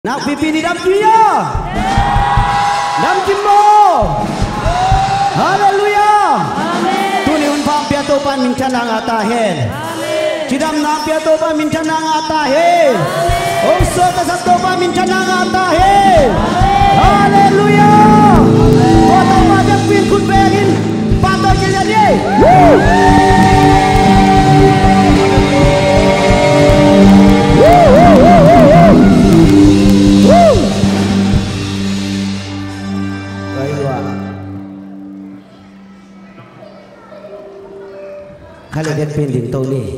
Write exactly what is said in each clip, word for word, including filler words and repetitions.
Nak pipi di dalam dia, dalam jimbo. Haleluya. Amin. Tuni unfam piatu pan mincanang atahen. Amin. Cidam na piatu pan mincanang atahen. Amin. Oso kasatu pan mincanang atahen. Haleluya. Foto majak pin kun berin pato jadi. Kalau dia pending tahu ni,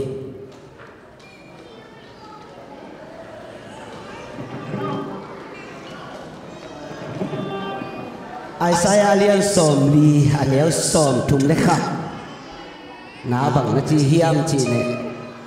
ai saya lian som li, alian som tum lekha, nabang nanti hiam cine,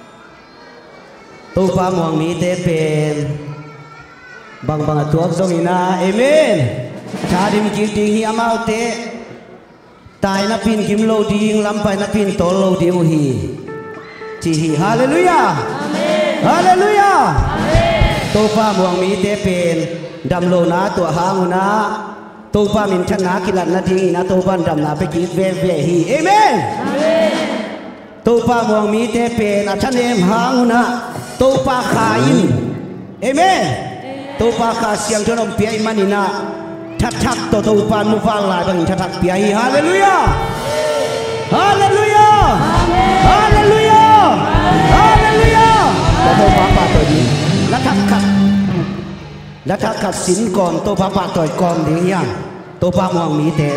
tu pamuang ni tepen, bang bang tuak zongina, amen. Kadim kiti hiam aute. Tai na pin kim lo ding lampai na pin tol lo di uhi cihi haleluya amin haleluya amin topa muang mi te pen dam lo na tua hang na topa min chana kilat na ding na topa dam na pe ki ve ve hi amen amen topa muang mi te pen a chanem hang na topa khain amen topa kha siang jonom pi maninaชัดๆตัวตัวปานมุฟังลายบางชัดๆเปียฮีฮาเลลูยาฮาเลลูยาฮาเลลูยาฮาเลลูยาตัวตัวพระป่าตัวนี้และทักขัดและทักขัดสินก่อนตัวพระป่าตัวก่อนดีอย่างตัวพระมวงมีเต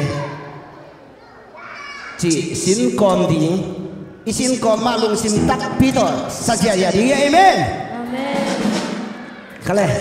จีสินก่อนดีอีสินก่อนมาลงสินตักปีตัวสัจจะดีเอเมนเขาเลย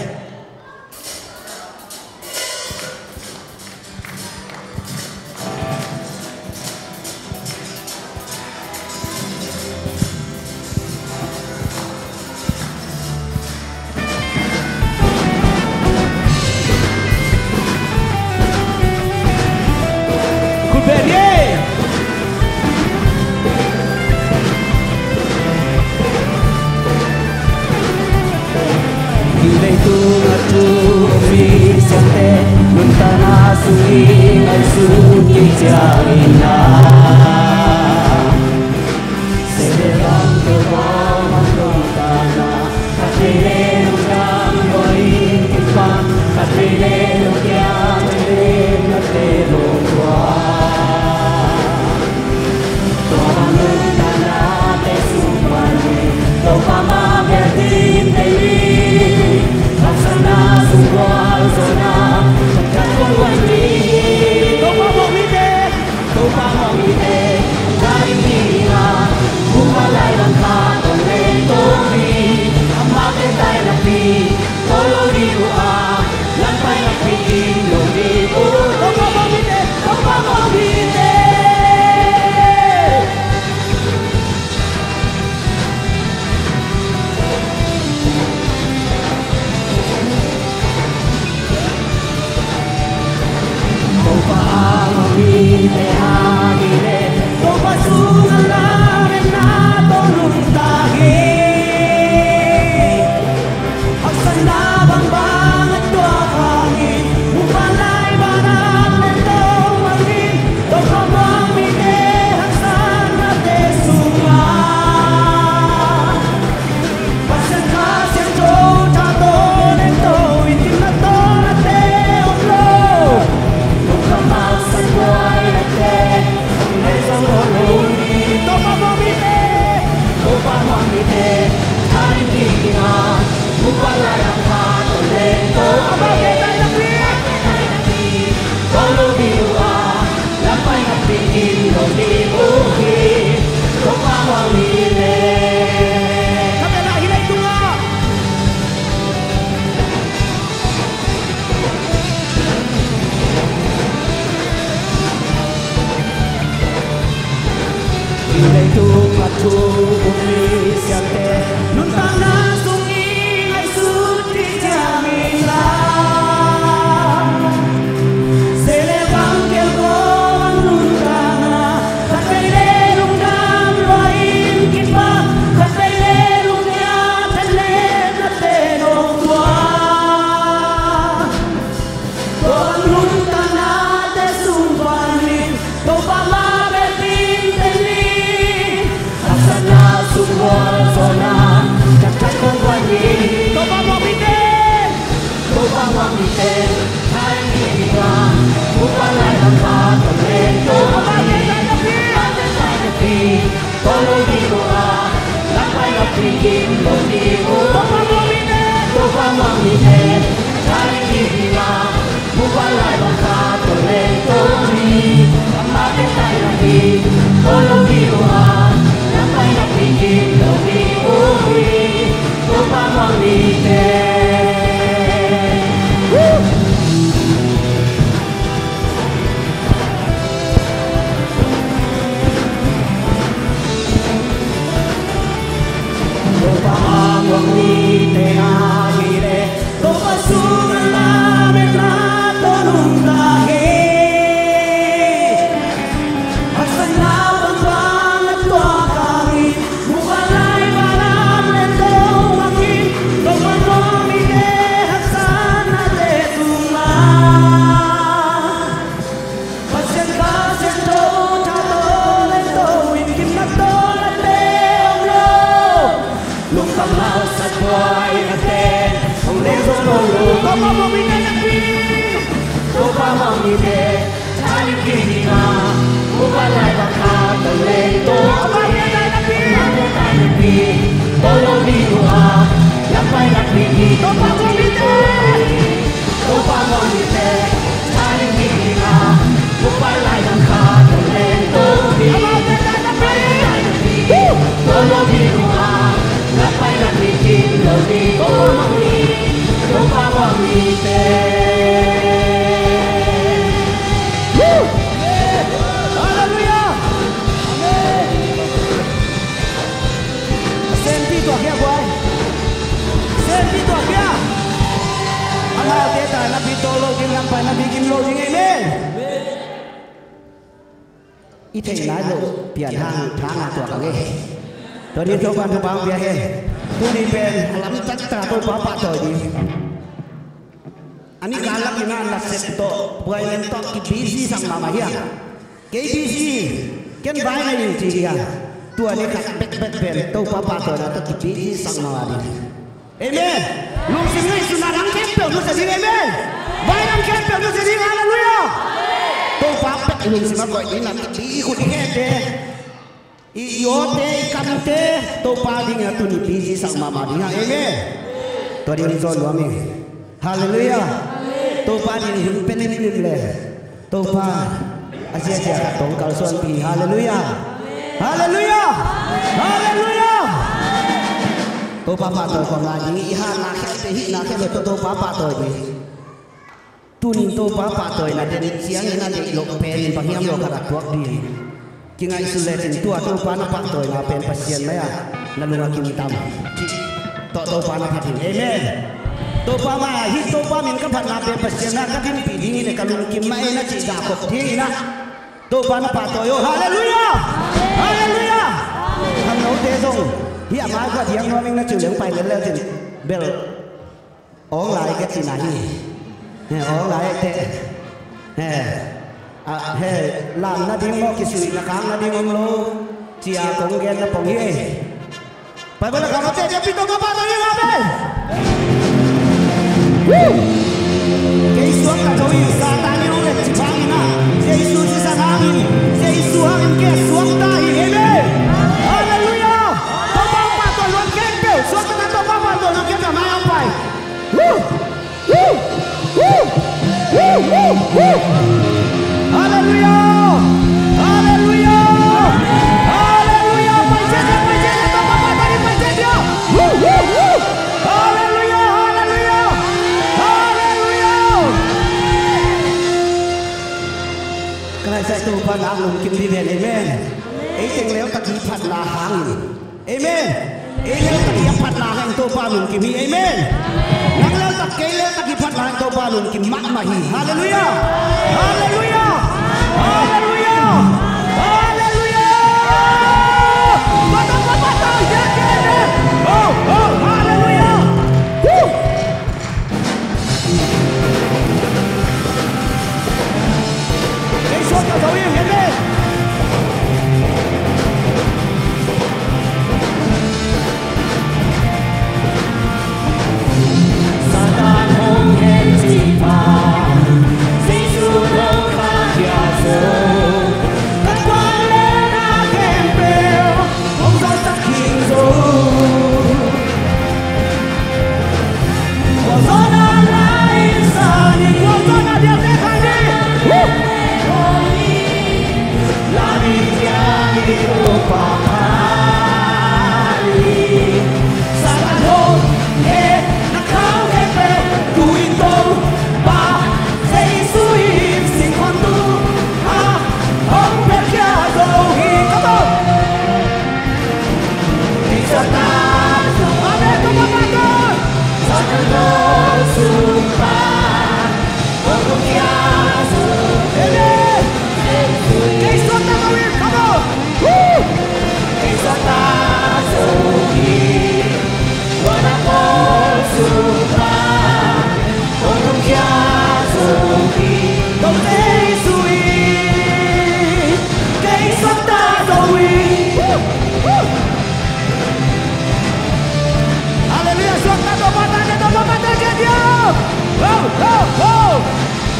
Topa mamite napi Topa mamite Tali kinga Ubalay baka Tole Topa mamite napi Mamite napi Tolo minua Lampay napi Topa mamite Topa mamite Tali kinga Ubalay baka Tole Topa mamite napi Tolo minua Lampay napi Topa mamite Topa mamite Hallelujah Senti tu akhir boy Senti tu akhir Amal kita Nabi tolong dengan pai Nabi kim lo dengan amen Itu yang lalu Biar hang Tangan tu akhir Tadi ini coba tu bang biar Tu ni pen Alam cakta tu bapak tu ni Ani kalak ina anak septo buai lentok ki busy sang mama hiya ke busy ken bai na yin ti hiya tu ani kat bek bek ben to papa to na to ki busy sang mama ni amen lu sini sunarang kempe lu sini amen bai nang kempe lu sini haleluya to papa lu sini ko ina ti ku di hete i yote kamte to pa ding tu ni busy sang mama ni amen to di so lu ami haleluya Topa ni himpen ni le Topa asia asia tong kal suan pi haleluya haleluya haleluya Topa pa to ko ngaji iha na khe te hi na khe to topa pa to ni tu ni topa pa to na de siang na de lo pen pa hiam lo ka tuak di kinga isu le tin tu topa na pa to na pen pasien ma ya na lu ngakim tam to topa na phatin amen Topa ma hi topa min ka phat na pe pasien na ka din pi ding ni ka lung kim mai na chi ga ko thi na topa na pa to yo haleluya haleluya ham no te song hi ma ka diang no ming na chu leng pai le le tin bel ong lai ka chi na hi he ong lai te he a he lam na ding mo ki sui na kang na ding om lo chi a kong gen na pong hi pai ba la ka ma te je pi to pa to yo ba Yesus akan tahu Satan yang oleh cipangina. Yesus sang angin, Yesus angin ke suam tahi, amen. Haleluya. Topa apa tu luar kempe, suatu kata topa apa tu luar kempe mai apa? Haleluya, haleluya, haleluya. Macam mana macam mana topa apa tadi macam dia? Haleluya, haleluya. Kerana saya tu pada alum kim di ben, amen. Ini yang lewat tak lipat lahang, amen. Ini lewat tak lipat lahang tu palun kim, amen. Yang lewat tak kelewat tak lipat lahang tu palun kim mak mahi, haleluya, haleluya, haleluya, haleluya. Patah patah patah, jadi, oh oh, haleluya. Yesus akan tahu yang amen. Satan hong hen jipa, Yesus hong kah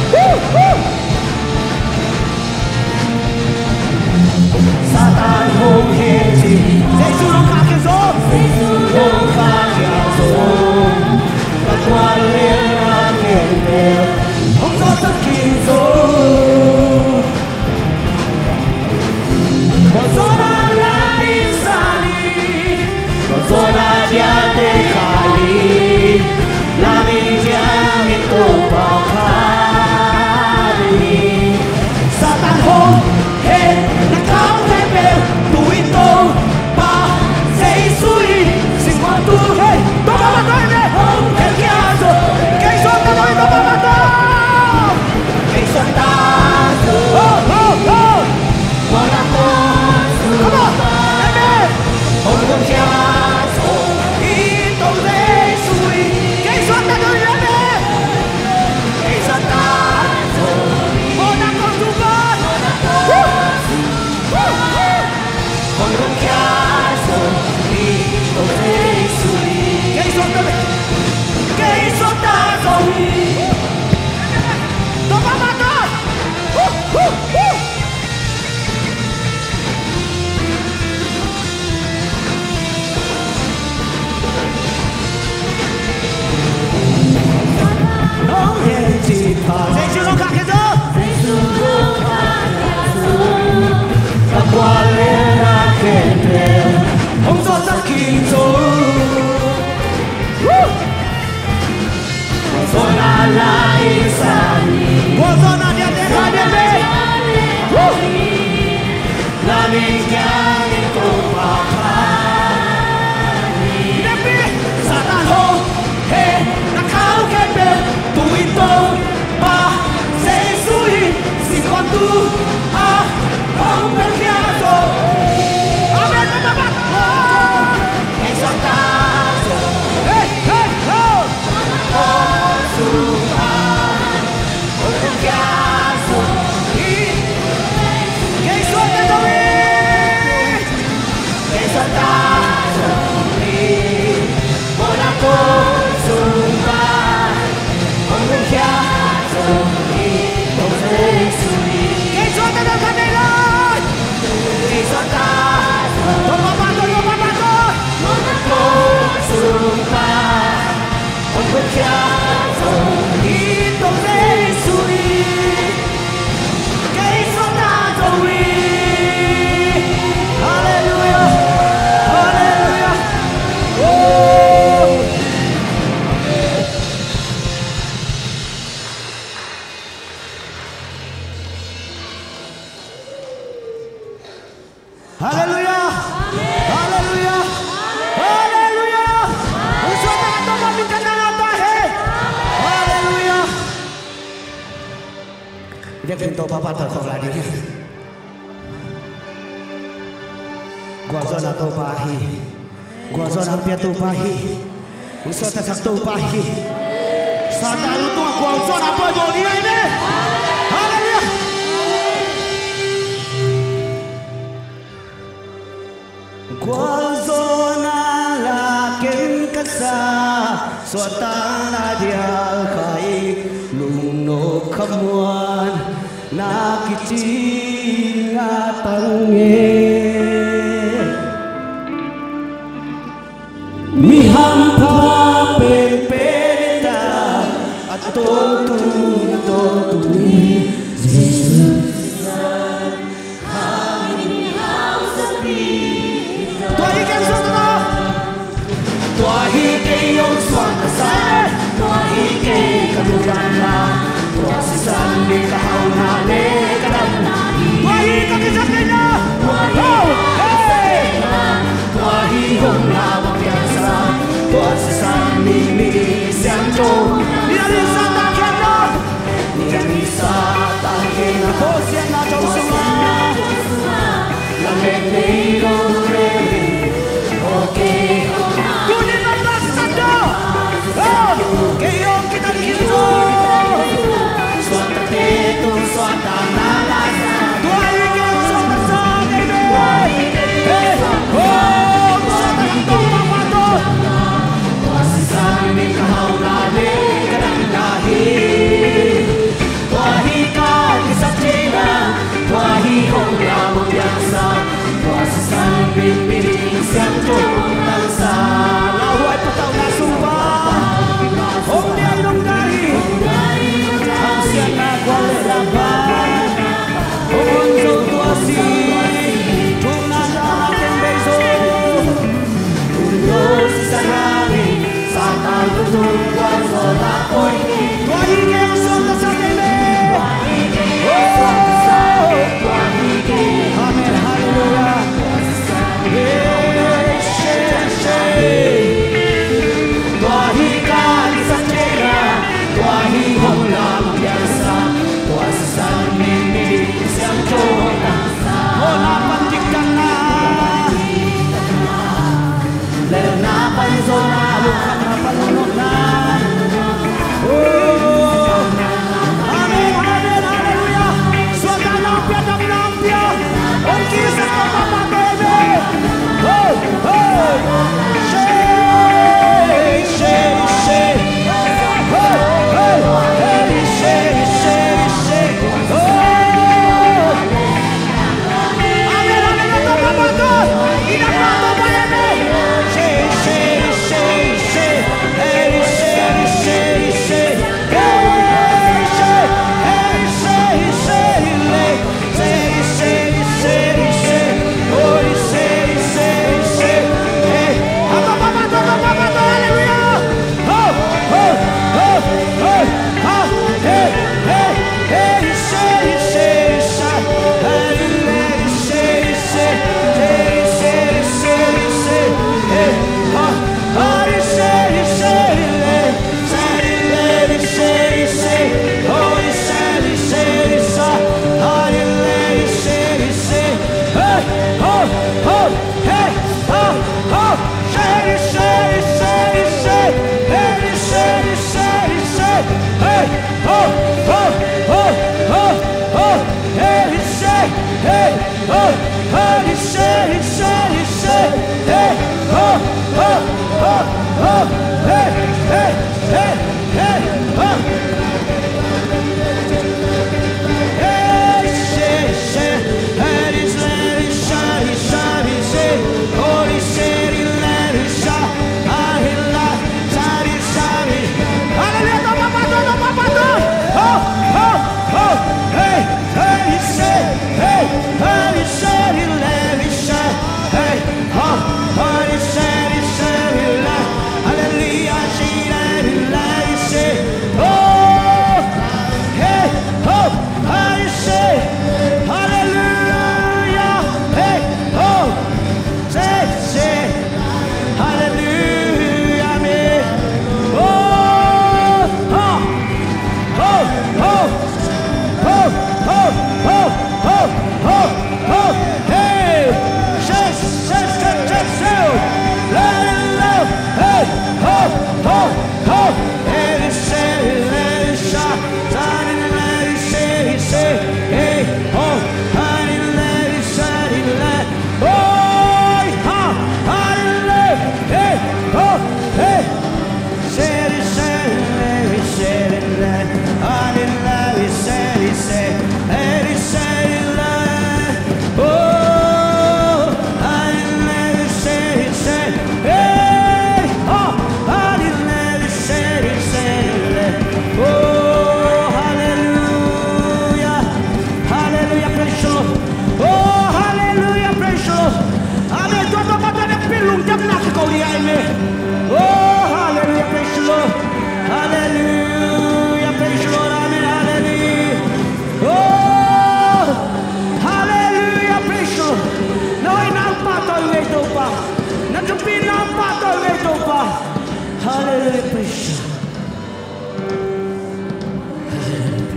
Satan hung hên gì Giê-xu nó khá kia số hung khá kia số và quan liên ra kiền đều không có tất kiên số còn số đã là insani còn số đã dia te khali la mình dia mình tu vào khali Satan hung hên là cao thêm đều tuổi tôi ba giây suy sinh hoạt tu hey tôi ba ba tôi này không thể kia rồi cây xuân ta nói tôi ba ba tôi cây xuân ta rồi oh oh oh còn là tôi come on amen không có kia rồi khi tôi giây suy cây xuân ta nói amen cây xuân ta rồi còn là con chúng con con không kia rồi khi tôi giây suy cây xuân ta cây xuân ta rồi tôi ba ba tôi nó hiện chỉ thở Giê-xu nó khác cái gì và qua lên ra khen đều không do tất kinh rồi rồi là là insani rồi là dia te khali la mình kia mình tu vào khali Satan hung hên là khao khen bên tuổi tôi ba Giê-xu xin con tu à không bên kia rồi amen amen amen hãy cho ta rồi hey hey ho oh suhan không bên kia rồi cây xuân ta rồi cây xuân ta rồi Monaco suhan không bên kia rồi không Giê-xu cây xuân ta đang đây rồi cây xuân ta tôi ba ba tôi ba ba tôi Monaco suhan không bên kia rồi không Giê-xu cây xuân ta rồi Hallelujah Hallelujah oh Hallelujah Hallelujah Hallelujah Uso na ito mabitan na nga tayo Hallelujah Dia pintu papa terkau lagi Gua zona tu pahi Gua zona pia tu pahi Uso tasak tu pahi Satan tu gua zona apa do dia ini Hallelujah Gua zona lakin kasa Suatana dia khai lung no khamuan na kichi nga tange mi ham pha pe pe ta aton tu to tu Jesus Tua hi ke yong suan ka sa Tua hi ke ka lugan na Tua si san di ka hau na le ka dan Tua hi ka kisak na Tua hi ka sa Tua hi hong na wang biasa Tua si san mi mi siang jo Ni ali sa ta khen na Ni ali sa ta khen na Ho siang na trong sunga La me ne ro re Okay que yo kita quiero suata teto suata nala tua que suata sane hey oh suata to papato tua sisami kahau na le kadang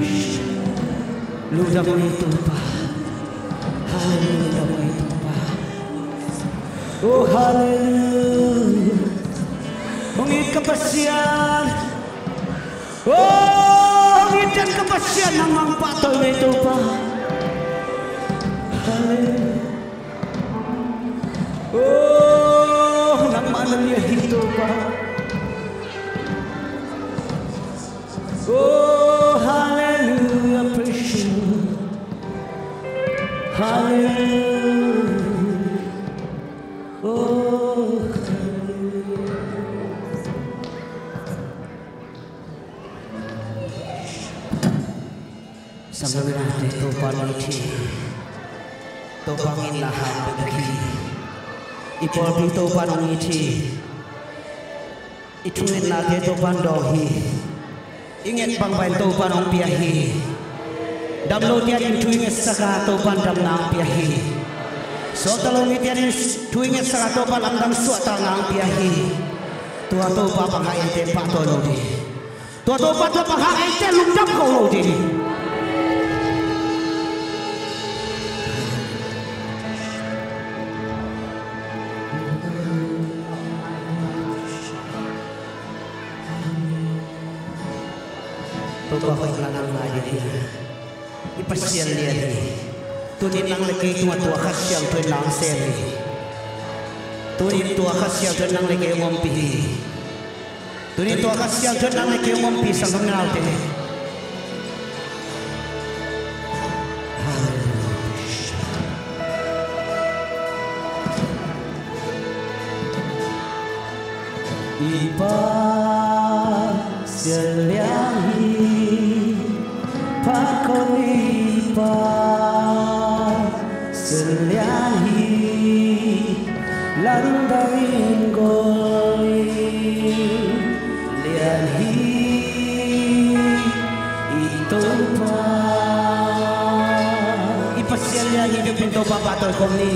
Ludah mo ito pa. Hallelujah mo ito pa. Oh, hallelujah. Hungit kapasyan. Oh, hungitan kapasyan ng mga patol mo ito pa. Hallelujah. Oh, namanan niya ito pa. Oh, hallelujah, praise you. Hallelujah. Oh, sa mga natin ito paniti, ito panginahan bagaki, ipolpito panong iti, ituin natin ito pandohi, ingin pang bain ito panong piyahi, damlo tiyarin tuwing saka ito pandam na piyahi, so talong tiyarin tuwing saka ito palandang suata na piyahi, tuwa ito papakain te patolodi, tuwa ito papakain te lungdam kolodi. Tuwa ko lang ang mga din. Ipasyan niya din. Tunin lang lagi tuwa tuwa kasyang tuwin lang seri. Tunin tuwa kasyang tuwin lang lagi yung umpihi. Tunin tuwa kasyang tuwin lang lagi yung umpihi sa mga natin. Ipasyallahi pakonipa selyahi landaring goy lianhi ito pa ipasyallahi yung pinto papatol kong ni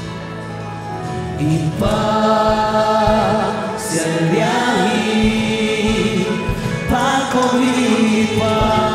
ipasyallahi pakonipa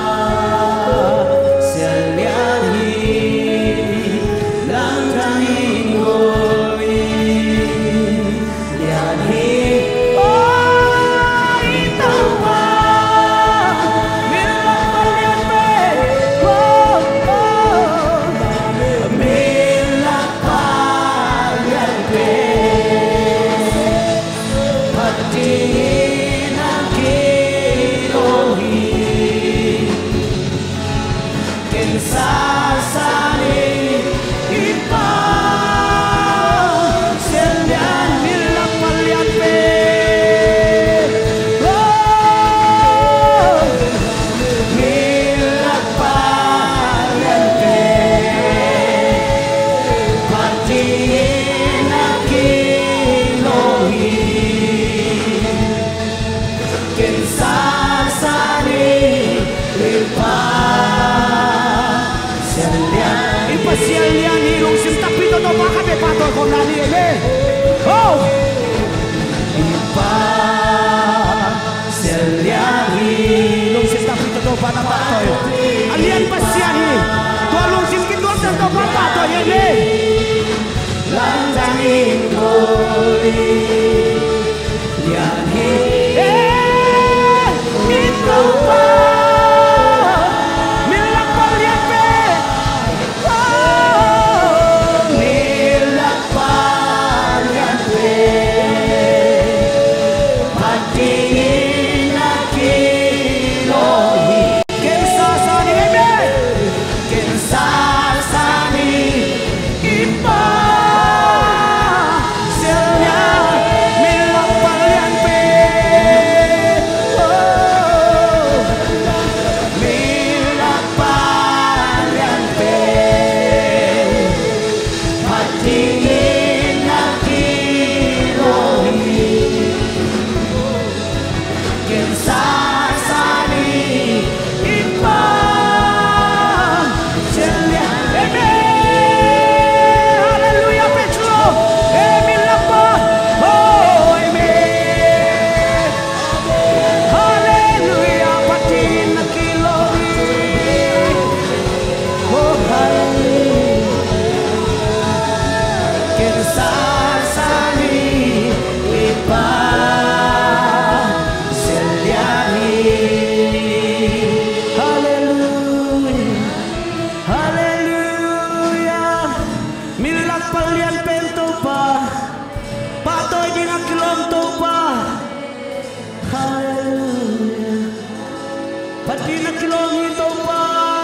Alian pasiani, tualung simkin tuan dan kau bapa tuan ini. Lantanin koi, liani, eh, itu pa, milak palian pe, oh, milak palian pe, patingin aki lohi. di nakilong hito pa.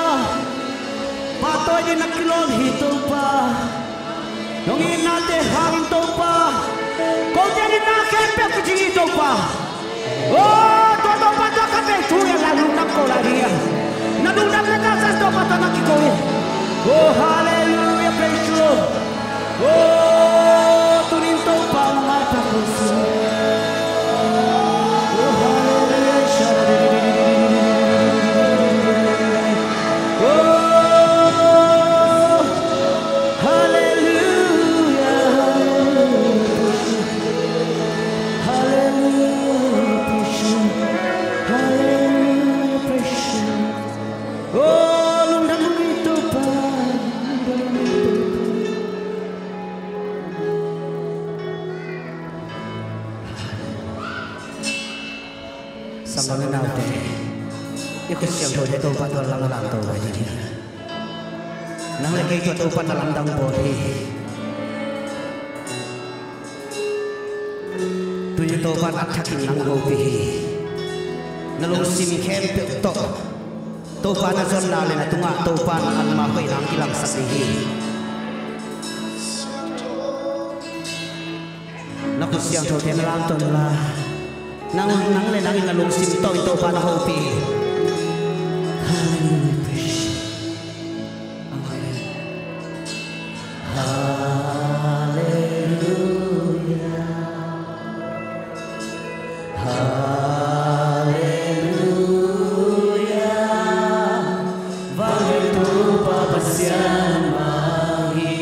Patoy di nakilong hito pa. Nungin natin hangin to pa. Kung di nakempe kucing hito pa. Oh, todo pa to kape tuya lalunang ko lagi. Nalunang na kasas to pa to nakikoy. Oh, hallelujah, praise the Lord. Oh, tunin to pa mga takusin. Oh, hallelujah. Oh, hallelujah. Hallelujah, praise you. Hallelujah, praise you. Oh, lunang ito pa. Sambil nanti, ikut siang tu itu pat dalam dalam tu aja dia. Nang lagi itu tu pat dalam dalam bodi. Tu itu pat atak nang gopi. Nalung sim kem tu tu pat nazon nale na tunga tu pat an mahui nang kilang sakhi. Nak siang tu dia dalam tu lah. Nang nang le nang nalung sim to ito pa na hopi. Hallelujah. Hallelujah. Bagay tu papasyan mahi.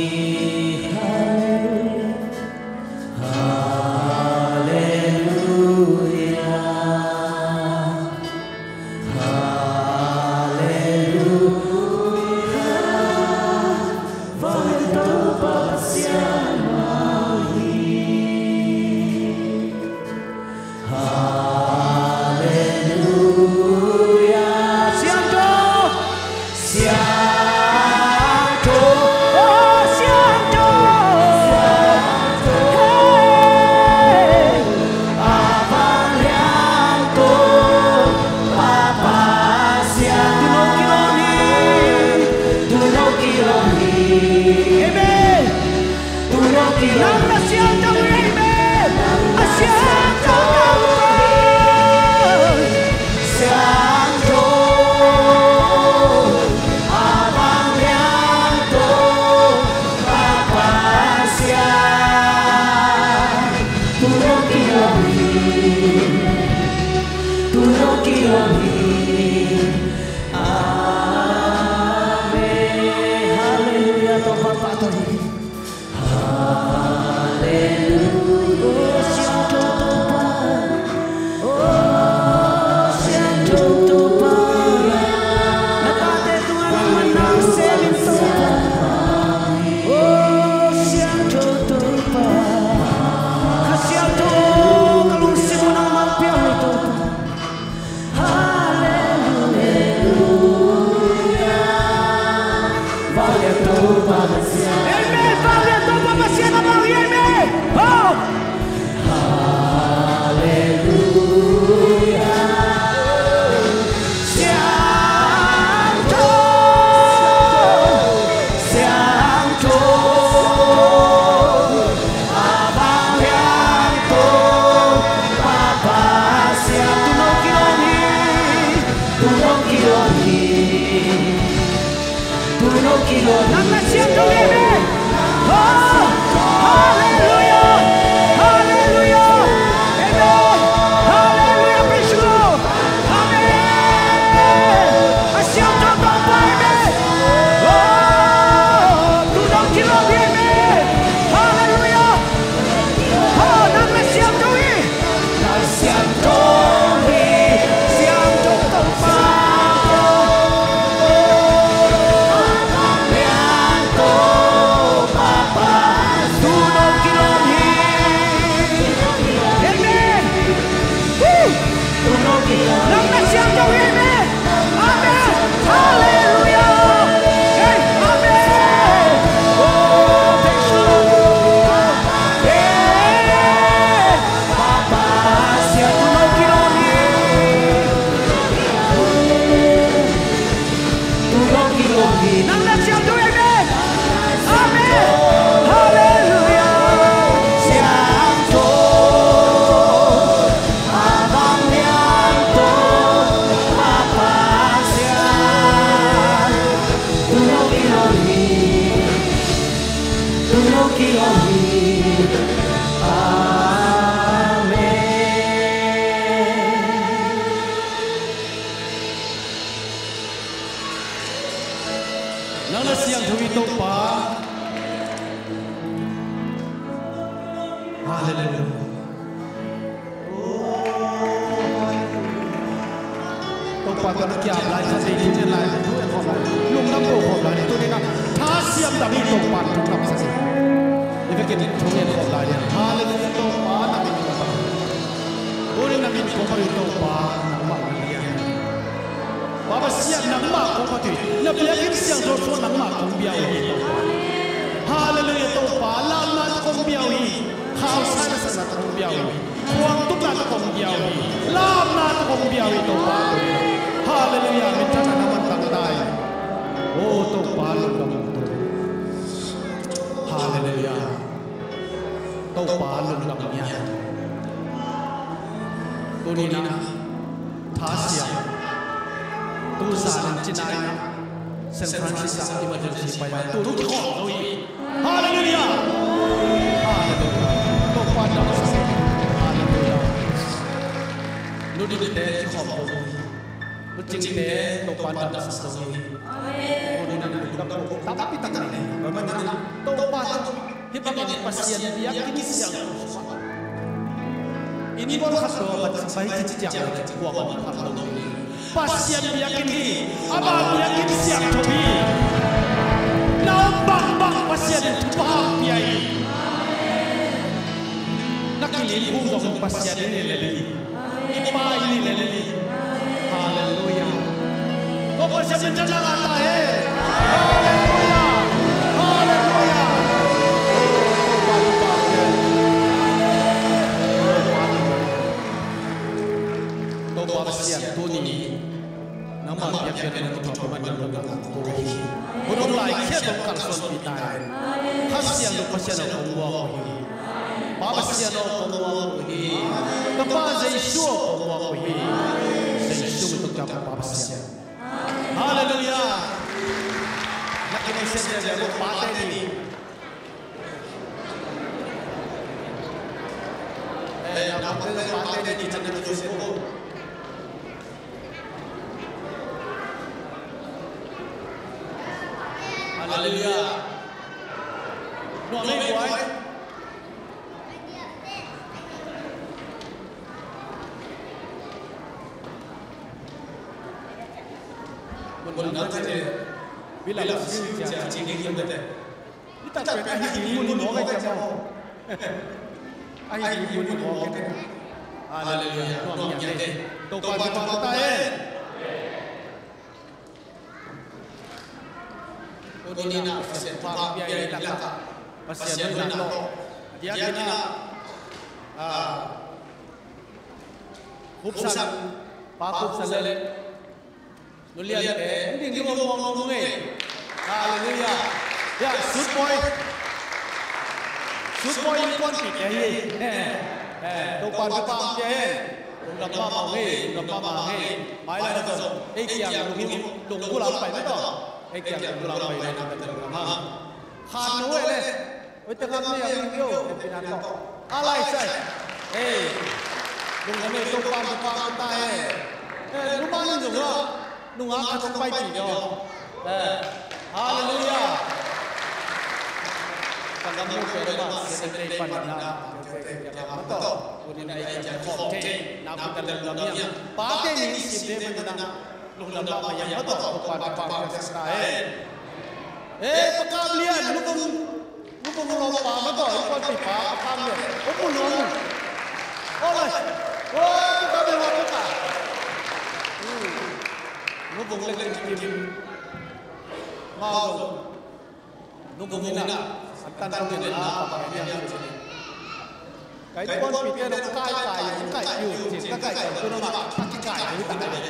Oh nang na siang thawi to pa hallelujah to pa kan kya lai sa de ji lai tu e khom lai lum nam ko khom lai tu ni na tha siam da bi to pa tu kam sa si ni ve ke ni thong ye khom lai ya hallelujah to pa na bi to pa o ni na bi ko pa to pa na ma ya Baba siap nang ma ko pa ti na bia kin siang do so nang ma kong biao hi hallelujah to pa la na kong biao hi khao sa na sa kong biao hi kuang tu na kong biao hi la na kong biao hi to pa hallelujah min ta na man tang dai o to pa lu dam to hallelujah to pa lu dam nya to ni na tha siap tu sa ng Chennai San Francisco emergency pa yan tu ruki ko hallelujah hallelujah to pa na sa hallelujah lu di de ti ko ko lu jing de to pa na sa sa amen o na na ko tapi tak ni man to pa hi pa ni pasien dia kini siang ini pun khas do bat sampai ci jang ko ko khas do pasien biakin hi aba biakin siap tobi lau bang bang pasien paham biai nakili hum dong pasien ini leli ipa ini leli haleluya ko pasien jalan ata hai haleluya haleluya to pasien tu ni nama biar kita nak tahu mana yang kita tahu. Orang lain kita bukan soal kita. Kasihan tu pasien orang tua ini. Bapa pasien orang tua ini. Kepada Yesus orang tua ini. Yesus untuk kita bapa pasien. Haleluya. Nak ini saja jago paten ini. Eh, nak paten ini jangan terus. Hallelujah. No me boy. Mun na te bila la si ja ji ni yam de. Ita pe ai di mun no ga ja mo. Ai di mun no ga. Hallelujah. No me yam de. To pa pa ta hai. Ini nak pasien paham biaya tak pasien nak lo dia kena hubsan pakub salale nulia eh ini ngomong ngomong eh haleluya ya shoot boy shoot boy ini pun kita ini eh eh tu pan tu pan dia eh lomba mau eh lomba mau eh mai lah tu eh kiam lung lung pulang pai betulไอ้แก่เราไปในนั้นเป็นธรรมะขาดน้อยเลยไอ้ตะกันเนี่ยยังอยู่เป็นอันต่ออะไรใช่เอ้ลุงกันเนี่ยต้องความต้องความตายเอ้ลุงบ้านนี่ลุงอ่ะลุงอ่ะเขาต้องไปปีเดียวเออฮาเลลูยากันกันมุ่งไปว่าเสด็จไปปัญญาอย่างนั้นต่อวันนี้ไอ้แก่ขอบเทนับกันเลยเราเนี่ยป้าเจนี่สิบเดือนมันนะลุงลำบากมาอย่างนั้นต่อปานปานกันสักหน่อยเอ๊ะประกาศเลี้ยนลูกบุ้งลูกบุ้งลงป่ามาต่อลูกบุ้งปีป่าประกาศเลี้ยนโอ้ปุ่นลงโอ้เลยโอ้ประกาศเลี้ยนประกาศลูกบุ้งเล็กๆกินมาลงลูกบุ้งนี่นะอันตันเราเนี่ยนะปากเนี่ยไก่ก้อนปีเนี่ยเราไก่ไก่ไก่อยู่จริงไก่ไก่ตัวนั้นมาไก่หรือไก่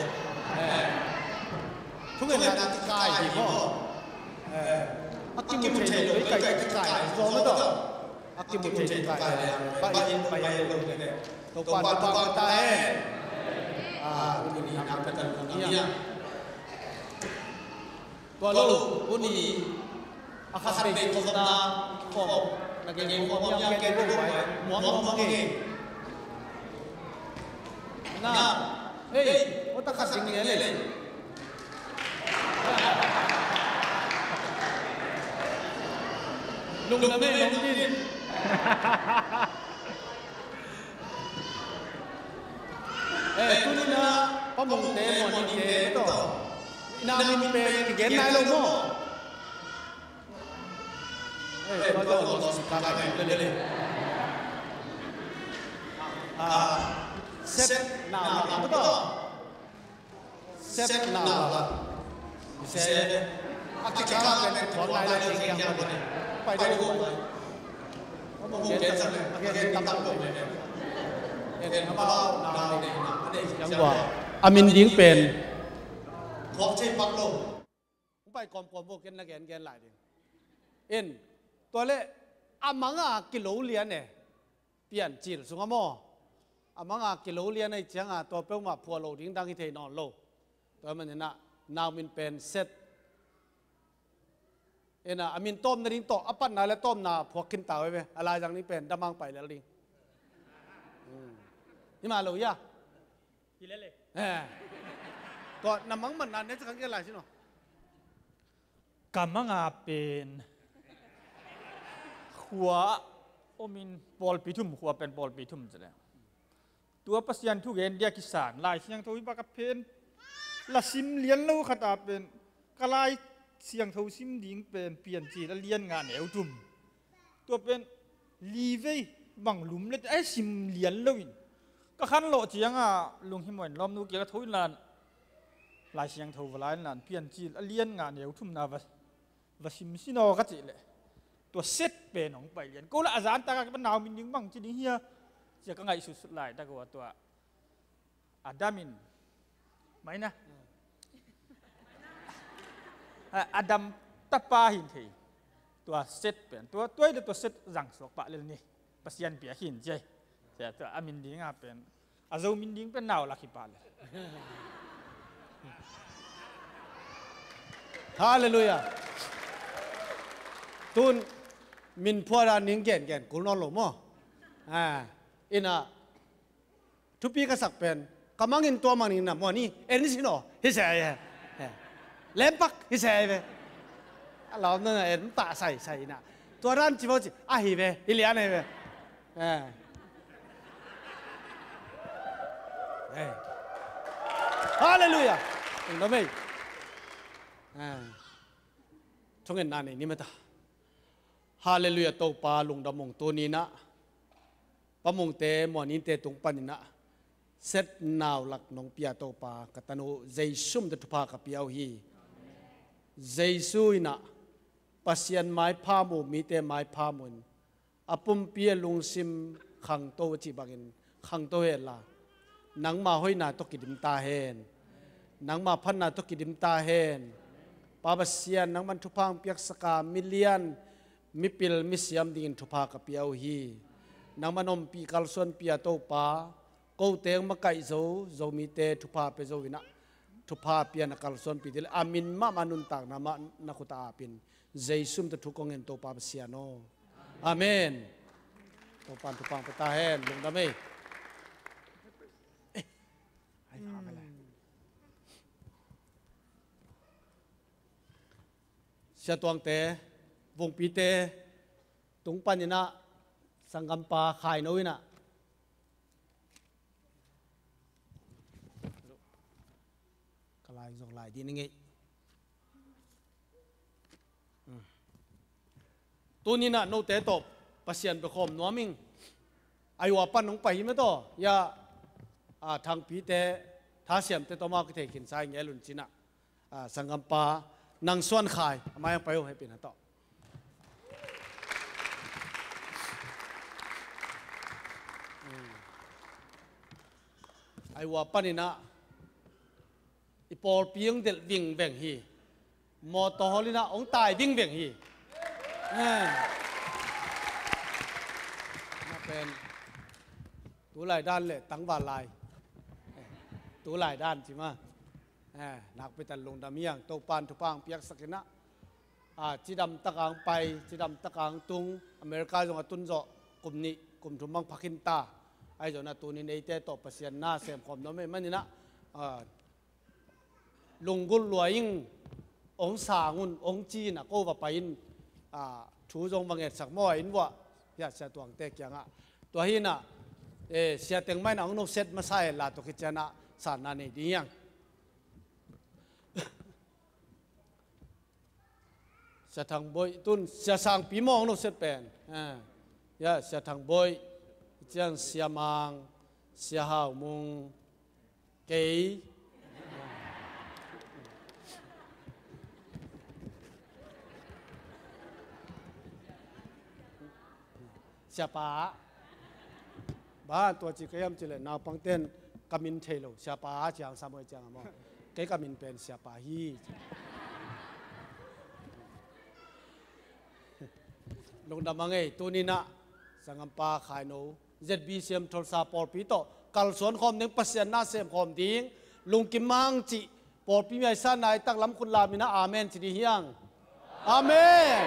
ทุกอย่างนั้นกายดีพ่ออักกิมุเทนเลยไก่ไก่รอไม่ต่ออักกิมุเทนไก่ไปยินไปยินลงเนี่ยตัวปานตัวปานตายอ่าวันนี้ทำกันตรงนี้ตัวลูกวันนี้อาคาเป็นคนตาฟอมนักเรียนฟอมยังแก่ลูกไปหมวกมังเองน่าเฮ้ยว่าตาขัดสิ่งนี้เลยลุงนะแม่น้องกินเอ้ตุนนะพมงเตมอนี่เตโตนามินเปติเกนนายลงโมเอ้ก็จะลองสิกาไกเลเลอ่าเซตนาลาโตเซตนาลาเซอากิกาเป็นถอนนายเลยเกียงกันไปได้กูพมงเตสักอากิตำตำเอ็นเขาเอานาเด็กยังว่าอามินยิงเป็นขอบใช้ปักลงไปกอมกอมพวกกันนะแกนแกนหลายดิเอ็นตัวเล่อามังอากิโลเลียนเนี่ยเปลี่ยนจีนสุงมออามังอากิโลเลียนในเจียงอาตัวเป้ามาพัวโลดิ้งดังที่เทนอนโลตัวมันเนี่ยนะนาวมินเป็นเซตเอ็นอามินต้มนาดิ้งโตอปันนาและต้มนาพวกกินเต่าไว้ไหมอะไรอย่างนี้เป็นดำมังไปแล้วดิ้งนี่มาเลยย่ากินเลยเออก็น้ำมังมันนั่นเนี่ยจะกันกี่อะไรใช่ไหมกำมังอาเป็นหัวโอมินบอลปีทุ่มหัวเป็นบอลปีทุ่มจะแล้วตัวปัสยันทุกเย็นเดียกิสานลายเสียงทวีปกับเพนละซิมเลี้ยนลูกขตาเป็นกลายเสียงทวีซิมดิ้งเป็นเปลี่ยนจีและเลี้ยนงานเอวทุ่มตัวเป็นลีเวบังลุมเล็ดไอซิมเลี้ยนลูกก็ขันโลเจียงอ่ะลุงหิมวันล้อมนูเกียร์ทวีลานลายเสียงทวีลานลานเปลี่ยนจีและเลี้ยนงานเอวทุ่มนาวะซิมซิโนก็จีเลยตัวเซตเป็นของไปเรียนกูละอาจารย์ตากเป็นนาวมินยิงบังจีนี่เฮียจะก็ไงสุดๆเลยแต่ก็ว่าตัวอาดามินไม่นะอาดัมตะปาหินทีตัวเซตเป็นตัวตัวเดียวตัวเซตรังสกปะเลยนี่ปัสยันเปียหินใจแต่ตัวอามินยิงอ่ะเป็นอาซูมินยิงเป็นนาวลักขิปาเลยฮาเลลูยาตุนมินพัวรานิงเกนเกนกูนอนหลงมั้งอ่าอินะทุกปีก็สักเป็นกำมังอินตัวมังนิงนะมัวนี่เอ็นนี่สิโนฮิเซ่เล่มปักฮิเซ่เว้เราเนี่ยเอ็นตาใส่ใส่นะตัวร้านจีบจีอ่ะฮิเว้ฮิเลียนเว้เออเฮ้ฮาเลลูยาเห็นไหมอ่าช่วงเงินนานนี่ไม่ตาฮาเลลูยาโตปาลุงดำมงตัวนี้นะปะมงเตมอนินเตตุงปันนะเซตนาวหลักนงเปียโตปากตันโอเจซุมเดตุพากับเปียวฮีเจซุยนะปัสยันไม้พามูมีเตไม้พามุนอปุ่มเปียลุงซิมขังโตจิบักินขังโตเฮล่านังมาห้อยนาตกิดิมตาเฮนนังมาพันนาตกิดิมตาเฮนปาบัสยันนังมันทุพังเปียกสกามิเลียนมิปิลมิสยามดิ่งทุพากับเปียวฮีนังมันอมปีกัลส่วนเปียโตปากูเตงมาไก่โซโซมีเตทุพาเปโซวินะทุพาเปียนักกัลส่วนปีเดลอามินมามานุนตากนามานักุตาปินเจสุมตะทุกองเงินโตปาเสียโนอาเมนโตปันทุพังปตาเฮนลงดามีให้พาไปเลยเสียตวงเตวงปีเตตุงปัญญนะสังกัมปาขายน้อยนะกลายส่งลายดีนี่ไงตัวนี้นะโนเตตบปัสยันไปคมนัวมิงไอวาปันน้องไปไม่ต่อยาทางปีเตท้าเสียมเตตมาก็เทขินสายเงี้ยลุนจินะสังกัมปานางส่วนขายมายังไปให้เป็นต่อไอว่าปันนี่นะอีปอลเปียงเด็ดวิ่งแบ่งฮีมอตอลินะองตายวิ่งแบ่งฮีน่าเป็นตัวหลายด้านเลยตั้งบาลายตัวหลายด้านใช่ไหมนักไปตันลงดำยังโตปานทุพังเปียกสักนะจีดำตะกางไปจีดำตะกางตุงอเมริกาจงตุนโจกลุ่มนี้กลุ่มทุมังพักินตาไอ้เจ้าหน้าตัวนี้ในเตตปัสยันนาเสียมความน้อยมันนี่นะลุงกุลรวยยิ่งองศางุนองจีนะก็ว่าไปอินถูจงบังเอิญสักม้ออินวะยาเสียตัวงเตกยังอ่ะตัวหินะเอเสียเต็งไม่หนังนุเซตมาใส่ลาตุกิจนะสารนันนี่ดียังเสียทางบอยตุนเสียสางปีมองนุเซตเป็นอ่ายาเสียทางบอยจังเสียมังเสียหาวมุงเกยเสียป้าบ้านตัวจีเกยมจีเลยนาปังเต้นกามินเทโลเสียป้าจางสามวยจางมั้งเกยกามินเป็นเสียป้าฮีลงดำมังเอ้ตัวนี้นะสังกัมปาขายโนเจ็ดบีเซียมทศปอร์ปีโตกัลสวนคอมหนึ่งเปอร์เซ็นต์น่าเสียมคอมดิ้งลุงกิมมังจีปอร์ปีไม่สั้นนายตักล้ำคุณลามินะอาเมนจีดีเฮียงอาเมน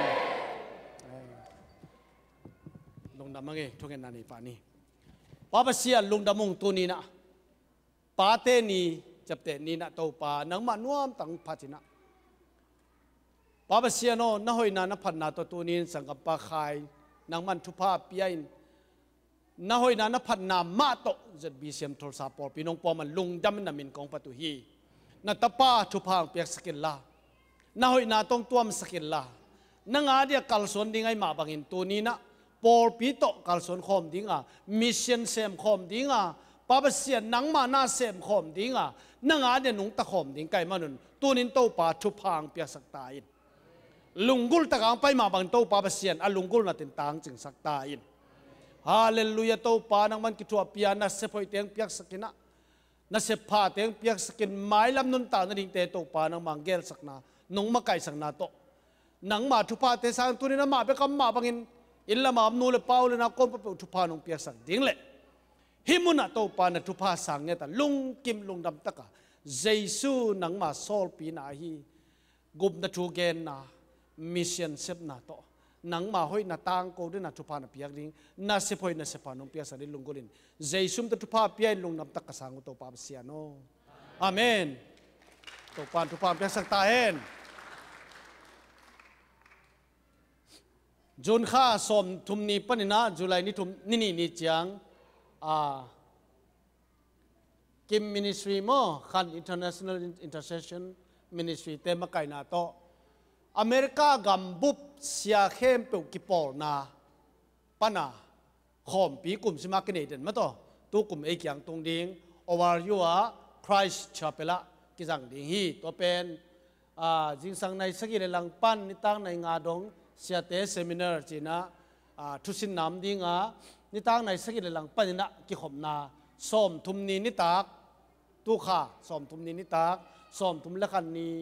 ลงดำมังเอ้ทุกเงินนั่นนี่ป่านี้ป้าเสียลุงดำมงตัวนี้นะป้าเตนีจับเตนีนะตัวป้านังมันนวมตั้งพัฒนาป้าเสียโนน่าหอยนานับพันนาตัวตัวนี้สังกัมปาขายนังมันทุพาปียนน่าหอยนานับพันนามาโตจะบีเซียมโทรศัพท์ปอปีน้องปอมันลุงดำนามินกองปตุฮีนัตป้าทุพาเปียกสกิลลาน่าหอยนาตรงตัวมสกิลลานังอาเดียกัลสวนดิ้งไอมาบังอินตัวนี้นะปอปีโตกัลสวนคอมดิ้งอ่ะมิชชั่นเซมคอมดิ้งอ่ะป้าเสียนังมาหน้าเซมคอมดิ้งอ่ะนังอาเดียนุ่งตะคอมดิ้งไก่มานุนตัวนี้โตป้าทุพาเปียกสักตาอินลุงกุลตะกางไปมาบางโตปาเสียนอลุงกุลน่ะตินตางจึงสักตาอินฮาเลลูยาโตปานังมันกิทัวเปียนัสเซพอยเตียงเปียกสกินะนัสเซพาเตียงเปียกสกินไม้ลำนุนตานัดิงเตโตปานังมังเกลสักนานงมาไก่สักนาโตนังมาทุพาเตสังตุนินะมาเปกำมาบังอินอินละมาอมนูเลเปาเลนะก้นปะเปทุพานงเปียกสักดิ้งเลยฮิมุนะโตปานะทุพาสังเงตาลุงกิมลุงดำตะกะเยซูนังมาโซลปีนาฮีกุมนะทูเกนนามิชชั่นเซปนาโตนังมาหอยนาตังโกดินาทุพานาเปียกดิ้งนาเซพอยนาเซพานงเปียกสันลุงกุลินเจสุมตทุพาเปียลุงนำตักกสังโตปาเสียโนอาเมนโตปานทุพาเปียกสักตาเห็นจุนข้าสมทุมนีปนินะจุลัยนิทุมนินี่นิจังอ่ากิมมินิสทรีโมขัน International Intercession Ministry เต็มไก่นาโตอเมริกากัมบุบเสียเข้มเปิลกิปอลนาปนาขอมปีกลุ่มสมาร์กเนเดนมาต่อตัวกลุ่มเอกอย่างตรงดิ้งอวาร์ยัวคริสชาเปล่ากิจังดิ้งฮีตัวเป็นอ่าจิงสังในสกิเลลังปันนิตังในงาดงเสียเตเซมินาร์จีนะอ่าทุสินน้ำดิ้งอ่ะนิตังในสกิเลลังปันนะกิขมนาส้มทุมนีนิตักตุขาส้มทุมนีนิตักส้มทุมละคันนี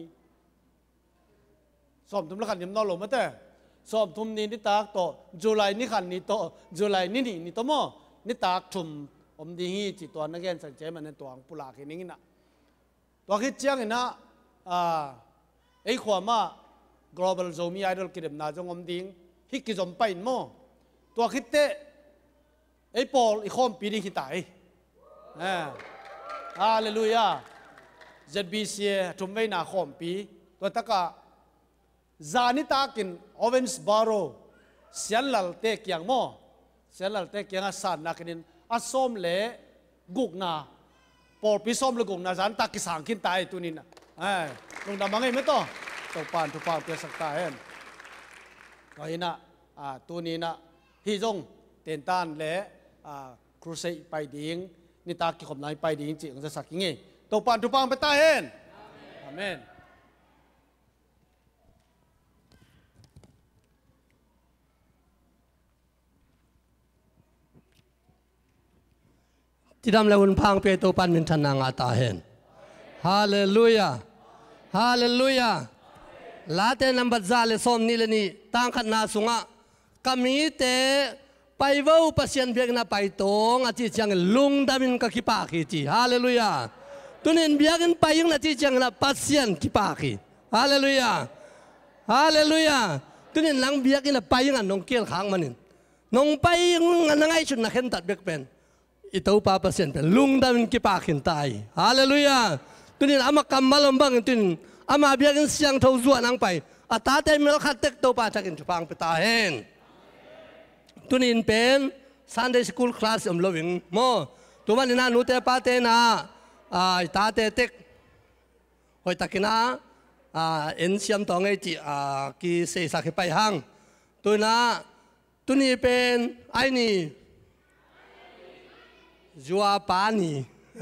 สอบทุมละขันยมนอลงมาแต่สอบทุมนี้นิตากโตจุลัยนิขันนี้โตจุลัยนี่นี่นี่โตโมนิตากทุมอมดีฮีจิตตัวนักเรียนสังเจมันในตัวอังปุลาคินิงินะตัวคิดเจียงนะอ่าไอ้ความว่า global zombie idol กิดมนาจงอมดิ้งฮิกิจอมไปโมตัวคิดเตไอ้ปอลไอ้ข้อมปีนี้คิดตายอ่าฮาเลลูยาเจ็ดบีเซียทุมไว้นาข้อมปีตัวตะกะจานิตากินโอเวนส์บาร์โรเสียนหลัลเตกยังโมเสียนหลัลเตกยังสันนักนินอัศมเล่กุกนาปอพิสมเลกุกนาจันตากิสังขินตายตัวนี้นะเอ้ลงดำมังไงไม่ต้องตัวปานตัวปานเปียสักตาเห็นก็เห็นนะอ่าตัวนี้นะฮิจงเต็นตันเล่อ่าครูเซไปดิ้งนิตากิขมนายไปดิ้งจิงจะสักยังไงตัวปานตัวปานไปตาเห็นอาเมนที่ทำแล้วอุ่นพังเปโตปันมินทนางอาตาเห็นฮาเลลูยาฮาเลลูยาลาเตนัมบัดซาเลสอมนี่เลนี่ตั้งขันนาสุงะกามีเตไปว่าอุปเสียนเบียกนาไปตงอาทิจังลุงดามินกะคิปาคีจีฮาเลลูยาตุนินเบียกันไปยังนาทิจังนาปัสเซียนคิปาคีฮาเลลูยาฮาเลลูยาตุนินหลังเบียกันไปยังนงเกียลขางมันนงไปยังนังไอชุนนักเห็นตัดเบียกเป็นitu papa sen pen lung damin kipakin tai haleluya tunin ama kamal lambang tunin ama biakin siang thau zuan ang pai อาตาเตมิลขัดเต็กตัวป่าจากอินทุพังไปตาเห็นตุนินเป็น Sunday School Class อมลวิงโมตัวมันนี่นะนูเตป้าเตนะอ่าตาเตเต็กหอยตะกินะอ่าเอ็นเซียมตองไอจีอ่ากีเสสักไปห้างตัวนะตุนี่เป็นไอ้นี่จัวปานี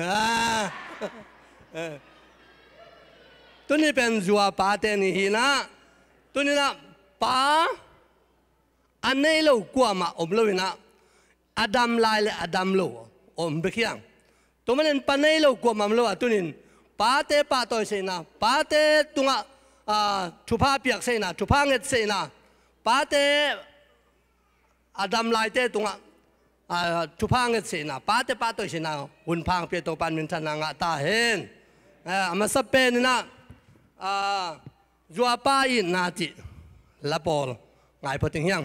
ตัวนี้เป็นจัวปาเตนี่ฮีนะตัวนี้นะปาอันนี้เรากลัวมาอมเรานะอดัมลายเลยอดัมเราอมไปเคียงตัวมันเป็นปานนี้เรากลัวมาเราตัวนี้ปาเตปาตัวเสนาปาเตตุงอ่าชุพาเปียกเสนาชุพาเง็ดเสนาปาเตอดัมลายเตตุงอ่าชุพาเง็ดเสนาปาเตปาตัวเสนาหุ่นพังเปียตัวปันมินทนางตาเห็นอ่ามาสับเป็นนะอ่าจัวปาอินนาจิละปอลไงพอถึงยัง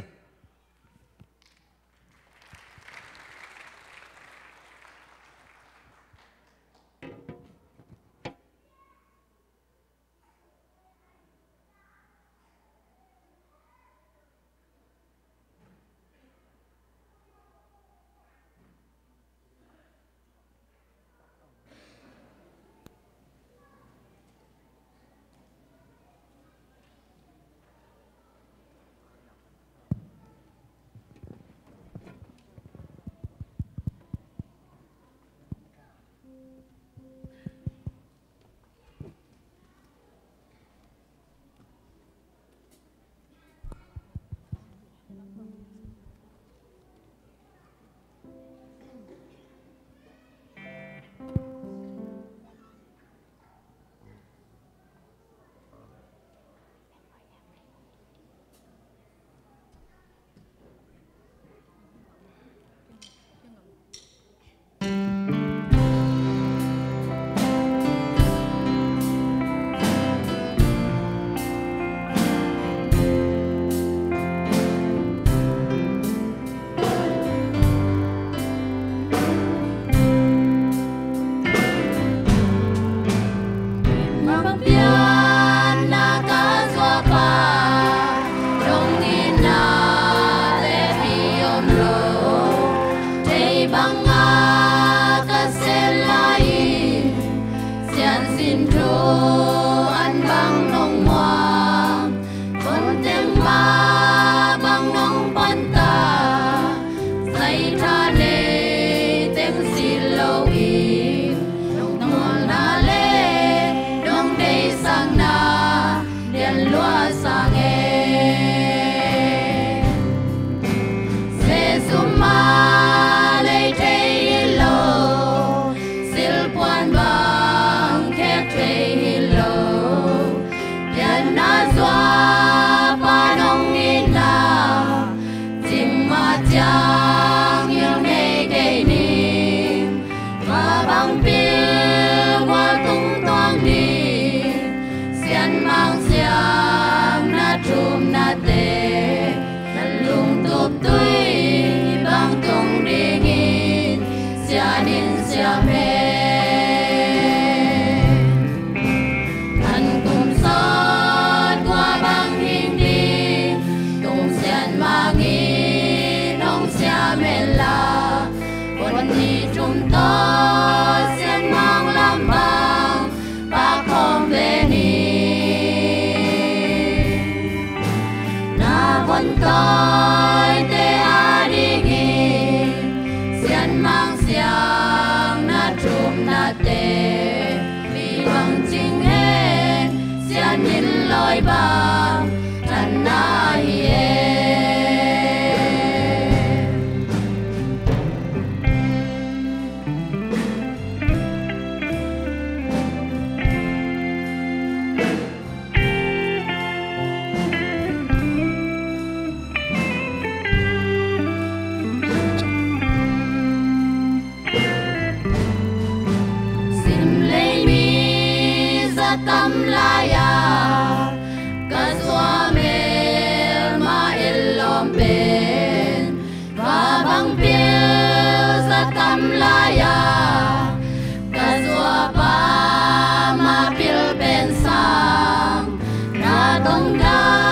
Tông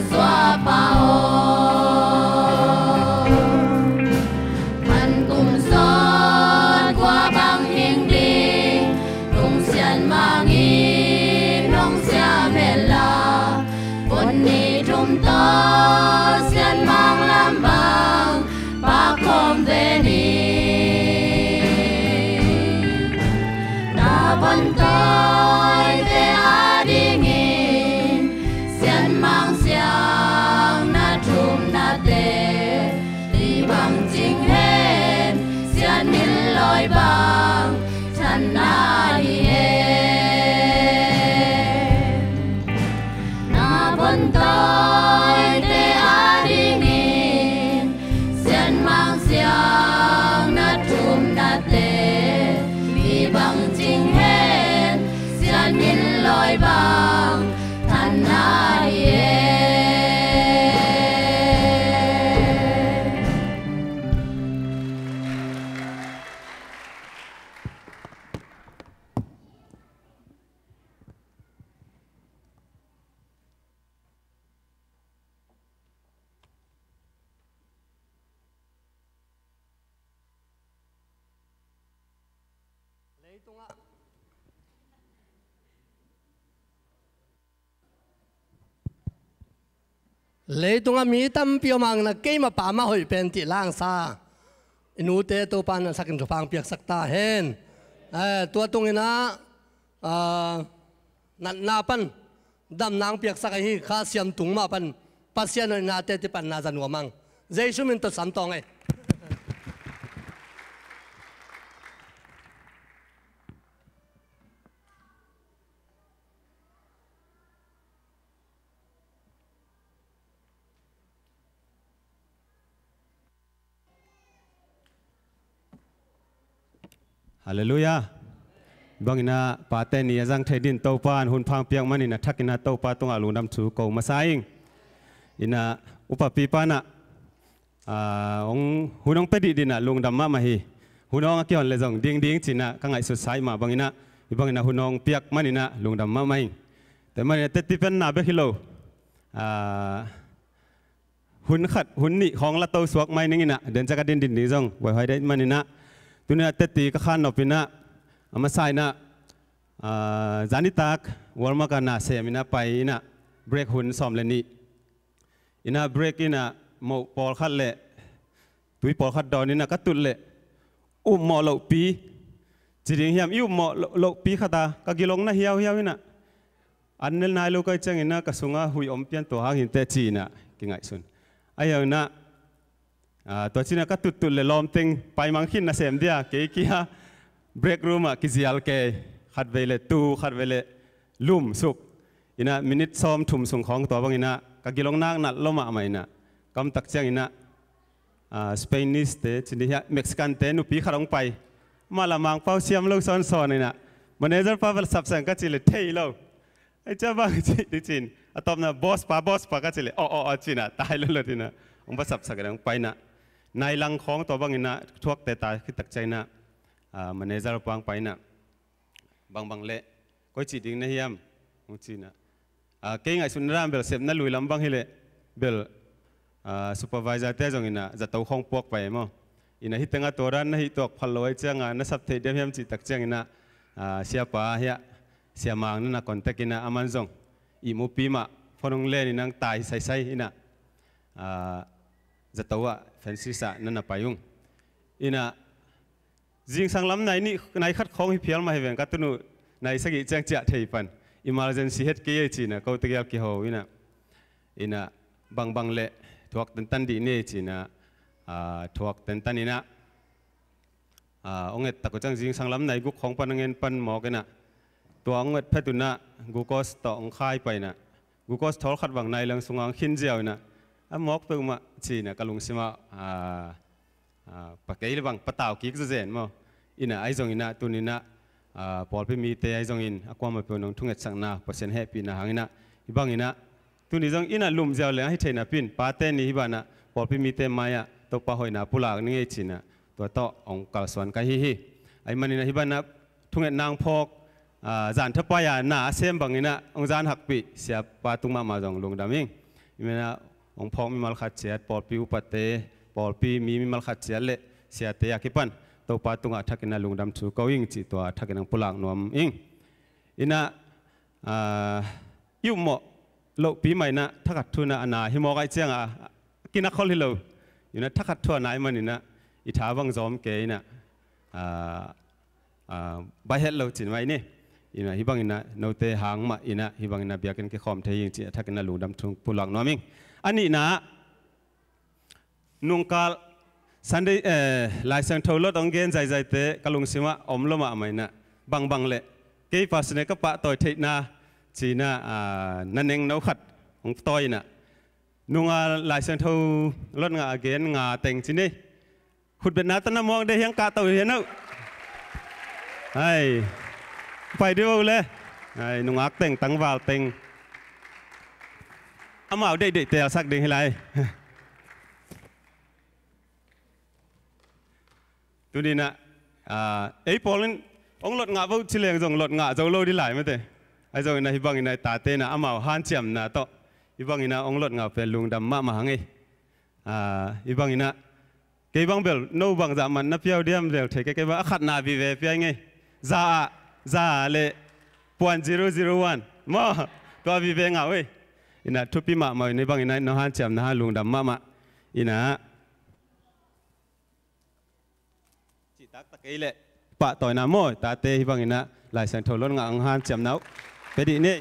xóa bao mình cùng son qua bằng hiên đi cùng xiên mang in nông xa mẹ la vốn ni trung to xiên mang làm bằng ba không về ni na vốn tôi te a đi nghìn xiên mang xiang na trung na te đi bằng chính hết xiên min lối bằng chân na đi na vốn tôi te a đi nghìn xiên mang xiang na trung na te đi bằng chính hết xiên min lối bằng chân na đi lấy tung mi tâm biểu mang na cây mà bà mà hội bên tị lang sa inu te to pan na sakin cho phang piak sakta hen eh tua tung ina à nặn na pan đam nang piak sakai hi kha siam tung ma pan pasian na te te pan na zan wa mang jesu min to sam tong ai Hallelujah. Bang ina pate ni azang thedin topan hun phang piang manina thakina topa tonga lundam chu ko masaing ina upapi pana a ong hunong pedi dina lungdam ma mahi hunong akion le jong ding ding china kangai su sai ma bang ina bang ina hunong piak manina lungdam ma mai te manina te tipen na be hilo a hun khat hun ni khong la to suak mai ningina den jaka din din ni jong wai hai dai manina tunia teti ka khan nopina amasai na zanitak walma ka na semina pai ina break hun som le ni ina break ina mo pol khat le tui pol khat don ina ka tul le um mo lo pi jiding hiam yu mo lo pi khata ka gilong na hiaw hiaw ina annel nai lo kai chang ina ka sunga hui om pian to hang hin te chi na ki ngai sun ayo naตัวที่นักตุตุเลลอมติงไปมังคินนะเสมเดียเกี่ยเบรกรูมอะกิซิอัลเกขัดเวลตูขัดเวลลุ่มสุกอินะมินิทซ้อมทุ่มส่งของตัวบางอินะกะกิลงนักนัดลมอะไม่นะกำตักเชียงอินะสเปนิสเตจินเดียเม็กซิกันเตนุปีขัดลงไปมาละมังเป้าเชียมลูกซ้อนซ้อนอินะมันเอเจอร์พาเวลสับสังกัจจิเลเทยโลไอเจ้าบางจิดิจินอะตอมนะบอสปาบอสปากัจจิเลอ๋ออ๋อจินะตายเลยเลยทีนะองค์พระสับสังกัดลงไปนะในลังของตัวบางอินะทวกแต่ตายคือตักใจนะมันเอเจอร์ปางไปนะบางบางเละก็จีดิ้งนะเฮียมงจีนะเก่งไอสุนทรามเบลเสพนั่นลุยลำบางฮิเลเบลซูเปอร์วิเซอร์เตจงอินะจะตัวของพวกไปมั้งอินะฮิตงาตัวรันนะฮิตตัวพัลลอยเจ้างานนัสับเทเดียมเฮียมจีตักใจอินะเสียป้าเฮียเสียมังนั่นนะคอนแทคอินะอามันจงอีมูปีมาพอนุ่งเล่นอินังตายใส่ใส่อินะจะตัวแฟนซีซ่านั่นน่ะไปยุ่งอินะจิงสังลำไหนนี่ไหนคัดของให้เพียรมาให้เวงกัตตุนุไหนสักอีแจ้งเจ้าเทียปันอิมาลเจนซีเฮดเกย์จีน่ะเขาตะเกียบกี่หัวอินะอินะบางบางเละทวกตันตันดีนี่จีน่ะทวกตันตันนี่นะองเอ็ดตะกุจังจิงสังลำไหนกุของปันเงินปันหมอกันนะตัวองเอ็ดเพตุนะกูก็สต่อองคายไปนะกูก็ทอลขัดบางในเรื่องสงางขินเจียวนะอ่ะหมอกตัวมาจีน่ะกะลุงสิมาปากเกยบางปะตาวกิกจะเจนมั้งอินะไอจงอินะตัวนี้นะพอลไปมีเตไอจงอินอความมาเป็นน้องทุ่งเอ็ดสังนาเปอร์เซ็นต์แฮปปี้นะหางอินะอีบางอินะตัวนี้จงอินะลุมเจ้าเลยให้เทน่ะปินปาเตนี่ฮิบานะพอลไปมีเตมายะตัวปะหอยนะปุลากนี่ไอจีน่ะตัวโตองกาสวนกันฮิฮิไอมันนี่นะฮิบานะทุ่งเอ็ดนางพอกจานทัพปายาหน้าเซมบางอินะองจานหักปีเสียปาตุงมามาจงลงดามิงอิเมนะองพองมีมัลขัดเสียปอลปีอุปัตเตปอลปีมีมีมัลขัดเสียเละเสียเตียกิปันตัวปาตุงอาทักกินลุงดำชูเกาอิงจิตัวทักกินปุลังนวมอิงอินะยุ่งหมดโลปีใหม่นะทักทุนะอนาฮิโมไกเจียงอ่ะกินนักขลิโลอินะทักทัวไหนมันอินะอิทาวังจอมเกยนะใบเห็ดโลจินไว้นี่อินะฮิบังอินะโนเตหางมาอินะฮิบังอินะเบียกันกิคอมเทยิงจิทักกินลุงดำชูปุลังนวมอิงอันนี้นะนุ่งกาลสันเดย์เอ่อลายเส้นทอลต้องเกณฑ์ใจใจเตะกลุงสิมาอมละมาไม่นะบังบังเละเกี่ยปัสเนก็ปะต่อยเทน่าจีน่าอ่านั่นเองน้าขัดของต่อยน่ะนุ่งลายเส้นทอลงาเกณฑ์งาเต็งจีนี่ขุดเป็นนัดตั้งมองได้ยังกาต่อยเห็นเอาไอ้ไปดูเลยไอ้นุ่งอักเต็งตั้งวาลเต็งเอามาเอาได้เด็ดแต่สักเด้งให้ไรตัวนี้นะอ่าไอ้พอลน์องหลดงาบุชิเลงจงหลดงาจะโลดีหลายมั้ยเต้ไอ้จงนะฮิบังอินะตาเต้นะอามาฮันเจียมนะโตฮิบังอินะองหลดงาเป็นลุงดำมามาหังไงอ่าฮิบังอินะเกี่ยบังเบลโนบังจามันนับเพียวเดียมเร็วเทเกี่ยบังขัดนาบีเวเพียงไงซาซาเล่ point zero zero one มาตัวบีเวงเอาเว้ยอินะทุบปีมามาในบังอินะนฮันเจียมนะฮะลุงดำมามาอินะตะกี้แหละปะต่อยน้ำโม่ตาเตะที่บางอินะลายเส้นทอลงอ่างหันจำน้ำไปดีนี่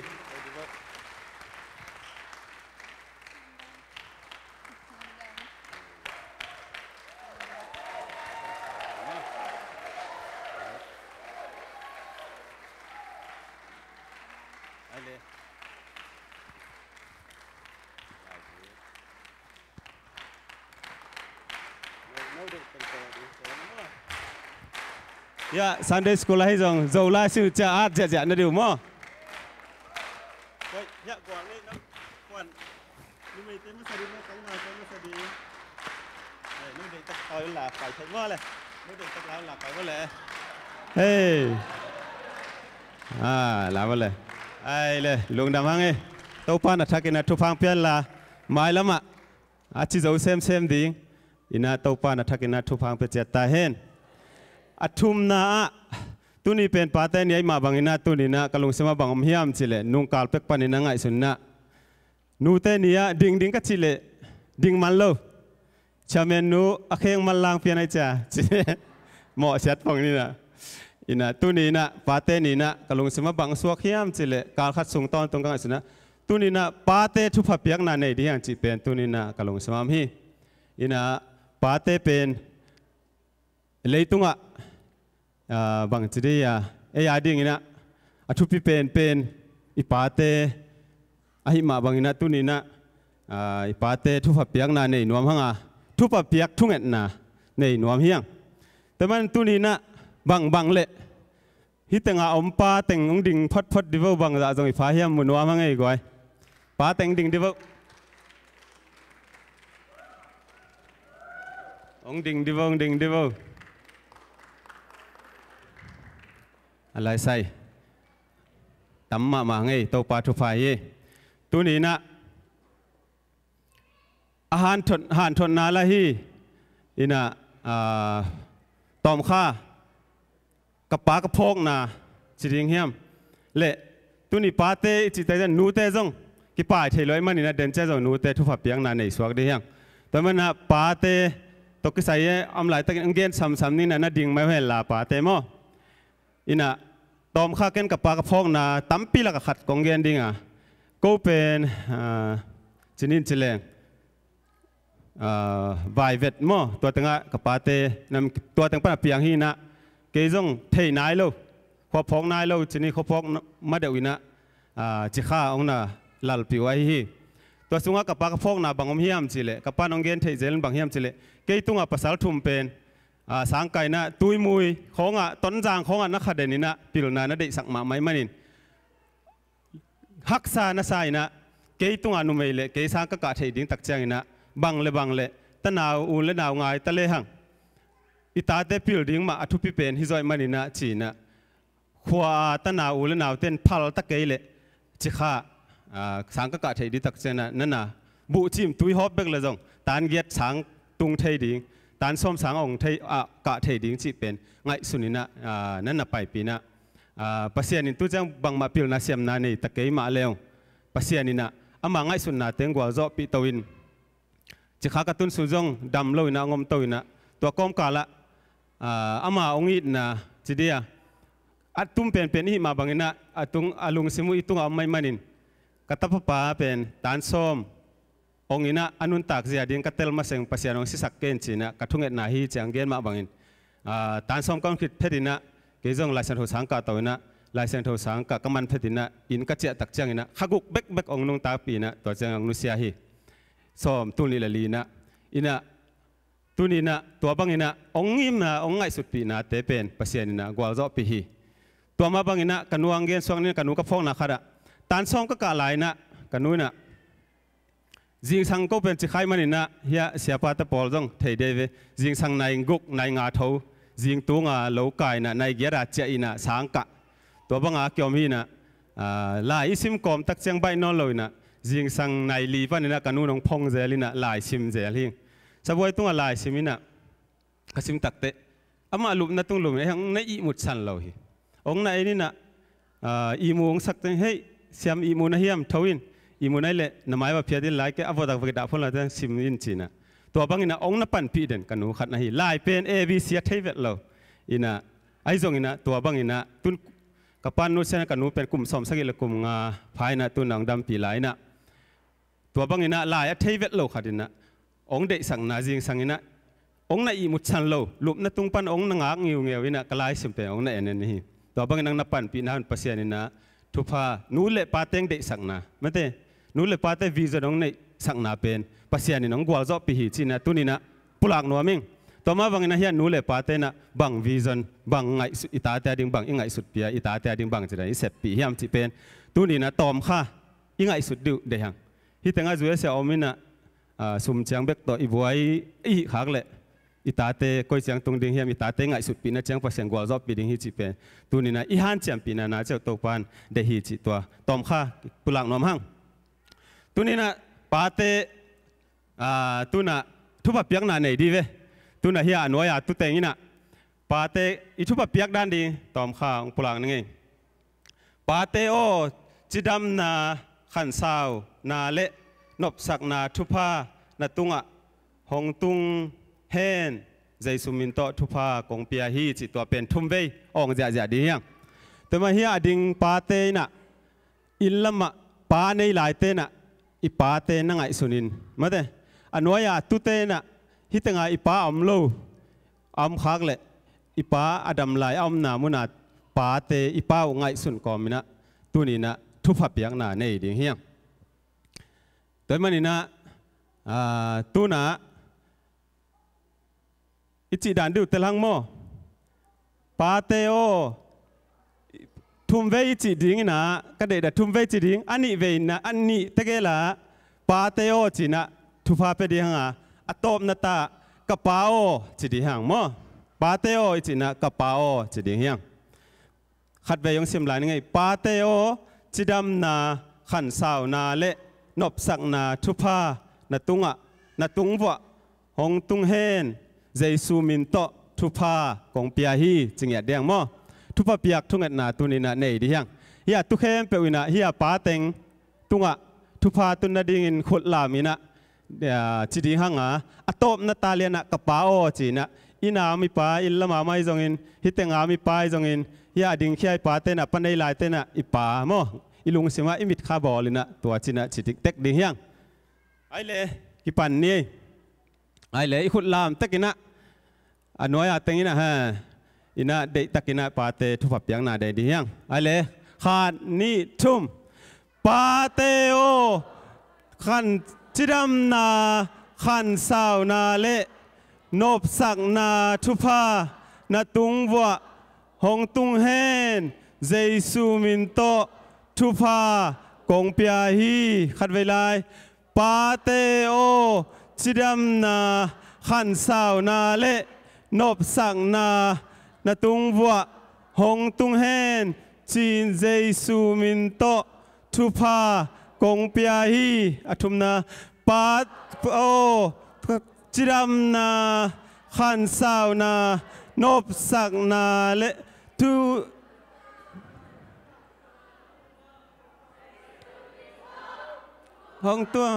ยา Sunday School ให้จงโจลาชื่อจะอาจจะจะนั่นเดียวมั้งเฮ้ยยากกว่านี่นะกว่านี่ไม่เต็มสดีไม่ใช่มาเต็มสดีเฮ้ยนี่เด็กตะคอยหลับไปใช่มั้งเลยนี่เด็กตะคอยหลับไปมั้งเลยเฮ้ยอ่าหลับมั้งเลยไอ้เลยลุงดำฮังเอ้ตัวป้านัทกินนัททุพังเพี้ยนละไม่ละมะอาชีพเราเซมเซมดิ้งอินาตัวป้านัทกินนัททุพังเพี้ยนตาเห็นอัทุมนาตุนีเป็นปาเตนี่มาบังอินาตุนีนะกลุงสมาบังอมฮิามจิเลนุงกาลเป็กปานินังไงสุนนะนูเตนี่ยดิ่งดิ่งกัจิเลดิ่งมันโลชาเมนูอเคงมันลางเพียนไอจ่าจิเลเหมาะเช็ดฟังนี่นะอินะตุนีนะปาเตนี่นะกลุงสมาบังสวกฮิามจิเลกาลขัดส่งตอนตรงกลางสุนนะตุนีนะปาเตทุพเปียกนาในที่ยังจิเป็นตุนีนะกลุงสมาฮีอินะปาเตเป็นเลยตุงะบางทีอ่ะเอ้ยดิ่งนะอทุพิเป็นเป็นอิปาเตอหิมาบางอินะตุนีนะอิปาเตทุพเปียกนาในนวมหังอ่ะทุพเปียกทุ่งเอ็ดนาในนวมเฮียงแต่มันตุนีนะบางบางเละฮิตงาอมปาเต็งองดิ่งพดพดดิวบางจะจงอิพาเฮียมมุนวมหังไงก้อยปาเต็งดิ่งดิวองดิ่งดิวองดิ่งดิวอะไรใส่ตั้มมามาไงตัวปลาทุพายตัวนี้นะอาหารทนอาหารทนนาละฮีอินะตอมข้ากับปลากระพงนาจิริงเฮียมเละตัวนี้ปลาเตจิตใจจะนูเตจงกี่ปลาเทลอยมันนี่นะเดินเจ้าจงนูเตทุพเปียงนาในสวกเดียงแต่มันนะปลาเตตกกิใส่อำไหลตะเกียงซ้ำๆนี่นะน่าดิ่งไม่เห็นลาปลาเตมออินะตอมข้าเกินกับปลากระพงนาตั้มปีละกับขัดกองเงินดิ่งอ่ะก็เป็นจินินจิเลงวายเวทมอตัวตั้งกับปลาเตนำตัวตั้งปนเปียงฮีนะเกยจงเทนายโลขวบพองนายโลจินิขวบพองมาเดวินะจิข้าองน่ะหลับปิวไว้ฮีตัวสุงกับปลากระพงนาบางอมเฮียมจิเลกับปานองเงินเทเจลบางเฮียมจิเลเกยตุงอ่ะภาษาทุ่มเป็นสังไก่นะตุยมุยของอ่ะต้นจางของอ่ะนักขัดเดนินะปิลนานะเด็กสักมาไม่มานินฮักษานะไซนะเกยตุงอ่ะนุ่มเลยเกยสังก็กาดให้ดิ้งตักเจงนะบังเลยบังเลยตะนาวอุ่นเลยนาวง่ายตะเลหังอิตาเตปิลดิ้งมาอทุพิเป็นฮิจอยมานินะจีนะขวาตะนาวอุ่นเลยนาวเต้นพัลตะเกยเลยจิข้าสังก็กาดให้ดิ้งตักเจงนะนั่นน่ะบุจิมตุยฮอบเบกเลยจงตานเกียรสังตุงเทดิ่งตานส้มสังองเทอ่ะกะเทดิ่งจีเป็นไงสุนินะอ่านั่นน่ะไปปีนะอ่าปัสยานินตุจังบังมาพิลนาเสียมนานี่ตะเกยมาเลวปัสยานินะอามาไงสุนนาเต็งกว่าจอปีตวินจะขากระตุ้นสุจงดำลอยนะงมตวินะตัวก้มกาละอ่าอามาองอิดนะจีเดียอัดตุ้มเป็นเป็นที่มาบังอินะอัดตุงอาลุงสิมุอิตุงเอาไม่มานินกตับป้าเป็นตานส้มองอินะอนุนตักเสียดิ่งกัตเตลมาเสงปัสยานองสิสักเกนจีนะกระทุ่งเอ็ดนาฮีเจียงเกนมาบังอินตานส้มก้อนคิดเพดินะเกจงลายเส้นหัวสังกาตัวนะลายเส้นหัวสังกากำมันเพดินะอินกัจเจตักเจียงอินะขกุกเบกเบกองนุงตาปีนะตัวเจียงองนุเสียฮีส้มตุนีละลีนะอินะตุนีนะตัวบังอินะองอิมนะองไงสุดปีนะเตเป็นปัสยานินะกวาจอปีฮีตัวมาบังอินะกันูอังเกนสวงนี่กันูกับฟองนะขะระตานส้มก็กาลายนะกันูนะจิงสังก็เป็นจิใครมันนี่นะเฮียเสียปาตะปอลจงเทเดเวจิงสังในกุกในงาเท้าจิงตัวงาเหลวกายนะในเกียราเจอินะสังกะตัวบังอาเกี่ยวมีนะลายซิมกอมตักเชียงใบนอนเลยนะจิงสังในลีฟันนี่นะกันูนองพงเจลินะลายซิมเจลิงสบายตัวลายซิมินะกซิมตักเตะอามาลุมนะตุงลุมเนี่ยในอีมุดสันเลยองในนี่นะอีมูงสักเตเฮ้ยเสียมอีมูนะเฮียมทวินอีมุนัยเล่นนามายว่าเพียดิลไลค์อวดากวิดาพลนั่นซิมอินจีน่ะตัวบางอินะองนับปันปีเด่นกันนูขัดนะฮีไล่เป็นเอวีเสียเทเวตเราอินะไอซงอินะตัวบางอินะตุนกับปันนู้นเส้นกันนูเป็นกลุ่มสมสกิลกลุ่มงาภายนะตุนหนังดำปีไลนะตัวบางอินะไล่เทเวตเราขัดอินะองเด็กสังนาจิงสังอินะองน่ะอีมุดชันเราลุบนะตุงปันองนังอักงิวเงียวอินะกลายสิมเป็นองน่ะเอ็นนี่ตัวบางอินะนับปันปีนั้นปัสยานินะทุพานูเล่ปาเต็งเด็กสังนะไม่เต้นู้นเลยป้าเต้วีจะน้องในสังนาเป็นปัสยานิน้องกวาจอปีหีจีนะตุนีนะปุลักนัวมิงต่อมาบางนะเฮียนู้นเลยป้าเต้นะบางวีจันบางไงอิตาเตดิ่งบางอิงไงสุดเปียอิตาเตดิ่งบางจะได้เสพปีเฮียมจีเป็นตุนีนะตอมข้าอิงไงสุดดูเดียงฮิตงาจุเอเสียอมินะสุ่มเชียงเบกต่ออีบัวอีขากเลยอิตาเตก้อยเชียงตรงดิ่งเฮียมอิตาเตไงสุดปีนะเชียงปัสยานกวาจอปีดิ่งฮีจีเป็นตุนีนะอีฮันเชียงปีนะน่าจะตกปานเดฮีจีตัวตอมข้าปุลักนัวมั่งตุนี่นะปาเตอ่าตุน่ะทุบเปียกนาไหนดีเว้ตุน่ะเฮียน้อยอ่ะตุเตงินะปาเตอีทุบเปียกด้านดีตอมข้างปลางนึงเองปาเตโอจิดำนาขันสาวนาเละนบสักนาทุพานาตุงอ่ะหงตุงเฮนใจสุมินโตทุพากงเปียฮีจิตัวเป็นทุ่มเวอองจะจะดียังแต่มาเฮียดิ่งปาเตน่ะอิลละมะปาในหลายเตน่ะอีป้าเตนังไงสุนินมาเต้อันน้อยตุเตนะฮิตงาอีป้าอมโลอมขากเลยอีป้าอดัมลายอมนามุนาป้าเตอีป้าไงสุนกอมินะตุนีนะทุบเปียกนาในดิ่งเฮียงแต่มันนี่นะตุนะอิจิดันดูเตลังโมป้าเตโอทุ่มเวจิดิ่งนะก็เด็ดทุ่มเวจิดิ่งอันนี้เวนะอันนี้ตะเกล่ะปาเตโอจินะทุพาเปดิหังอ่ะตบนาตากระเป๋าจิดิ่งหังมั้งปาเตโอจินะกระเป๋าจิดิ่งหังขัดเวยงเสียมลายนี่ไงปาเตโอจิดำนาขันสาวนาเละนบสักนาทุพานาตุงอ่ะนาตุงวะหงตุงเฮนเจซูมินโตทุพากงเปียฮีจิงหยัดเดียงมั้งทุบเปียกทุ่งเงินนาตุนินะในดิยังเฮียตุเข้มเปียวินะเฮียป้าเต็งตุงอ่ะทุพาตุนนาดิ่งขุดลามินะเดี๋ยวจีดีหังอ่ะอัตโตมนาตาเลียนะกระเป๋าจีนะอินามีป้าอิลละมาไม่จงอินฮิตเตงอามีป้าจงอินเฮียดิ่งเขี้ยป้าเตนะปันในลายเตนะอีป้าโมอิลุงเสียมาอิมิดคาบอลินะตัวจีนะจีติกเต็กดิ่งยังไอเล่กิปันนี่ไอเล่ขุดลามเต็กินะอันน้อยอ่ะเต็งนะฮะอินะเด็กตะกินะปาเตทุบเปียงนาเดดียังอะไรขาดนี่ทุ่มปาเตโอขันจิดำนาขันสาวนาเละนบสักนาทุพานาตุงวะหงตุงเฮนเจซูมินโตทุพากงเปียฮีขัดเวลาปาเตโอจิดำนาขันสาวนาเละนบสักนานาตุงวัวหงตุงเฮนจีนเจซูมินโตทุพากงเปียฮีอทุมนาปปาโอจิรำนาขันสาวนานบสักนาเลทุห้องตัว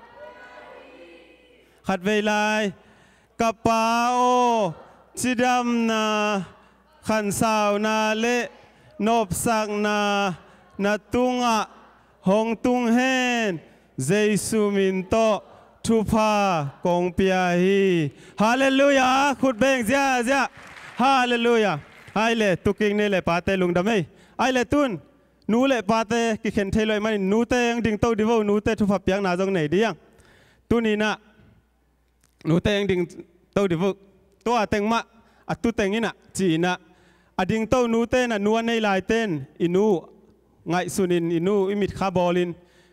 ขัดเวลากระเป๋าจิดำนาขันสาวนาเลนบสักนานาตุงะห้องตุงเฮนเจสุมินโตทุพากงเปียฮีฮาเลลูยาขุดเบงเจ้าเจ้าฮาเลลูยาไอเลตุกิงเนเลปาเตลุงดำเมไอเลตุนนูเลปาเตกิเข็นเทลอยมันนูเตงดิ่งโตดิวนูเตทุพเปียงนาจงไหนดียังตุนีนะนูเตงดิ่งโตดิวตัวเตงมะอัตุเตงนี่นะจีนะอดิ่งโตนูเตนะนัวในลายเต้นอินูไงสุนินอินูอิมิดคาบอลิน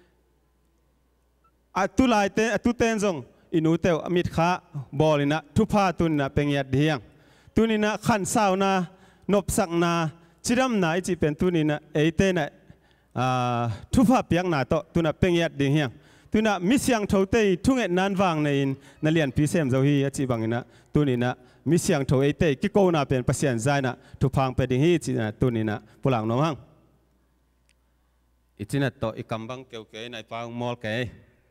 อัตุลายเตอัตุเตนซงอินูเตอมิดขาบอลินะทุพาตุนนะเป็นยัดเดียงตุนินะขันสาวนานบสักนาจิรำนาอิจิเป็นตุนินะเอเตนะทุพาเปียงนาโตตุนะเป็นยัดเดียงตุนะมิเสียงเท่าเตยทุ่งเอ็ดนันวางในนัเลียนพิเศษเจ้าฮีอจิบังนะตุนินะมิเสียงเท่าเอเตกิโกนาเป็นปัสยันใจนะทุพังเป็นดิ่งฮีจินะตุนินะปุลังน้องอิจินะโตอิกัมบังเกี่ยวเกยในปางมอลเกย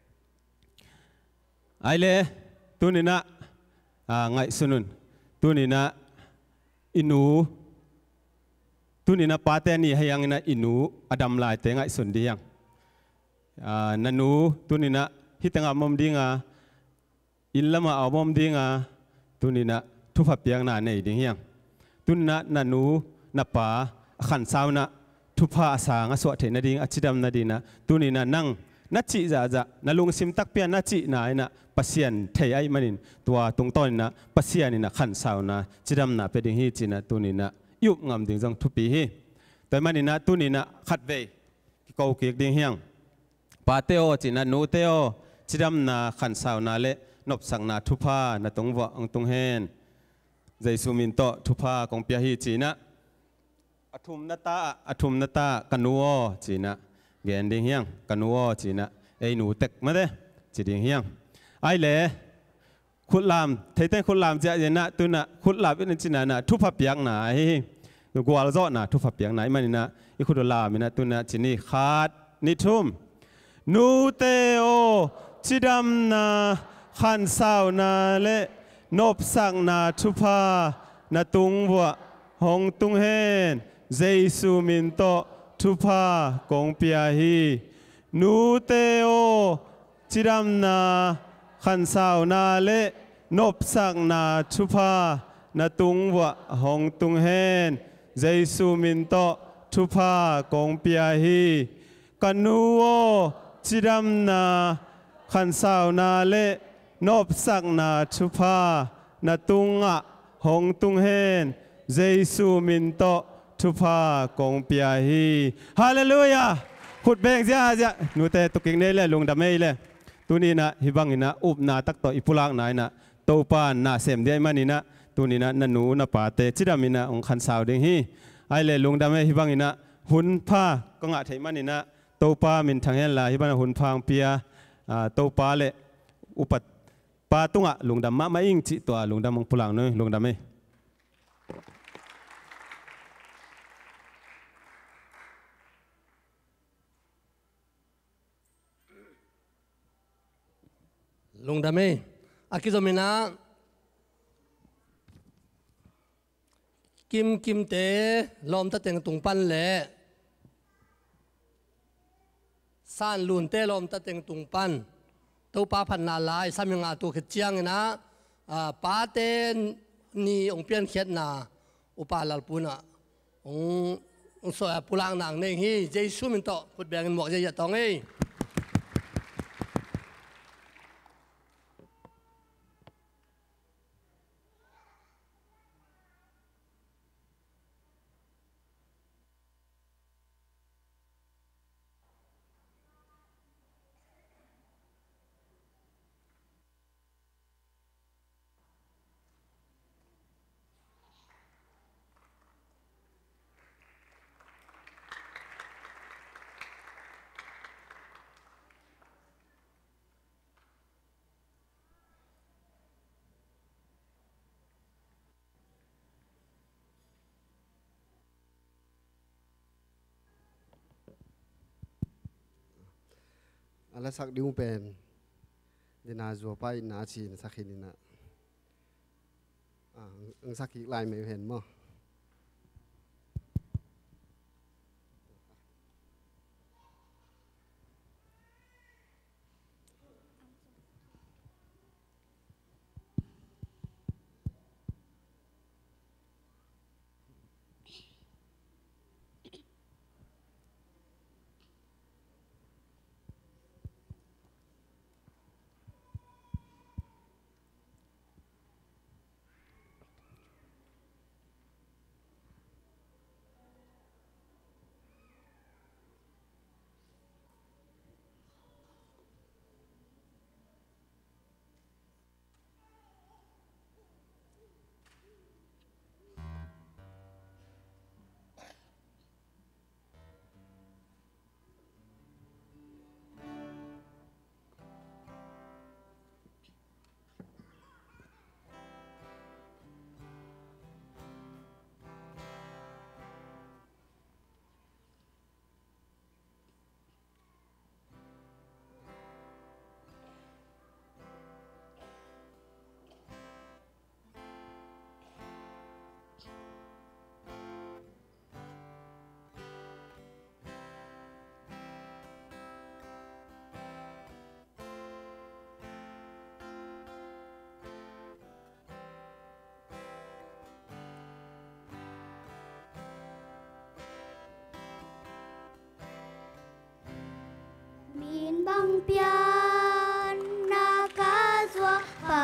ไอเล่ตุนินะไงสุนุนตุนินะอินูตุนินะปาเตนี่ให้ยังนะอินูอดัมลายเตงไงสุนดียังนันูตุนินะฮิตังอามอมดีงาอินละมาอามอมดีงาตุนินะทุพเปียงนาในดียังตุนินะนันูนับป่าขันสาวนะทุพอาสางสวดเทนดีอจิดัมนาดีนะตุนินะนั่งนัดจีจะจะนัลุงซิมตักเปียนัดจีน่ะนะปัสยันเทยไอมันินตัวตรงต้นนะปัสยันนี่นะขันสาวนะจิดำนะเป็นดิ่งฮีจีนะตัวนี้นะยุบงามดิ่งจังทุปีฮีแต่มันนี่นะตัวนี้นะขัดเวกิโกเกียกดิ่งเฮียงปาเตโอจีนะนูเตโอจิดำนะขันสาวนะเละนบสังนะทุพานะตรงวะองตรงเฮนใจสุมินโตทุพากงเปียฮีจีนะอทุมนาตาอทุมนาตากันูโอจีนะเกณฑ์ดิ่งเฮียงกันวัวจีนะไอหนูเต็กมาเด้จีดิ่งเฮียงไอเล่ขุดลามเทเต้ขุดลามจะเจนะตุนะขุดลามเป็นจีนะนะทุบเปียงไหนกัวลจ้อนะทุบเปียงไหนมันนะอีขุดลามนะตุนะจีนี่ขาดนิทุ่มนูเตโอจีดำนะขันสาวนะเล่นบสังนะทุพานะตุงวัวหงตุงเฮนเจสุมินโตทุพากงเปียฮีนูเตโอจิรำนาขันสาวนาเลนบสักนาทุพานาตุงวะหงตุงเฮนเจสุมินโตทุพากงเปียฮีกันูโอจิรำนาขันสาวนาเลนบสักนาทุพานาตุงะหงตุงเฮนเจสุมินโตทุพากงเปียฮีฮาเลลูยาขุดเบงเสียเสียนูเตตุกิงเนเล่ลงดำเมยเล่ตัวนี้นะฮิบังนี่นะอุบนาตักต่ออิปุลังนายนะโตปานนาเสมเดียมันนี่นะตัวนี้นะนันนูนะปาเตจิดามินะองคันสาวเดงฮีไอเล่ลงดำเมยฮิบังนี่นะหุ่นผ้าก็งะไทยมันนี่นะโตปามินทางเฮลลาฮิบังหุ่นพางเปียโตปาเล่อุปปาตุงะลงดำมะไม่อิงจิตัวลงดำมงปุลังเนยลงดำเมยลุงดามีอากิโซมินากิมกิมเตลอมตะเต็งตุงปันเล่ซานลุนเตลอมตะเต็งตุงปันตัวป้าพันนาลายสามีงาตัวขจียงนะป้าเตนี่องเปียนเขียนนาอุปาลปุนะองสวยปุลังนางเนฮีเจสุมินโตพุทธแบงหมวกเจียตองเอ ala sak diu pen dina zo pai na chin sakhinina à ang sakhi lai me hen mo min bang pian na ka zwa pa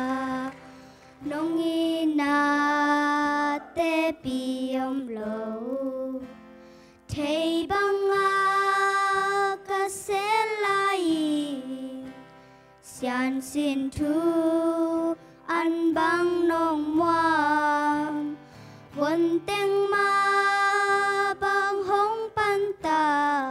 nong ina te piam lo thei bang a ka se lai sian sin thu an bang nong wang won teng ma bang hong pan ta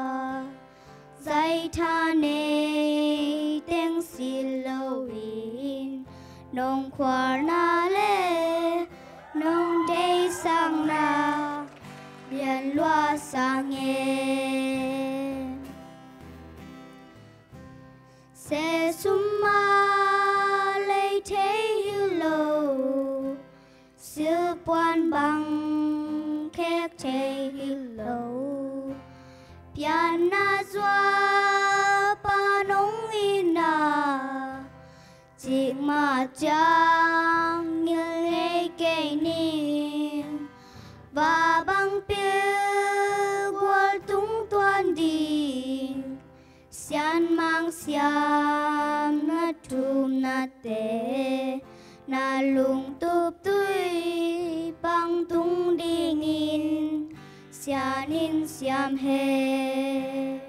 Zai tha ne tiếng xin lâu in nông khoa na lê nông đây sang na biển loa sang nghe sẽ sum ma lấy thế yêu lâu xưa quan bằng khép thế yêu lâu piana zua pa nong ina chỉ mà chang như nghe cây niềm và băng piêu qua tung toàn đi xian mang xiam na thum na te na lung tup tui băng tung đi nghìn sianin siam he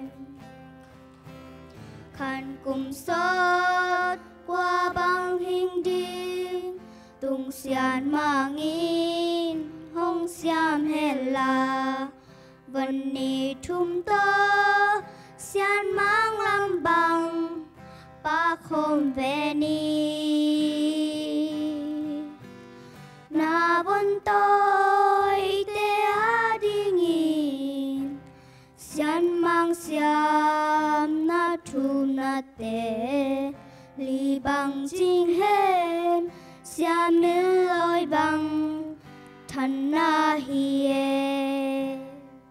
khan kum sot qua bang hình ding tung sian mangin hong siam he la vân ni thum to sian mang lam bang pa khom ve ni na bon tôi te Sian mang siam na thum na te li bang jing hen siam mil loi bang than na hi e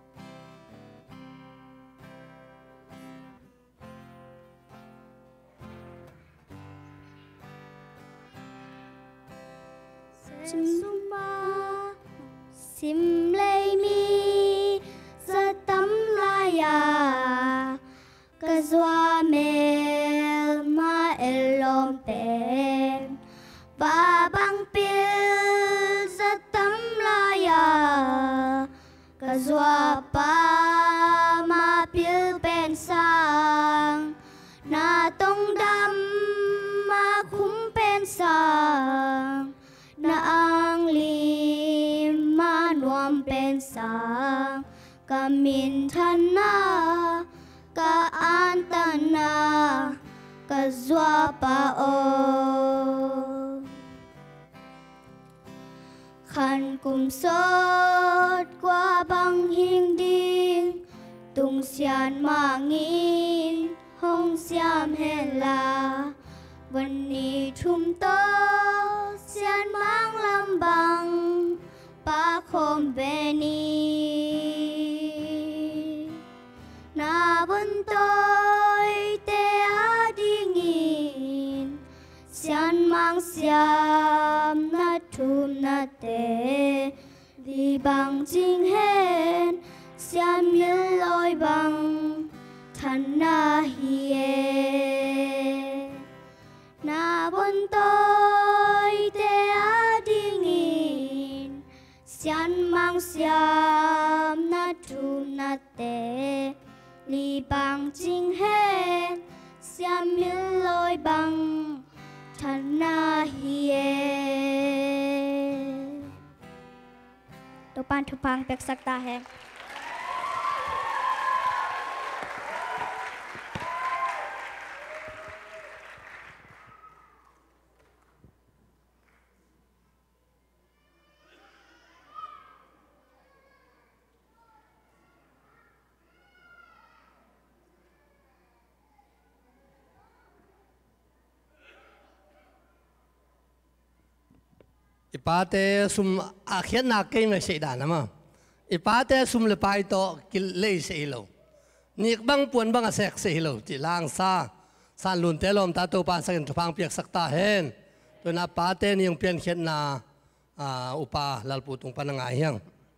sim suma sim lei mi sa tâm la ya ka zwa mel ma elom pen ba bang pil sa tâm la ya ka zwa pa ma pil pen sang na tong dam ma khum pen sang na ang lim ma nuam pen sang kamin thana ka antana ka zwa pa o khan kum sot qua bang hình ding tung sian mangin hong sian ามเฮลาวันนี้ทุ่มโตเสียนมังลำบังปาคมเบนีนาบนโตยเตอาดิงินเสียนมังเสียมนาทุ่มนาเตดีบังจิงเห็นเสียนมิลลอยบังทันนาเฮียนาบนโตยเตอาดิงินเสียนมังเสียมนาทุ่มนาเตลีบังจิงเห็นเสียนมิลลอยบังทันนาเฮียตัวปานทุพังเป็กสักตาแหงอีป้าเตสุมอาเขียนนักเก่งเลยเสียดายนะมั้งอีป้าเตสุมเลปายโตกินเลยเสียโลนี่บังปวนบังอาเสกเสียโลจีลางซาสานลุนเตลมตาตัวปานสักทุพังเปียกสักตาเห็นตัวนับป้าเตนี่ยังเปลี่ยนเขียนนาอุปาลลปูตุงปนังไงยัง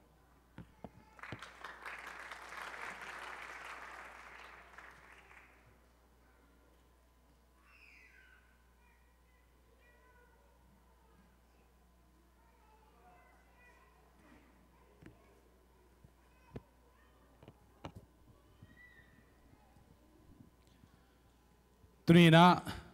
ตัวนี้นะ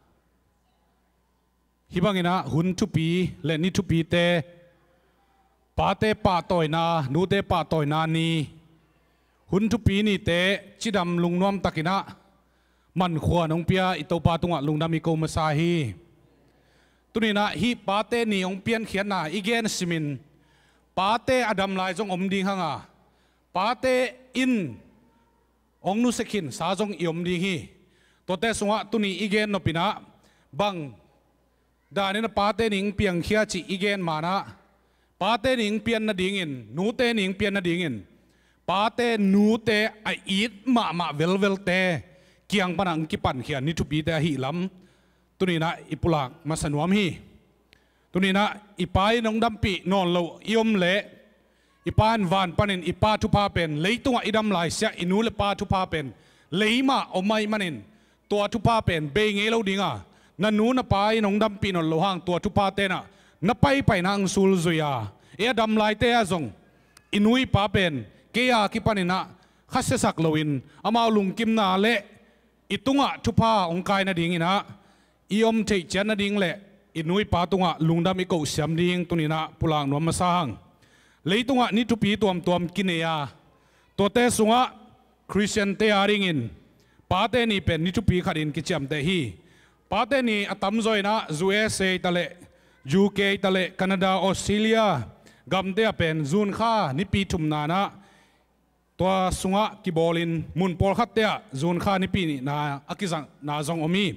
ฮิบังเงินะหุ่นทุปีและนิทุปีเตปาเตปาต่อยนานูเตปาต่อยนานีหุ่นทุปีนี่เตจิดำลุงน้อมตะกินะมันขวานองเปียอิโตปาตุงะลุงดามิโกมาซาฮีตัวนี้นะฮิปาเตนี่องเปียนเขียนนาอีเกนสิมินปาเตอดัมลายจงอมดิงฮังอ่ะปาเตอินองนุสกินสาจงยมดิงฮีตัวเตสงะตุนีอีเกนนปินะบังดานินปาเตนิงเปียงเขียจิอีเกนมานะปาเตนิงเปียนนาดิงินนูเตนิงเปียนนาดิงินปาเตนูเตไออีดมามาเวลเวลเตเกียงปนังกิปันเขียนนิทุปีเตหิลำตุนีนะอิปุลักมาสนวมฮีตุนีนะอิปายนองดัมปีนอนโลยมเละอิปานวานปันินอิปาทุพาเป็นเลยตัวอิดัมลายเสียอินูเลปาทุพาเป็นเลยมาอมัยมันินตัวทุพาเป็นเบงเอลดิงอ่ะนันนูนไปนองดำปีนนโลหังตัวทุพาเตนะนับไปไปนางสูลซุยาเอดำลายเตะจงอินุยป้าเป็นเกียกิปันินะขัดสักโลวินอามาลุงกิมนาเละอิตุงะทุพาองกายนาดิงนะอิอมเทเจนนาดิงเละอินุยป้าตุงะลุงดำอีโกเสียมดิงตุนินะปุลังนวมมาสร้างเลยตุงะนิทุปีตัวมตัวมกินเนียตัวเตสุงะคริสเตียนเตอาริงินปาเตนี่เป็นนิทุปีขัดินกิจมเตฮีปาเตนี่อัตมจอยนะยูเอสเอตะเลยูเคตะเลแคนาดาออสเตรเลียกัมเตอเป็นจูนข้านิปีทุมนานะตัวสุงะกิบอลินมุนปอลขัดเตะจูนข้านิปีนี่นาอักิจังนาจงอมี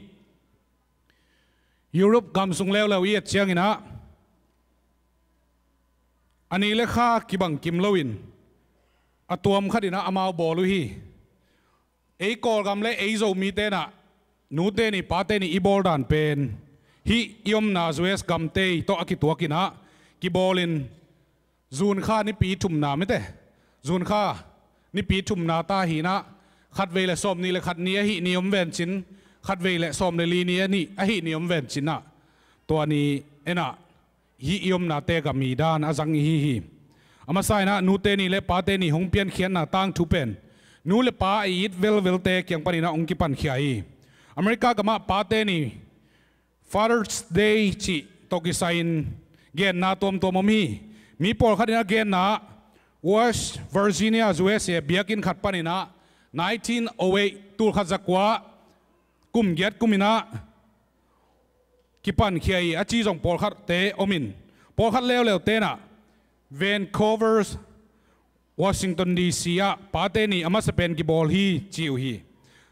ยุโรปกัมสุงเลวเลวเยียดเชียงอินะอันนี้เลขากิบังกิมเลวินอัตัวมขัดินะอามาบอลุฮีเอกอลกำเล่เอโซมีเตนะนูเตนี่ปาเตนี่อีบอลดันเป็นฮิยมนาจูเอสกัมเตยโตอกิตัวกินะกิบอลินจูนข้านี่ปีทุมนาไม่เตจูนข้านี่ปีทุมนาตาหีนะขัดเวลสอมนี่เลยขัดเนี้ยฮินิยมเวนชินขัดเวลสอมเลยลีเนี้ยนี่อหินิยมเวนชินนะตัวนี้เอ็นะฮิยมนาเตกับมีดานอาจังฮิฮิอามาใส่นะนูเตนี่เลยปาเตนี่หงเปียนเขียนนาตั้งทุเป็นนูเลป้าอีดเวลเวลเตเกียงปานินะองกิปันเขียอเมริกาก็มาปาเตนี่ Father's Day จิตกิสัยนเกนนาตัวมตัวมมีมีปอลขัดนะเกนนา West Virginia ยู เอส เอ เบียกินขัดปานินะหนึ่งพันเก้าร้อยแปดตูลขัดจักว่ากุมเกียรกุมินะกิปันเขียอาจีจงปอลขัดเตอมินปอลขัดเลวเลวเตนะ Vancouver Washington ดี ซี อะปาเตนี่อามาสเปนกิบอลฮีจิวฮี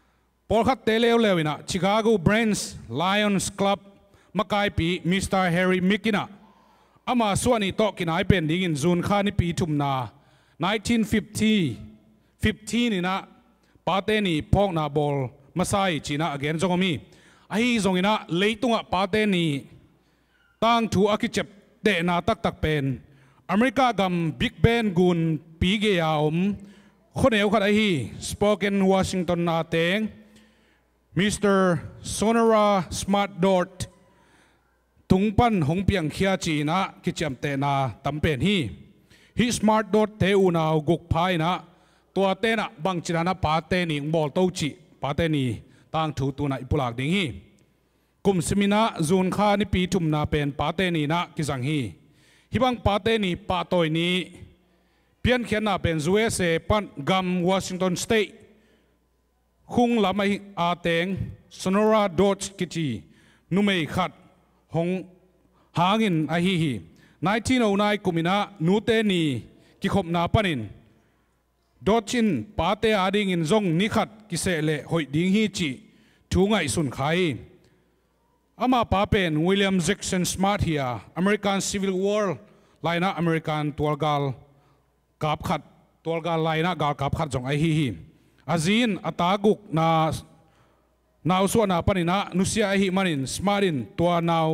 ปอลคัดเตเลวเลวินะชิคาโกแบรนส์ไลออนส์คลับมาไกปีมิสเตอร์แฮร์รี่มิกกินะอามาส่วนนี้โตกินายเป็นดิ่งจูนข้านี่ปีทุ่มนาหนึ่งพันเก้าร้อยห้าสิบ สิบนี่นะปาเตนี่พอกนาบอลมาใส่จีน่าเกนจงมีไอ้จงอินะเลยตุงะปาเตนี่ตั้งถูกอากิเจ็บเตนาตักตักเป็นอเมริกากัมบิ๊กเบนกุนปีเกียอมคนเอวขัดไอ้ฮีสปอเกนวอชิงตันนาเตงมิสเตอร์โซนาราสมาร์ทดอทตุงปันหงเปียงเขียจีนะกิจมเตนาตั้มเป็นฮีฮีสมาร์ทดอทเทอุนาวกุกพายนะตัวเตนะบังจินานะปาเตนี่บอลโตจิปาเตนี่ตั้งถูกตัวนะอิปุลากดิ่งฮีกุมสมินะจูนข้านี่ปีทุ่มนาเป็นปาเตนี่นะกิจังฮีฮิบังปาเตนี่ปาโตยนี้เพียนเขียนนาเป็น ยู เอส เอ ปันกัมวอชิงตันสเตทคุงลำไออาเตงสโนราดอชกิจีนุเมยขัดหงหางินไอฮีฮีหนึ่งพันเก้าร้อยเก้ากุมินะนูเตนีกิขบนาปันินดอชินปาเตอาดิงินจงนิขัดกิเสเลหอยดิงฮีจีทูไงสุนไขอามาปาเป็นวิลเลียมแจ็กสันสมาร์ทเฮียอเมริกันซิวิลวอร์ไลน่าอเมริกันตัวกาลกาบขัดตัวกาลไลน่ากาลกาบขัดจงไอฮีฮีอาจีนอัตากุกนานาส่วนนาปนินะนุเซียไอฮีมันินสมารินตัวนาว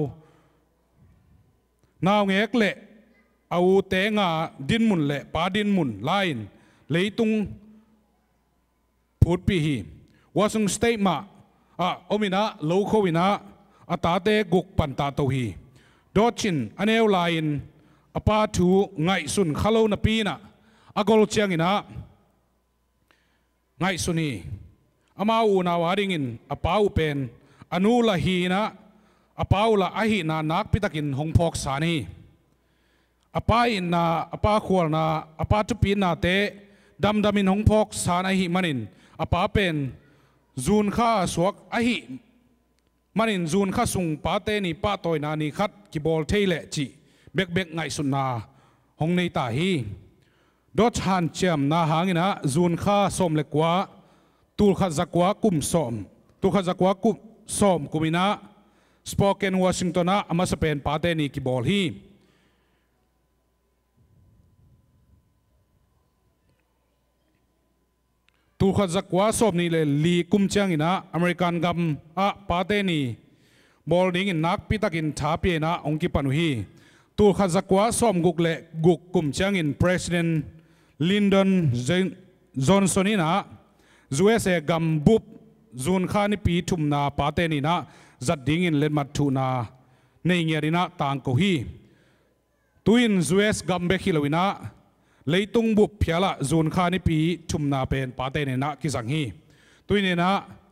นาวเงกเละเอาเตงาดินมุนเละปาดินมุนไลน์เลยตุงพูดปีฮีวอชิงสเตทมาอ่ะอมินะโลโควินะอัตาเตกุกปันตาโตฮีดอชินอันเอลไลน์อปาทูไงสุนขลานปีนะอากอลเชียงินะไงสุนีอามาอูนาวาริงินอปาอุเป็นอนุลาฮีนะอปาอุลาอหินานักพิตากินหงพอกสานีอปาอินนาอปาขวลนาอปาจุปีนาเตดำดำมินหงพอกสานอหิมันินอปาเป็นจูนข้าสวกอหิมันินจูนข้าสุงปาเตนีปาตอยนานีคัดกิบอลเทเลจิเบกเบกไงสุนนาหงในตาฮีดอชันเจียมนาหางินะจูนข้าสมเล็กว่าตูลขัดจักว่ากุมสมตูลขัดจักว่ากุมสมกุมินะสปอเกนวอชิงตันนะอามาสเปนปาเตนีกิบอลฮีตูขัดจักว่าสมนี่เลยลีกุมเชียงอินะอเมริกันกัมอะปาเตนีบอลดิ้งอินนักพิตากินท้าเปียนะองกิปานุฮีตูขัดจักว่าสมกุกเละกุกกุมเชียงอินประธานลินดอนจอห์นสันนี่นะยูเอสเอกัมบุบจูนข้านี่ปีทุ่มนาปาเตนีนะจัดดิ้งอินเลนมัดทูนาในเงียรินะต่างกุฮีตุยนยูเอสกัมเบคิลวินะเลยตุงบุบเพียละจูนข้านี่ปีทุ่มนาเป็นปาเตนีนะกิสังฮีตุยนี่นะ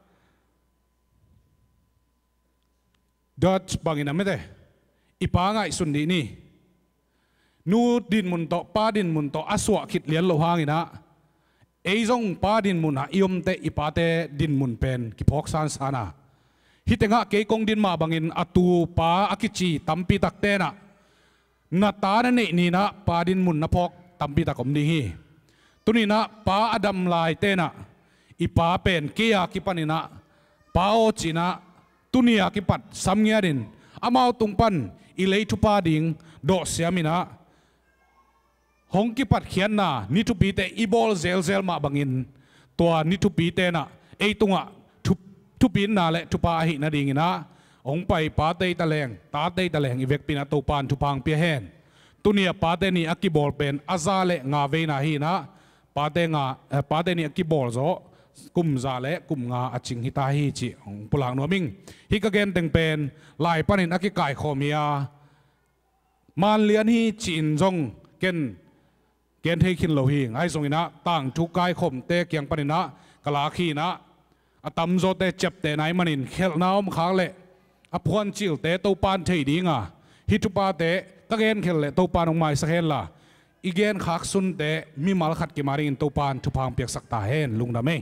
ดอชบางอินะไม่ได้อีปางไงสุนดีนี่นูดินมุนโตปาดินมุนโตอสวะคิดเลี้ยนโลหางินะเอจงปาดินมุนหายมเตอีปาเตดินมุนเป็นกิพอกซานสานาฮิตงะเกยกงดินมาบังอินอตูปาอากิจีตัมปีตักเตนะนาตาเนนี่นะปาดินมุนนพอกตัมปีตักอมดีฮีตุนีนะปาอดัมลายเตนะอีปาเป็นเกียกิปันินะปาโอจีนะตุนียกิปัดสัมเงียดินอามาตุงปันอิเลทุปาดิงโดเสียมินะหงกิปัดเขียนนะนิทุปีเตอีบอลเซลเซลมาบังอินตัวนิทุปีเตนะเอตุงะทุทุปีนนาเลทุปาหินาดิงินะองไปปาเตยตะแลงตาเตยตะแลงอีเวกปินาตูปานทุพังเปียแฮนตุเนียปาเตนี่อักกิบอลเป็นอาซาเลงาเวนาฮีนะปาเตงาปาเตนี่อักกิบอลโซกุมซาเลกุมงาอจิงฮิตาฮีจิของปุลังนัวมิงฮิกะเกนเต็งเป็นลายปันินอักกิไก่ขอมียมันเลียนฮีจินจงเกนเกนเทคินโลหิงไอ้ทรงอินะต่างทุกกายข่มเตะเกียงปนินะกลาขีนะอตัมโซเตเจ็บเตะไหนมันินเคลน้ำค้างเละอพวนจิลเตะตัวปานเทดีงาฮิตุปาเตะตะเกนเคลเละตัวปานองไม้สักเฮนละอีเกนขักซุนเตะมีมาลขัดกิมารินตัวปานทุพังเปียกสักตาเฮนลุงดาเม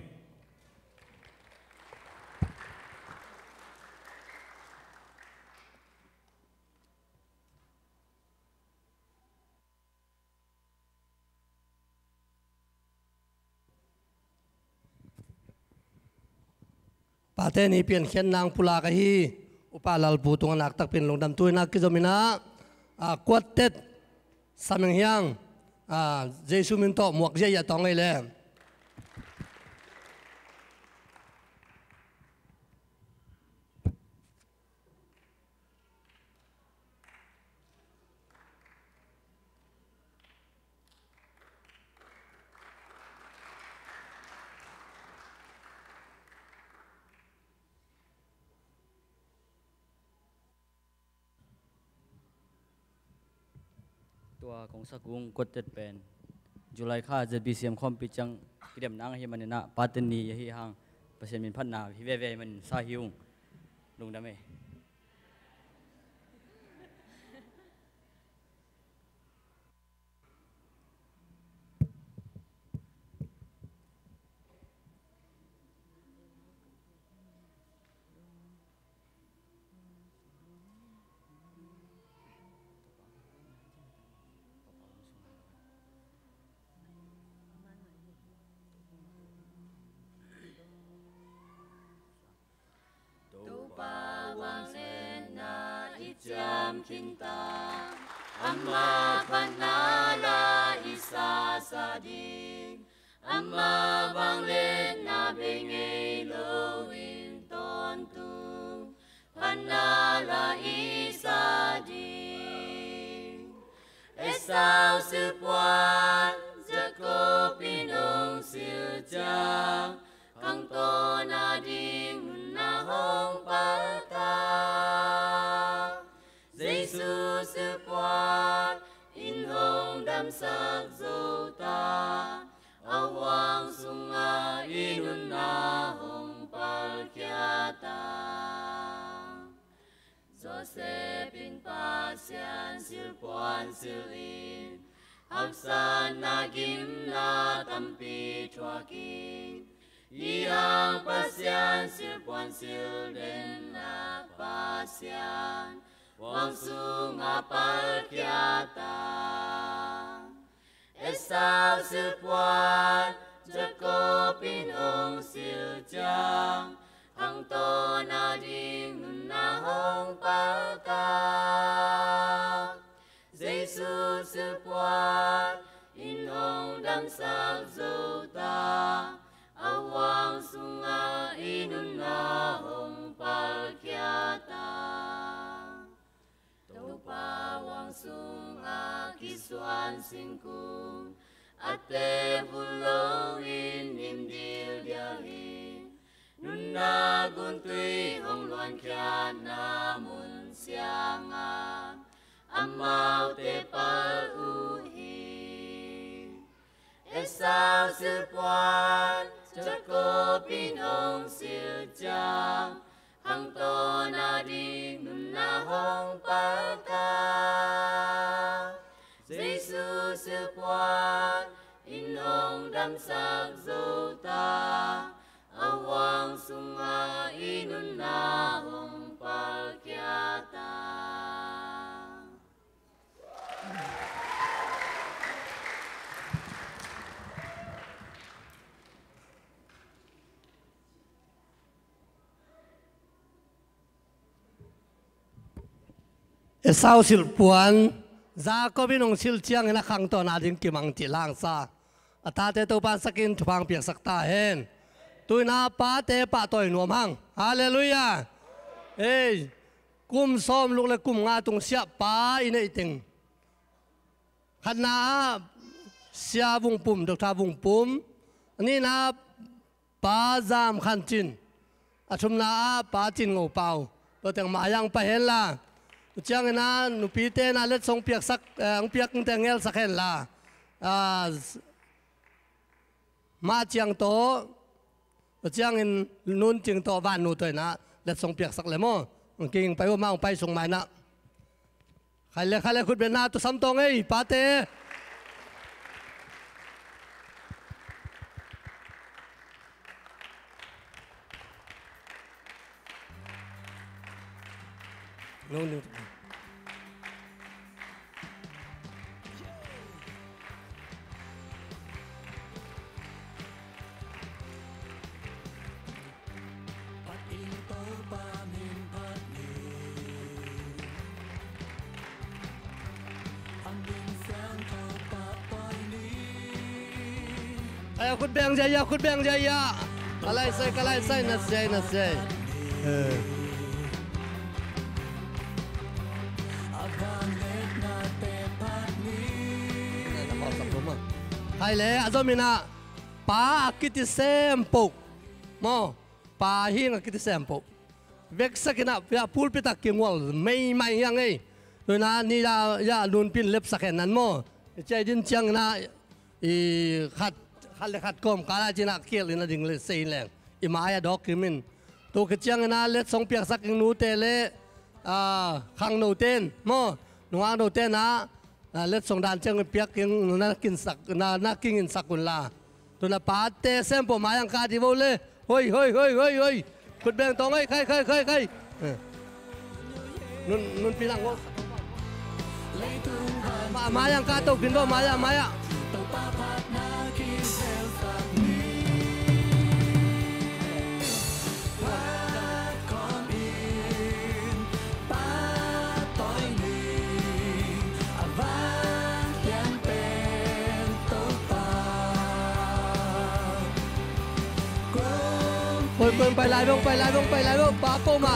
ปาเตนี่เปลี่ยนเขียนนางปุลากะฮีอุปาลลปูตุงนักตักเป็นลงดำตุยนักกิจมินะกวดเต็ดสามังเฮียงเจสุมินโตหมวกเจียตองไงเลยตัวของสกุลกดเจ็ดเป็นจุลัยค่าจะบีเสียมคอมปิจังกิเดมนางให้มันนะปัตตานีให้ห่างเปอร์เซ็นต์มินพันนาฮิเวเวมันซาฮิวลงได้ไหม Cinta Amma panala isa sadik Amma bang len na bingi lowin tontu Panala isa dik Esau sepuan Zeko pinong siljang Kang to na ding na hong patang Giêsu sư quan in hồng đam sắc dâu ta áo hoàng sung a in na hồng pal kia ta Joseph in pasian sil quan sil in học san na kim na tampi chua kim Iang pasian sil quan sil den na pasian Wang sung apal kiata Esau silpuan Jacob pinong siljang Hang to na ding na hong palka Giêsu silpuan In hong dam sak dâu ta Awang sung a inun na hong pal kiata Pawang sung a kisuan singkung Ate hulowin nimdil dialin Nuna guntui hong luan kya namun sianga Amaw te pal uhi Esau silpuan Jacob pinong siljang Hang to na ding nun na hong palka Giêsu silpuan in hong dam sak dâu ta Awang sung a inun na hong pal kia ta Esau silpuan Jacob inong silchiang ina khang to na ding kimang ti lang sa atate to pan sakin thupang piak sakta hen tuina pa te pa toy nuam hang hallelujah ei kum som luk le kum nga tung sia pa ina iting khana sia vung pum dok tha vung pum ni na pa jam khan chin athum na pa chin ngo pau to teng ma yang pa hen la Chang na nupite na let song piak sak ang piak ng tengel sakhen la ma chiang to chiang in nun ching to van nu toy na let song piak sak le mo ang king pai ma pai song mai na khale khale khut be na to sam tong ei pate no no Ayo kut beng jaya kut beng jaya. Kalai sai kalai sai na sai na sai. Eh. Hai le azomina pa kiti sempo. Mo pa hing kiti sempo. Vek sakina ya pulpita kingwal mai mai yang ei. Tôi na ni ya ya lun pin lep saken nan mo. Chai din chang na i khat khat le khat kom kala jina kiel ina ding le sei leng. I maya dok kimin. To ke chang na let song piak sak nu te le a khang no ten mo. Nuang no ten na let song dan chang piak king na kin sak na na king in sakun la. To na pa te sempo mayang ka di vo le. Hoi hoi hoi hoi hoi. Kut beng tong ai khai khai khai khai. Nun nun pinang go. Ma mayang ka to kindo maya maya. Ôi quên phải lại không phải lại không phải lại không bà cô mà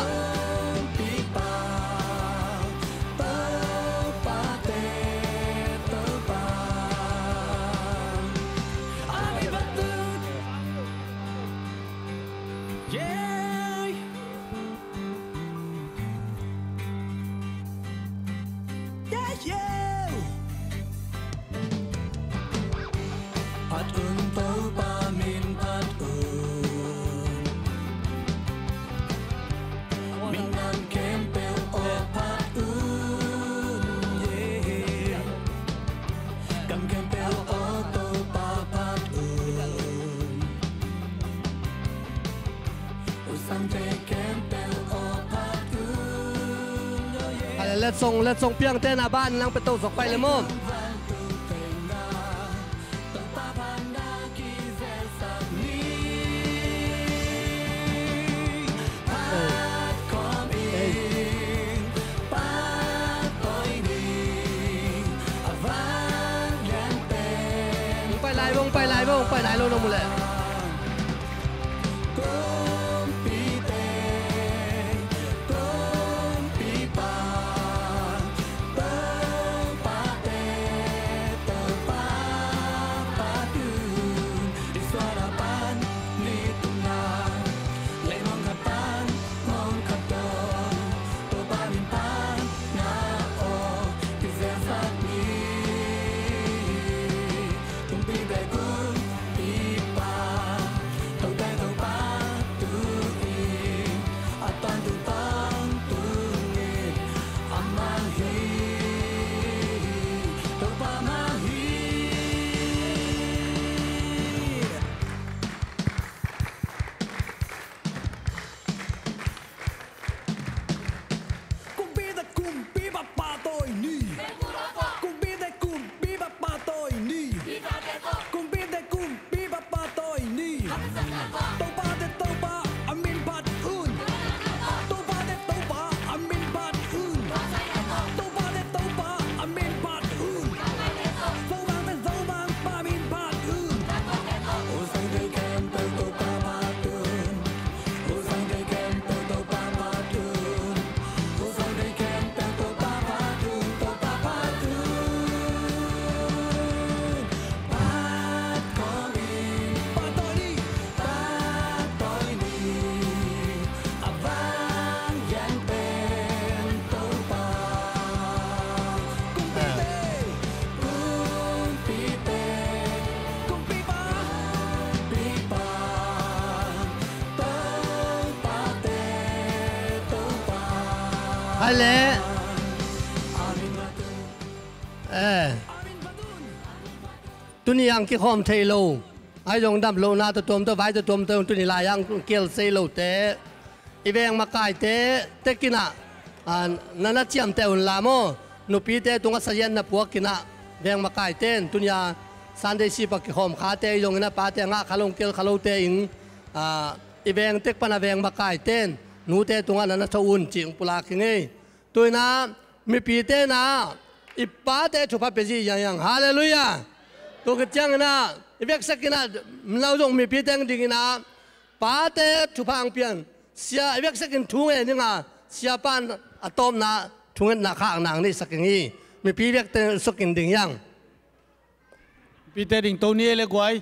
let song let song piang ten a ban lang peto sok pai le mom phải lại vong phải lại vong phải lại luôn đâu một lệ Hai lẽ eh tuni yang ki khom thei lo ai dong dam lo na to tom to vai to tom to tuni la yang kel sei lo te i veng ma kai te te kina an nana chiam te un la mo nu pi te tunga sayan na puak kina veng ma kai ten tunya Sunday si pa ki khom kha te yong na pa te nga khalong kel khalo te ing a i veng tek pa na veng ma kai ten nu te tunga nana thun ching pula ki ngei tôi na mi pi te na i pa te thupa pe ji yang yang hallelujah to ke chang na เวกสักนาเราจงมีพิธีดิ่งนาป้าเตทุพังเปียนเสียเวกสักทุ่งเองนะเสียปานอะตอมนาทุ่งนาข้างนางนี่สักงี้มีพิธีเตสักดิ่งยังพิธีดิ่งตัวนี้เลยกวย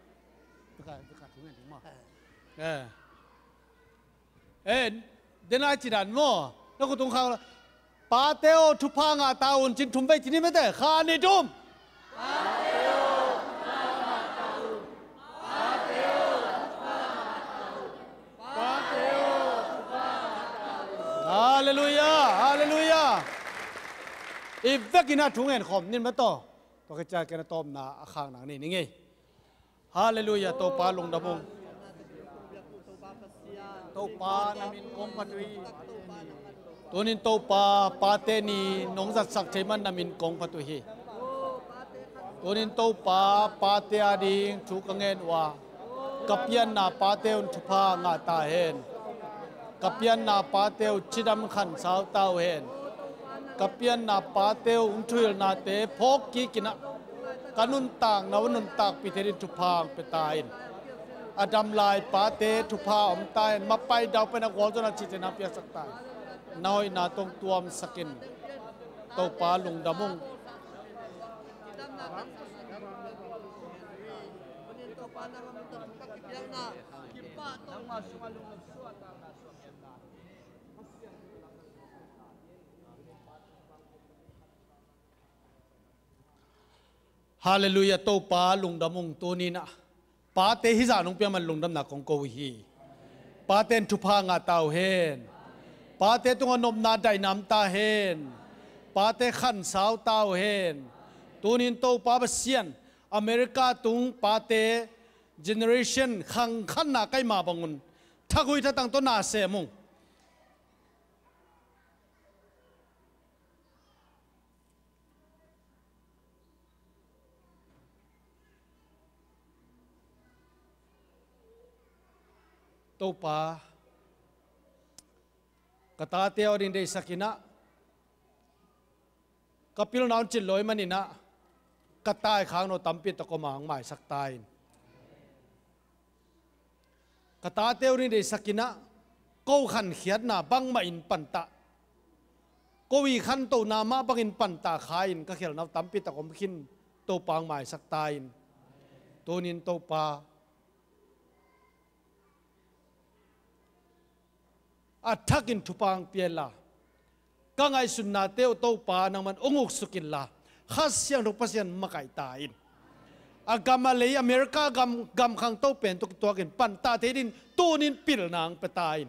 เออเอ๊ะเดินอาจิรันโม่แล้วก็ตรงข้างป้าเตโอทุพังอาตาอุนจินทุ่มไปจินนี่ไม่ได้ข้านี่ทุ่มฮาเลลูยาฮาเลลูยาอีเวกินาทุ่งเงินขอมนี่มาต่อตัวกระจายกันตอมนาข้างหนังนี่นี่ไงฮาเลลูยาตัวปลาลงดำมงตัวปลานามินกงพัตุยตัวนี้ตัวปลาปลาเตนีน้องสัตว์สักเทมันนามินกงพัตุยตัวนี้ตัวปลาปลาเตียดิงทุกเงินว่ากับยันนาปลาเตอุนทุพางาตาเห็นกับยันนาปาเตวชิดำขันสาวเต้าเห็นกับยันนาปาเตวอุนทุยนาเตพกกีกินะกันุนต่างนวนุนตากปิเทรินทุพางเปตายอดัมลายปาเตทุพาอมตายมาไปดาวเป็นอวอลจนาจิตนาเปียสักตายน้อยนาตรงตัวมสกินเต้าปาลุงดำมงฮาเลลูยาโตปาลุงดำมงตัวนี้นะปาเตฮิจานุงเปียมันลุงดำนักของโกวีปาเตนทุพางาตาวเฮนปาเตตุงนมนาได้นำตาเฮนปาเตขันสาวตาวเฮนตัวนี้โตปาเบเซียนอเมริกาตุงปาเตเจเนอเรชันขังขันนาใกล้มาบังุนถ้าคุยถ้าตั้งต้นนาเสมงตัวปากตาเตียวดินเดสักินะกับพิลนาวจิตลอยมันนี่นะกตายข้างโนตัมปิตตะกมังหมายสักตายกตาเตียวดินเดสักินะกูขันเขียนนาบังมาอินปันตะกูวีขันตัวนามาบังอินปันตะขายก็เขียนนาวตัมปิตตะกมขินตัวปางหมายสักตายตัวนินตัวปาอัฐกินทุปังเปียละกังไอสุนนาเตวโตปานังมันองุกสุกินละข้าเสียงรูปเสียงมาไก่ตายอากามาเลยอเมริกากำกำขังโตเป็นตุกตัวกินปันตาเทดินตูนินปิลนางไปตาย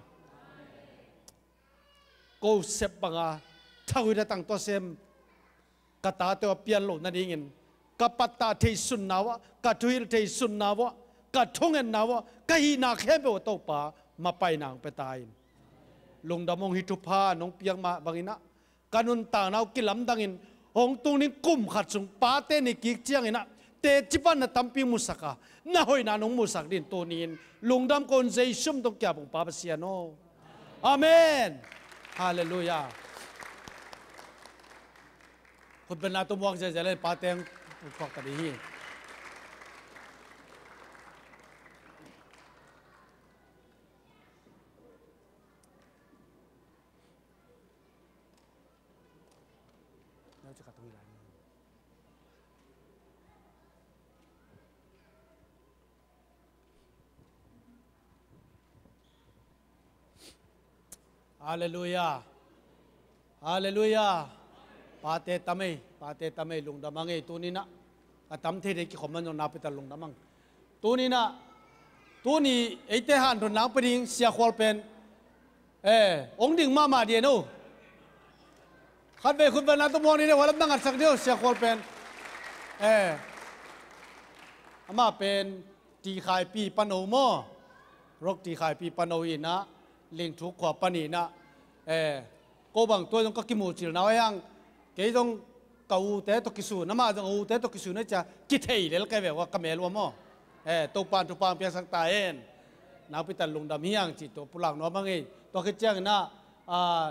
กูเสพบังอาถ้าวิธีตั้งตัวเซมกตาเตวเปียนโลนั่นเองกับปัตตาเทสุนนาวะกับทุยเทสุนนาวะกับทงเงินนาวะกับฮีนาเข้มเปวโตปามาไปนางไปตายลงดำมงฮิตุพาน้องเปียงมาบางอินะการนุนต่างนาวกิลำดังอินหงตุงนี้กุมขัดสุงปาเตนิกิกเจียงอินะเตจิบันนะตัมปีมุสกาน่าหอยนาน้องมุสักดินตัวนี้ลงดำคนใจชุ่มตรงแก่บงปาเสียโนอาเมนฮาเลลูยาคนเป็นนาตุมวงใจจะเล่นปาเตงพวกกันดีฮาเลลูยาฮาเลลูยาปาเตตามะปาเตตามะลุงดำมังเอตัวนี้นะอาตมเทเด็กขมันนาปิตาลุงดำมังตัวนี้นะตัวนี้ไอเตหันทุนนางปริงเสียควอลเป็นเออองค์ดิ่งมามาเดียนูขัดไปคุณเป็นนักตัวมองนี่เนี่ยวันละนั่งอัดสักเดียวเสียควอลเป็นเอออามาเป็นตีขายปีปนโอโมรกตีขายปีปนโออินะลิงทุกขวบปนีนะเออก็บางตัวต้องก็กิมูจิลนะว่ายังเกี่ยต้องเกาเตะตกิสูน้ำมาต้องเอาเตะตกิสูนี่จะกิเทยเลยแล้วแกแบบว่ากระเมลว่ามั่วเออตัวปานตัวปานเพียงสังตาเองนับไปแต่ลุงดำเฮียงจิตตัวพลังน้องบางเองตัวคิดเจ้านะอ่า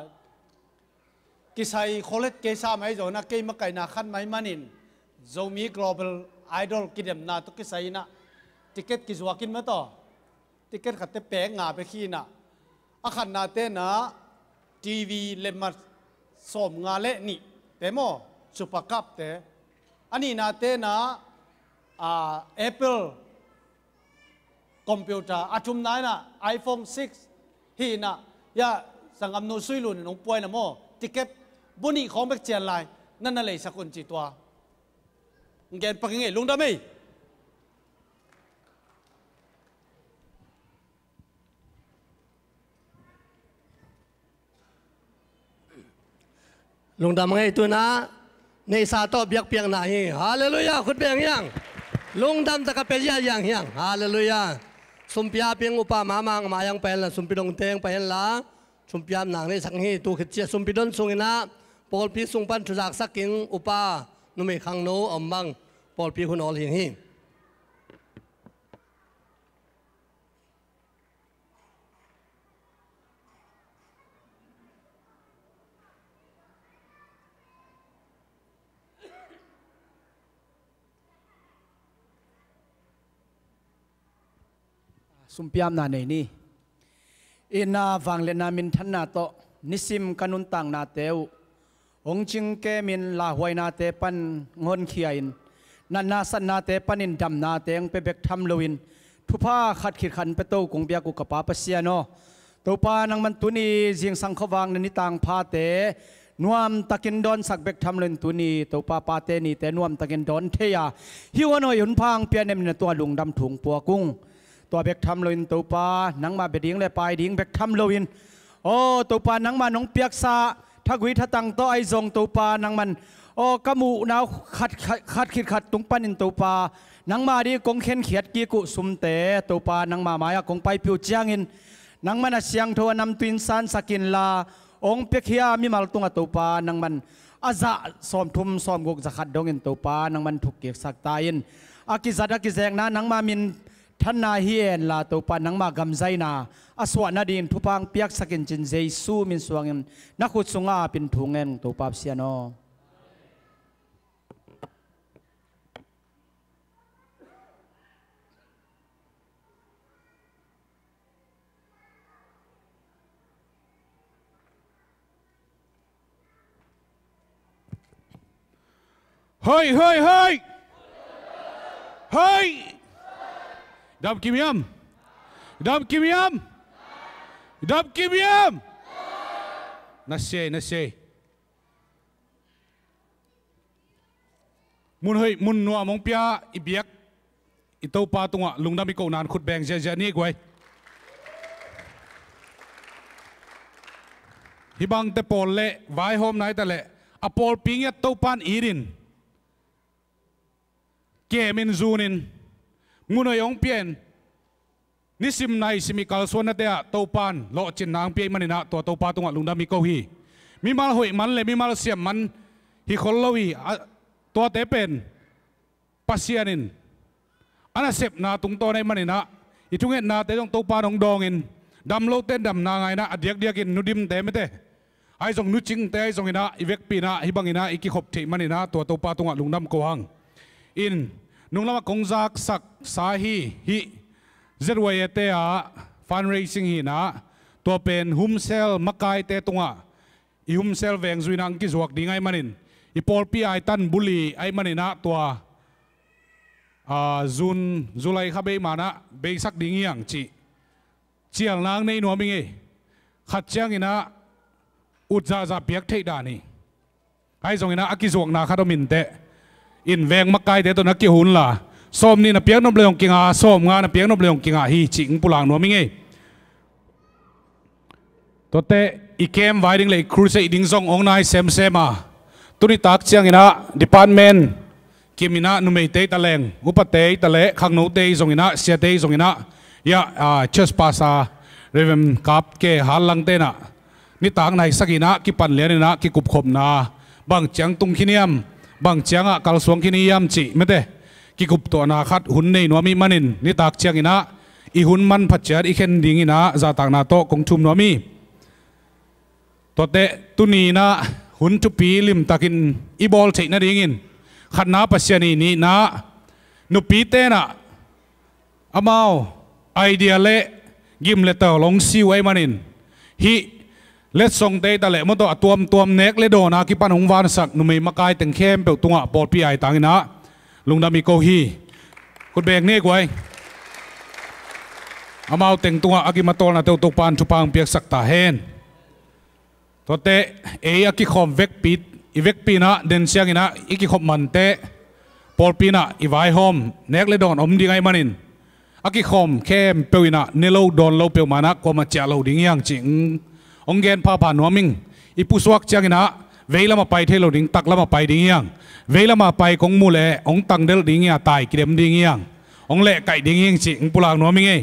กิสัยโคเลตเกซ่าไม่จอนะเกย์มาไก่นาขันไม่มานินโจมี global ไอดอลกินเดมนาตุกิไซนะติเกตกิจวักินมาต่อติเกตขัดเตะแปงงาไปขี้นะอาขันนาเตนะทีวีเลมมาสมงาเละนี่เตโมสุปกับเตอันนี้นาเตนะอ่าแอปเปิลคอมพิวเตอร์อาชุมนายนะไอโฟนซิกฮีนะยาสังกำนูซุยลุนน้องป่วยนะโมติเกตบุญนี่ของเบกเจียนไลนั่นนั่นเลยสักคนจีตัวเงินปักเงินลุงดำไหมลุงดำไงตัวนะในซาโตเบียกเปียงหนาฮีฮาเลลูยาคุณเปียงยังลุงดำตะกะเปียยังยังฮาเลลูยาสุมพิยาเปียงอุปามามังมายังเป็นละสุมพิดงเตงเป็นละสุมพิยามหนังในสังฮีตัวขิดเจียสุมพิดนสุงนะปอลพีสุงปันทุจักสักกิงอุปานุเมขังโนอมบังปอลพีคุณออลหิงฮีสุมพิยามนาเนนี่อินาฟังเลนามินทันนาโตนิสิมกันุนตังนาเตวองจิงเกมินลาหวยนาเตปันงอนเขียนนันนาสันนาเตปันินดำนาเตงเปเบกทำลวินทุพาขัดขีดขันเปโตกงเบียกุกปาปเสียโนตัวปานังมันตุนีเสียงสังขวางนันิตังพาเตนวมตะกินดอนสักเบกทำเลนตุนีตัวปาปาเตนีเตนวมตะกินดอนเทียฮิวโนยุนพังเปียนเนมนตัวลุงดำถุงปัวกุ้งตัวเบกทำลวินตัวปานังมาเบดิ้งเลยไปดิ้งเบกทำลวินโอ้ตัวปานังมาน้องเปียกซาทักวิทัตังโตไอซงตัวปานังมันโอ้กมูนาวขัดขัดขีดขัดตุงปันินตัวปานังมาดีกงเข็นเขียดกีกุสุมเตตัวปานังมามายากงไปผิวเจียงอินนังมันเสียงโทนำตุนสันสกินลาองเปียกเฮียมีมาลตุงตัวปานังมันอาจะสอมทุมสอมกกจะขัดดงอินตัวปานังมันถูกเกียกสักตายินอากิจัดอากิแจงนะนังมามินท่านนาเฮียนลาตัวปานังมากำใจนาอสวนาดินทุพังเปียกสกินจินเจซูมินสวงอินนักขุดสงอาเป็นถุงเงินตัวปาเสียโนเฮ้ยเฮ้ยเฮ้ยเฮ้ยดับกิมยมดับกิมยมดับกิมยมนัสเซนัสเซมุนเฮ้ยมุนนัวมงเปียอิเบียกอิโตปาตุงะลุงดำมิโกนานขุดแบงเจเจนี่กวยฮิบังเตปอลเล่ไวโฮมไนต์เล่อปอลปิงยัตโตปานอีรินเกมินซูนินมุนยองเปียนนิสิมไนสิมิคัลส่วนนั่นเดียโตปานโลจินนางเปียมันนะตัวโตปาตุงะลุงดำมิโกฮีมีมาลหอยมันเลยมีมาลเสียมมันฮิคอลโลวีตัวเตเป็นปัสยานินอันนั้นเสพนาตุงตัวในมันนะอีทุกเงินนาเตต้องโตปานองดองอินดำโลเต้นดำนางไงนะเดียกเดียกินนุดิมเตไม่เตไอ้ส่งนุจิงเตไอ้ส่งอินะอีเวกปีนะฮิบังอินะอีกิขบที่มันนะตัวโตปาตุงะลุงดำโกหังอินนุ่งละมากงจักสักสาฮีฮิเจรวยเตะฟันเรซิ่งฮีนะตัวเป็นฮุมเซลมักไกเตตุงะอีฮุมเซลแวงซุยนังกิจวักดีไงมันนินอีพอลปีไอตันบุลีไอมันนินะตัวจุนจุไลข้าเบย์มานะเบย์สักดิ้งยังจีเจียงนางในหนัวมิงเอขัดเจียงอินะอุจจาระเปียกเทดานี่ไอส่งอินะอากิจวักนาคาโดมินเตอินแวงมักไกเตตัวนักเกี่ยวหุ่นล่ะส้มนี่นะเปียกนบเลยองกิงอาส้มงานะเปียกนบเลยองกิงอาฮีจิงปุลางนัวมิงเอตัวเตอีเกมไวดิ้งเลยครูเซดิ้งซององนายเซมเซมาตุนิตักเชียงอินะดิพาร์ตเมนต์กิมินะนุ่มเตยตะเลงอุปเตยตะเลขังโนเตยซองอินะเสียเตยซองอินะยาอ่าเชสปาซาเรเวมกับเกฮัลลังเตนะนี่ต่างในสักินะกิปันเลียนนะกิกุบขบนาบางเจียงตุงขินียมบางเจียงอ่ะกัลสวงขินียมจีไม่เตกิกุบตัวนาคัดหุ่นในนัวมีมันินนี่ตักเชียงอินะอีหุ่นมันพัดเจออีเข็นดิ่งอินะจะต่างนาโตกงชุมนัวมีตัวเตตุนีนะหุ่นทุปีลิมตักินอีบอลเทนะดิ่งอินขัดนาปัสยานีนี่นะนุปีเตนะอามาไอเดียเละยิมเลเตอร์ลงซิวไอมันินฮิเลสส่งเตยตะเละมันตัวตัวตัวเน็กเลโดนะกิปันหงวานสักนุมีมาไกตึงเข้มเปิลตัวปอดพี่ไอต่างนะลุงดามีโกฮีคุณเบงนี่กวยอามาตึงตัวอากิมาโตนะเตวตุปันชุปังเปียกสักตาเฮนตัวเตะเออากิคอมเวกปีอีเวกปีนะเดนเซียกินะอีกิคอมมันเตะปอดปีนะอีไวโฮมเน็กเลโดนอมดีไงมันินอากิคอมเข้มเปียวนะเนโลโดนโลเปียวมานะก็มาเจาโลดิ้งยังจริงองเกนพาผ่านหัวมิงอีผู้สวักจังนะเวลามาไปเทโลดิ้งตักแล้วมาไปดิ้งยังเวลามาไปกงมูเล่องตังเดลดิ้งยังตายกิเลมดิ้งยังองเล่ไก่ดิ้งยังจริงปุลางหัวมิงเอ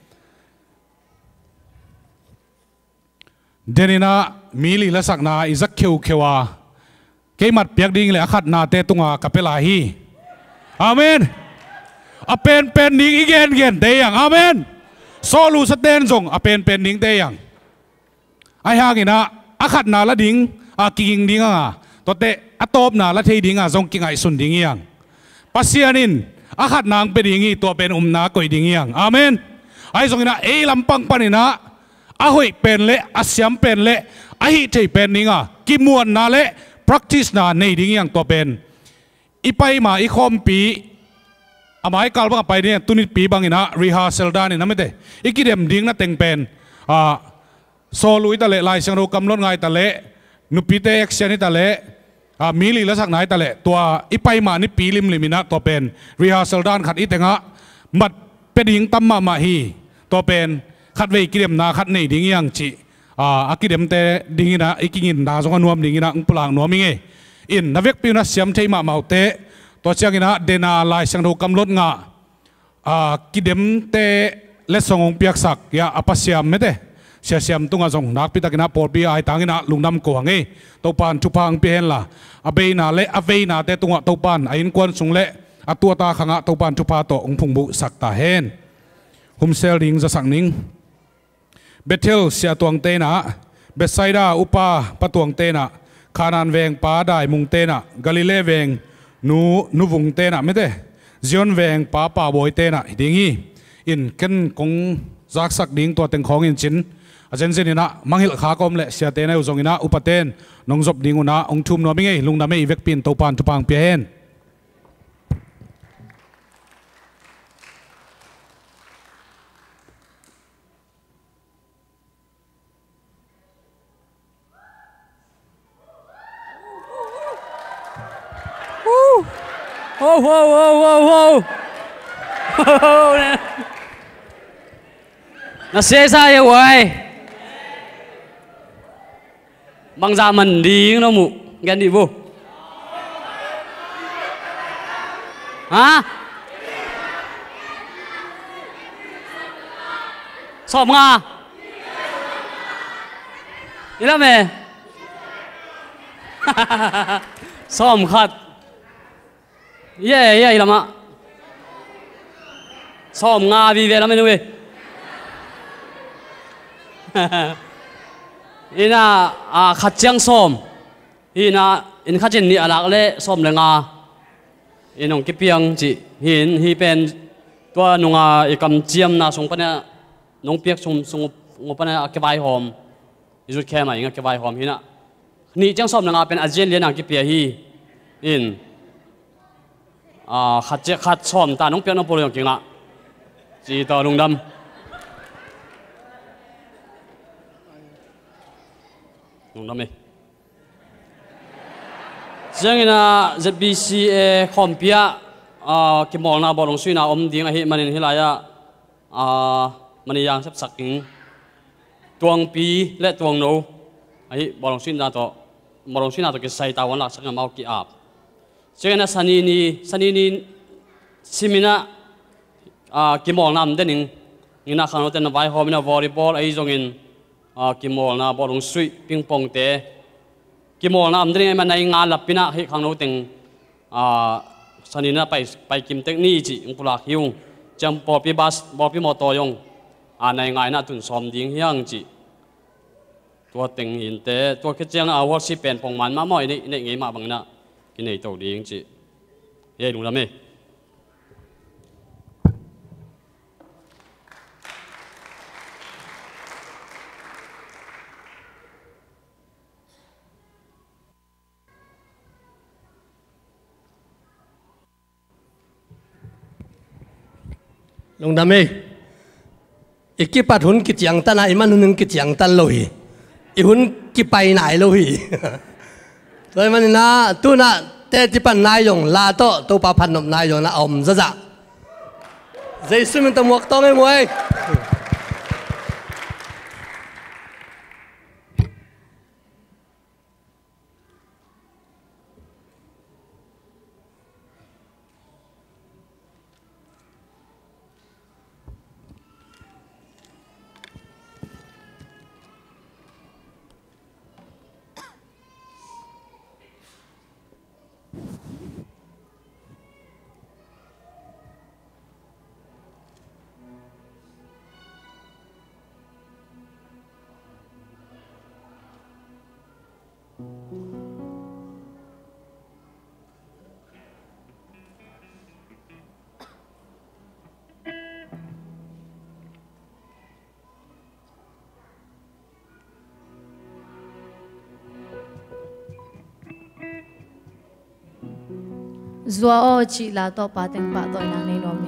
เดนินะมีลีละสักนาอิจักเขียวเขียวเกมัดเปียกดิ้งเลยขัดนาเตตุงกับเปลาฮีอาเมนอาเป็นเป็นดิ้งอีกเกนเกนเตยังอาเมนโซลูสเตนส่งอาเป็นเป็นดิ้งเตยังไอ้ฮากินะอาขัดนาละดิ้งอากิงดิ้งอ่ะตัวเตะอาตบนาละเทดิ้งอ่ะส่งกิงไอสุนดิ้งยังปัสเซียนินอาขัดนางเป็นดิ้งตัวเป็นอุมนาก่อยดิ้งยังอาเมนไอ้ส่งกินะเอลำปังปานินะอาหอยเป็นเละอาเซียมเป็นเละไอ้ที่เป็นดิ้งอ่ะกิมวนนาเละ practice นาในดิ้งยังตัวเป็นอีไปมาอีคอมปีอามาไอ้กาลบังไปเนี่ยตุนิดปีบังอินะ rehearsal ด้านนี่นะไม่ได้อีกิเดมดิ้งนั่นเต็งเป็นอ่าโซลุยตะเละลายเสียงเรากำลดไงตะเละนุปีเตเอ็กเซียนี่ตะเละอ่ามีลีละสักไหนตะเละตัวอีไปมานี่ปีลิมลิมินะตัวเป็น rehearsal ด้านขัดอีเตงะมัดเป็นดิ้งตั้มมามาฮีตัวเป็นขัดเวกิเดมนาขัดในดิ้งยังจีอ่าอากิเดมเตดิ้งนะอีกิงินดาสงนวมดิ้งนะอุปลางนวมมิงเออินนาเวกปิวนะเสียมเทมาเมาเตตัวเชียงนะเดนาลายเสียงเรากำลดงะอ่ากิเดมเตเลสงองเปียกสักยาอภัสยามไม่ได้เสียเสียมตุงอาจงนักพิตากินะปอดปีไอต่างกินะลุงดำกวางเอตัวปานชุพังเปียนละอเบนาเละอเวนาเตตุงตัวปานไอ้นกวนสุงเละอตัวตาขังตัวปานชุพาโตองพุงบุสักตาเฮนหุมเซลลิงจะสักนิงเบเทลเสียตวงเตนะเบสไซดาอุปาปะตวงเตนะคานันเวงป้าได้มุงเตนะกาลิเลเวงนูนูวงเตนะไม่ได้จิออนเวงป้าป่าบอยเตนะดิ้งอีอินกันคงจักสักดิ้งตัวเต็งของอินจินอาจารย์เจนินะมังหิลขากอมเละเสียเตนะอุจงอินะอุปเตนนงจบดิ้งอุนะองชุมนัวมิงเอลุงดำไม่อีเวกปินตัวปานทุพังเปียนโอ้โหโอ้โหโอ้โหน่าเสียใจเว้ยบางจามันดีนะมุกันดีบุฮะสอบงานี่ละเมซ้อมขัดเย่เย่ละมะซ้อมงาบีเวละไม่รู้เว้ยอิน่าอ่าขัดเชียงซ้อมอิน่าอินขัดเจนนี่อะไรก็เลยซ้อมเลยงาอินองกิเปียงจีหินฮีเป็นตัวนุ่งอ่ะอีกำเจียมนะส่งปะเนี่ยน้องเปียกส่งส่งงปะเนี่ยเก็บใบหอมอิจุดแค่ไหนงั้นเก็บใบหอมหิน่ะนี่เจียงซ้อมเลยงาเป็นอาเจียนเลี้ยงกิเปียฮีอินอ่าขัดเจขัดซ้อมตาน้องเปียกน้องโปรยจริงละจีต่อลุงดำลุงดำเลยเจ้างี้นะ Z B C A คอมเปียอ่ากิมองนะบอลลงสุยนะอมดิ้งไอ้มันนี่หลายอ่ะอ่ามันยังสับสักกิงตวงปีและตวงโนไอ้บอลลงสุยนะต่อบอลลงสุยนะต่อกิใส่ตาวันหลักสักงามเอากี่อาบเจ้างี้นะสันนี่สันนี่ซิมินะอ่ากิมองนะมันเด่นนี่นะข้างนอกเต้นไวท์ฮอมนะวอลเลย์บอลไอ้จงอินอ่ากิมองนะบอลลงสุยปิงปองเตะกิมองนะมันเด่นไอ้มันในงานหลับปีนะให้ข้างนอกเต็งอ่าสันนี่นะไปไปกิมเทคนิคจีอุปราคิวจำบอลปีบัสบอลปีมอโตยงอ่าในงานน่ะตุนซ้อมดิ้งเฮียงจีตัวเต็งหินเตะตัวคิดเจ้านะวอลซีเป็นปองมันมาหม่อยนี่นี่ไงมาบังนะกินไอ้ตัวดิ้งจีเฮ้ยลุงละเมลงดำเออีกกี่ปัดหุ่นกิจยังตันไอ้มันหุ่นกิจยังตันโลหิอีหุ่นกี่ไปไหนโลหิเลยมันนะตู้น่ะแต่ที่ปันนายยงลาโตตัวปะพันนมนายยงนะอมซะจ้ะใจสุดมันต้องหมวกต้องไอ้มวย Zua o chi la to pa teng pa toy nang nei no mi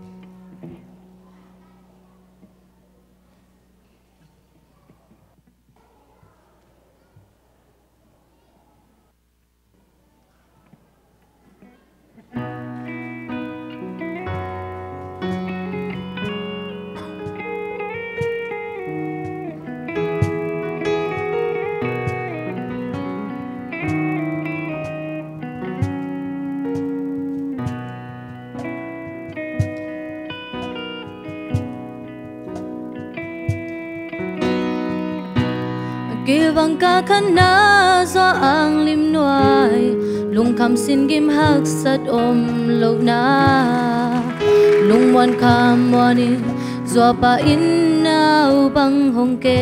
Kivang ka kana zo ang lim nuai lung kam sin gim hak sat om lo na lung wan kam wani zo pa in nau bang hong ke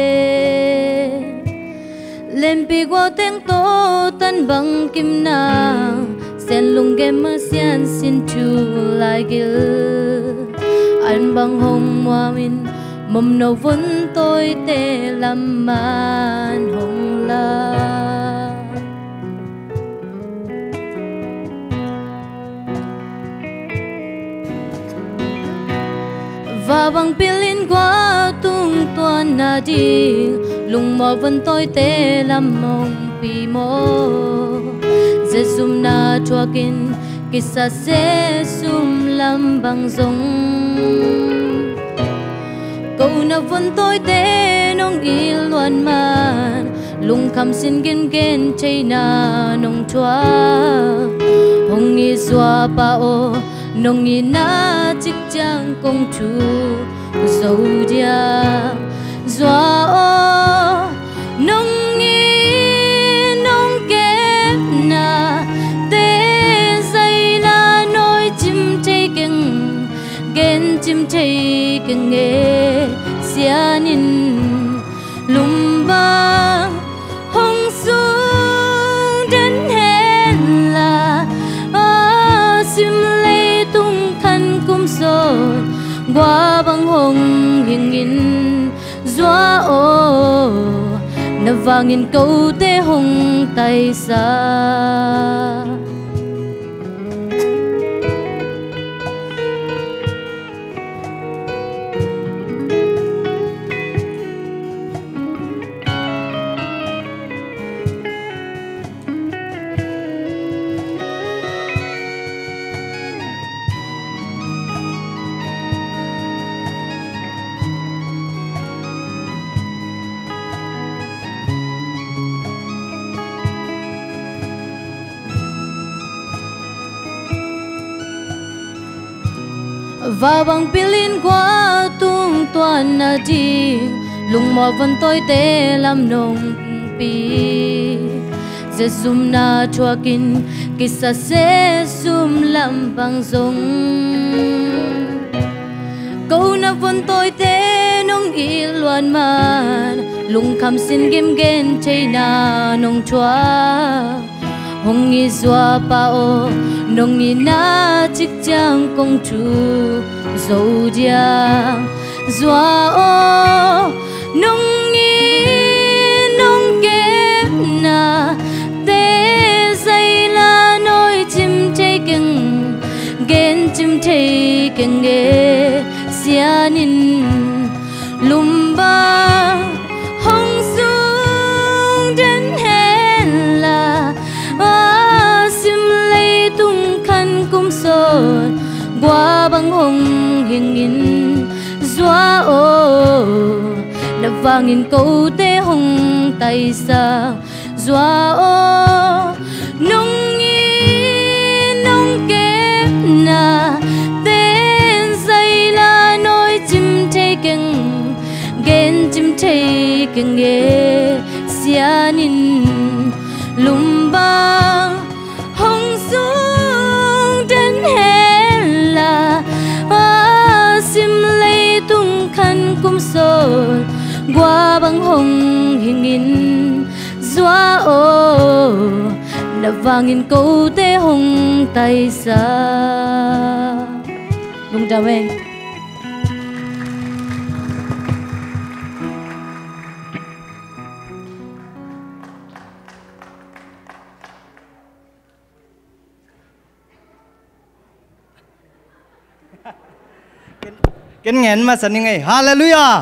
lem pi go teng to tan bang kim na sen lung gem ma sian sin chu lai gil an bang hong wa min mầm nâu vẫn tôi tê làm man hồng la và bằng pilin qua tung tuan na đi lùng mò vẫn tôi tê làm mong pi mô dễ zoom na chua kin kisa sẽ zoom làm bằng giống câu na vẫn tôi té nông yêu loan man lung khăm xin ghen ghen chay na nông chua hong nghi xóa bao nông nghi na chích chang công chủ dâu dia xóa o nông nghi nông kép na té dây la nôi chim chay keng ghen chim chay keng nghe sianin lumba hong sung đến hen la a sim lê tung khăn cung sồn qua băng hồng hình in doa ô na vang in câu tê hồng tay xa và bằng pilin qua tung tuan na đi lung mò vẫn tôi tê làm nông pi dễ zoom na chua kin kisa sẽ zoom làm bằng giống câu na vẫn tôi tê nông y loan man lung khăm xin gim ghen chay na nông chua hong nghi xóa bao nông nghi na chích chang công chủ dâu dia xóa o nông nghi nông kép na té dây la nôi chim chay keng ghen chim chay keng nghe nín lùm ba hong xuống đến hẹn là à sim lấy tung khăn cung sốt qua băng hồng hiền nghìn doa ô đập vàng nghìn câu tê hồng tay xa doa ô nông nghi nông kép na tên dây là nôi chim thê keng gen chim thê keng nghe xia nín lùm ba hồng xuống đến hẹn là à sim lấy tung khăn cung sốt qua băng hồng hiền nghìn doa ô đập vàng nghìn câu tê hồng tay xa đúng chào em kinh nghiệm mà sẵn ngay hallelujah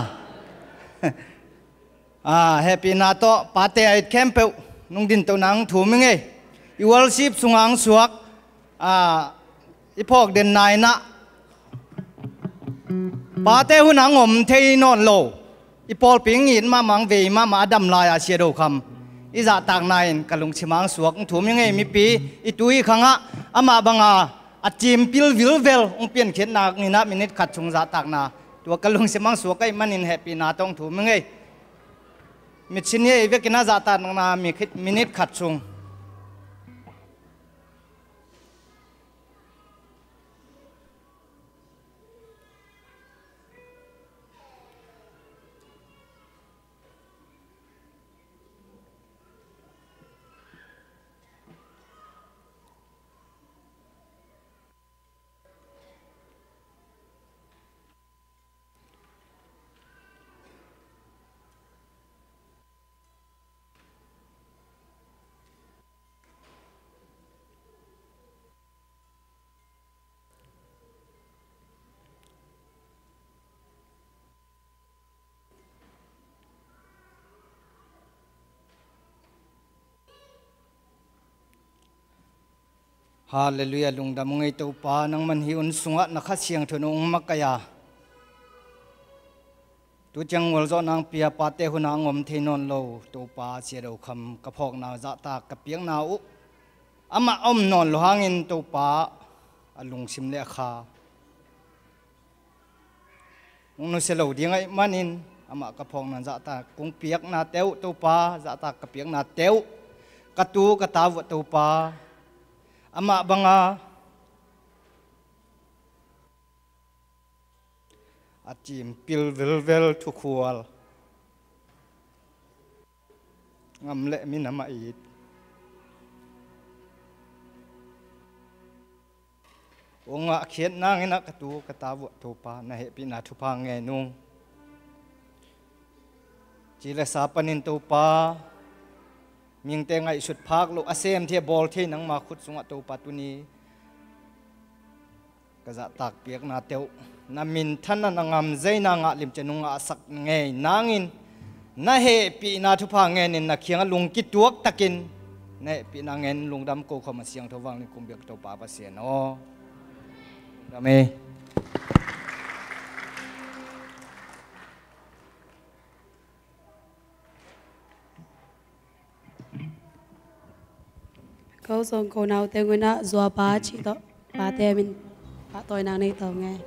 à happy na to party at camp nung din to nang thu mi ngay i worship sungang suak à ipok den nai na party hu nang om thei non lo ipol ping in ma mang ve ma ma dam lai a sia do kham i za tak nai kalung chimang suak thu mi ngay mi pi i tui khanga ama banga a chim pil vil vel ong pian khet nak ni na minute khat chung za tak na to kalung chimang suak kai manin happy na tong thu mi ngay mi chin ye ve kina za ta na mi khit minute khat chung hallelujah lungdam ngai to pa nang man hi un sunga na kha siang thunung makaya tu chang wal zo nang pia pa te hu nang om theinon lo to pa sia do kham ka phok na za ta ka piang na u ama om non lo hangin to pa alung sim le kha ung no se lo ding ai manin ama ka phok na za ta kung piak na teu to pa za ta ka piang na teu ka tu ka ta wa to pa ama banga achim pil vel vel thu khual ngam le min ama it onga khiet nang ina ka tu ka ta wa to pa na he pi na thu pa nge nung chỉ là sa panin to pa miếng tê ngay sụt phác lộ asem thia ball thia nang ma khut sunga to patuni ka za tak piak na teu na min than na ngam zai na nga lim chenunga sak nge nangin na he pi na thu pha nge nin na khiang lung ki tuak takin ne pi na ngen lung dam ko khom siang tho wang ni kum biak to pa pa sian o dame câu song câu nào tên người na dùa ba chỉ đó ba tên mình ba tôi nào này tao nghe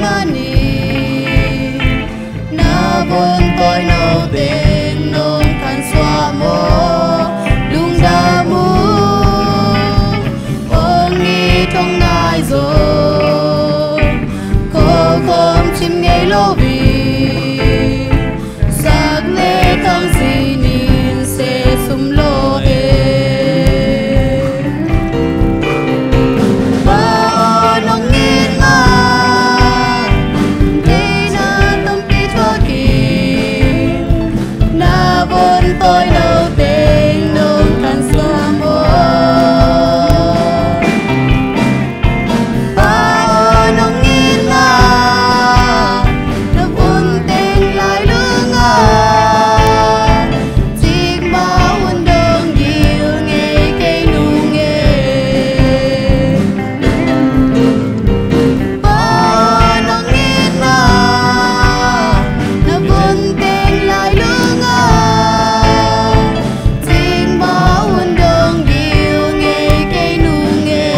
mani na bon tôi nô tên nông khăn xoa mô lung ra mu ôn nghi trong ngai rồi cô không chim nghe lô vì sắc lê thăng gì nín sẽ sum lô e ba nông nghiên ma thế na tâm pi cho kỳ na vốn tôi đâu tên nông khăn xoa mô ba nông nghiên ma na vốn tên lại lương à chiếc ma huân đông yêu nghe cây nu nghe ba nông nghiên ma na vốn tên lại lương à chiếc ma huân đông yêu nghe cây nu nghe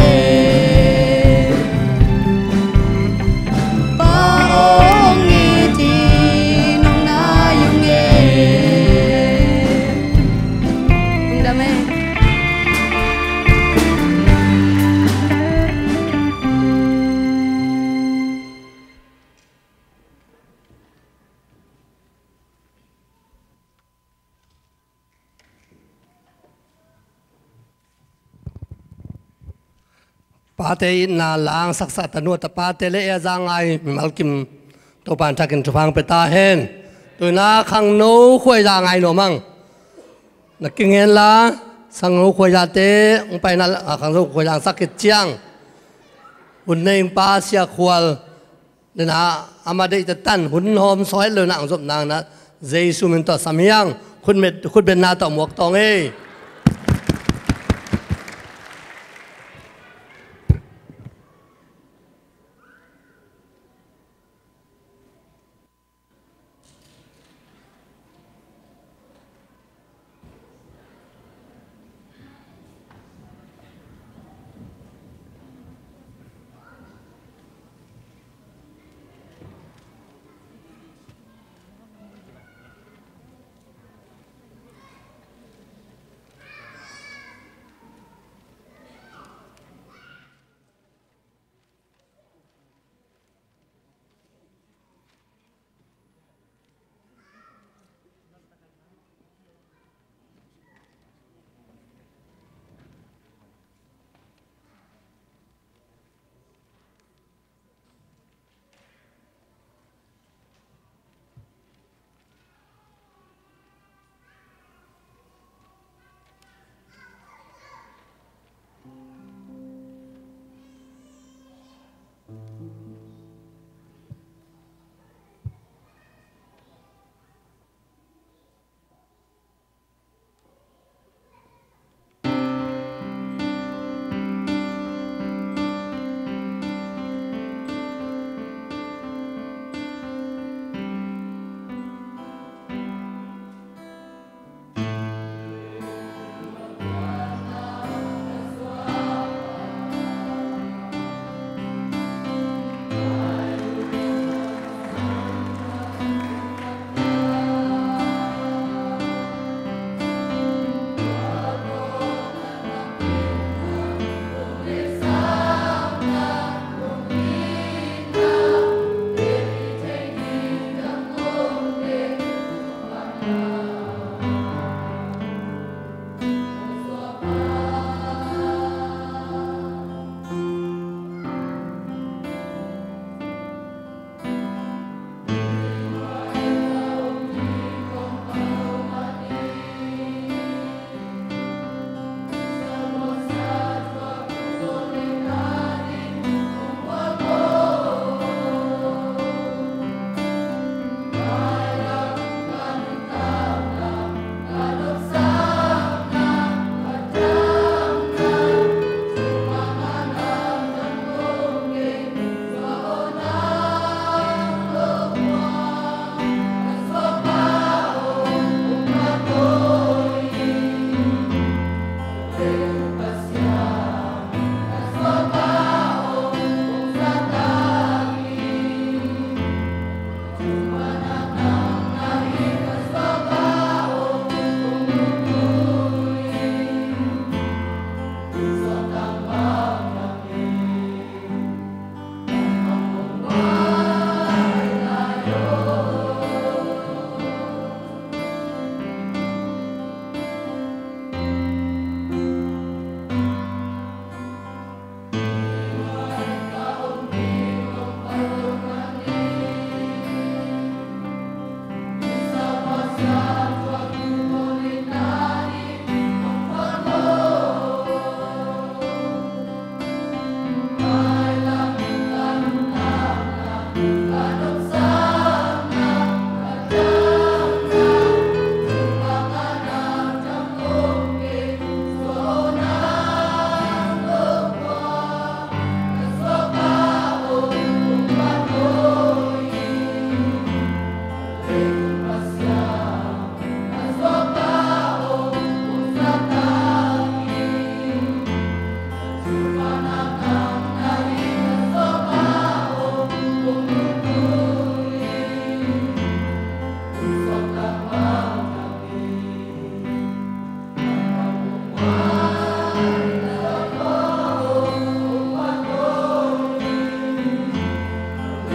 ba ông nghe thì nông na yêu nghe đam mê pa te na lang saksa tanu ta pa te le ya zangai malkim to pan takin chupang peta hen tu na khang no khoi za ngai no mang na king hen la sang no khoi za te ung pai na khang no khoi za sakit chiang hun nei pa sia khwal le na amade ta tan hun hom soi le nang zop nang na jesu min to samyang khun met khun ben na to mok tong e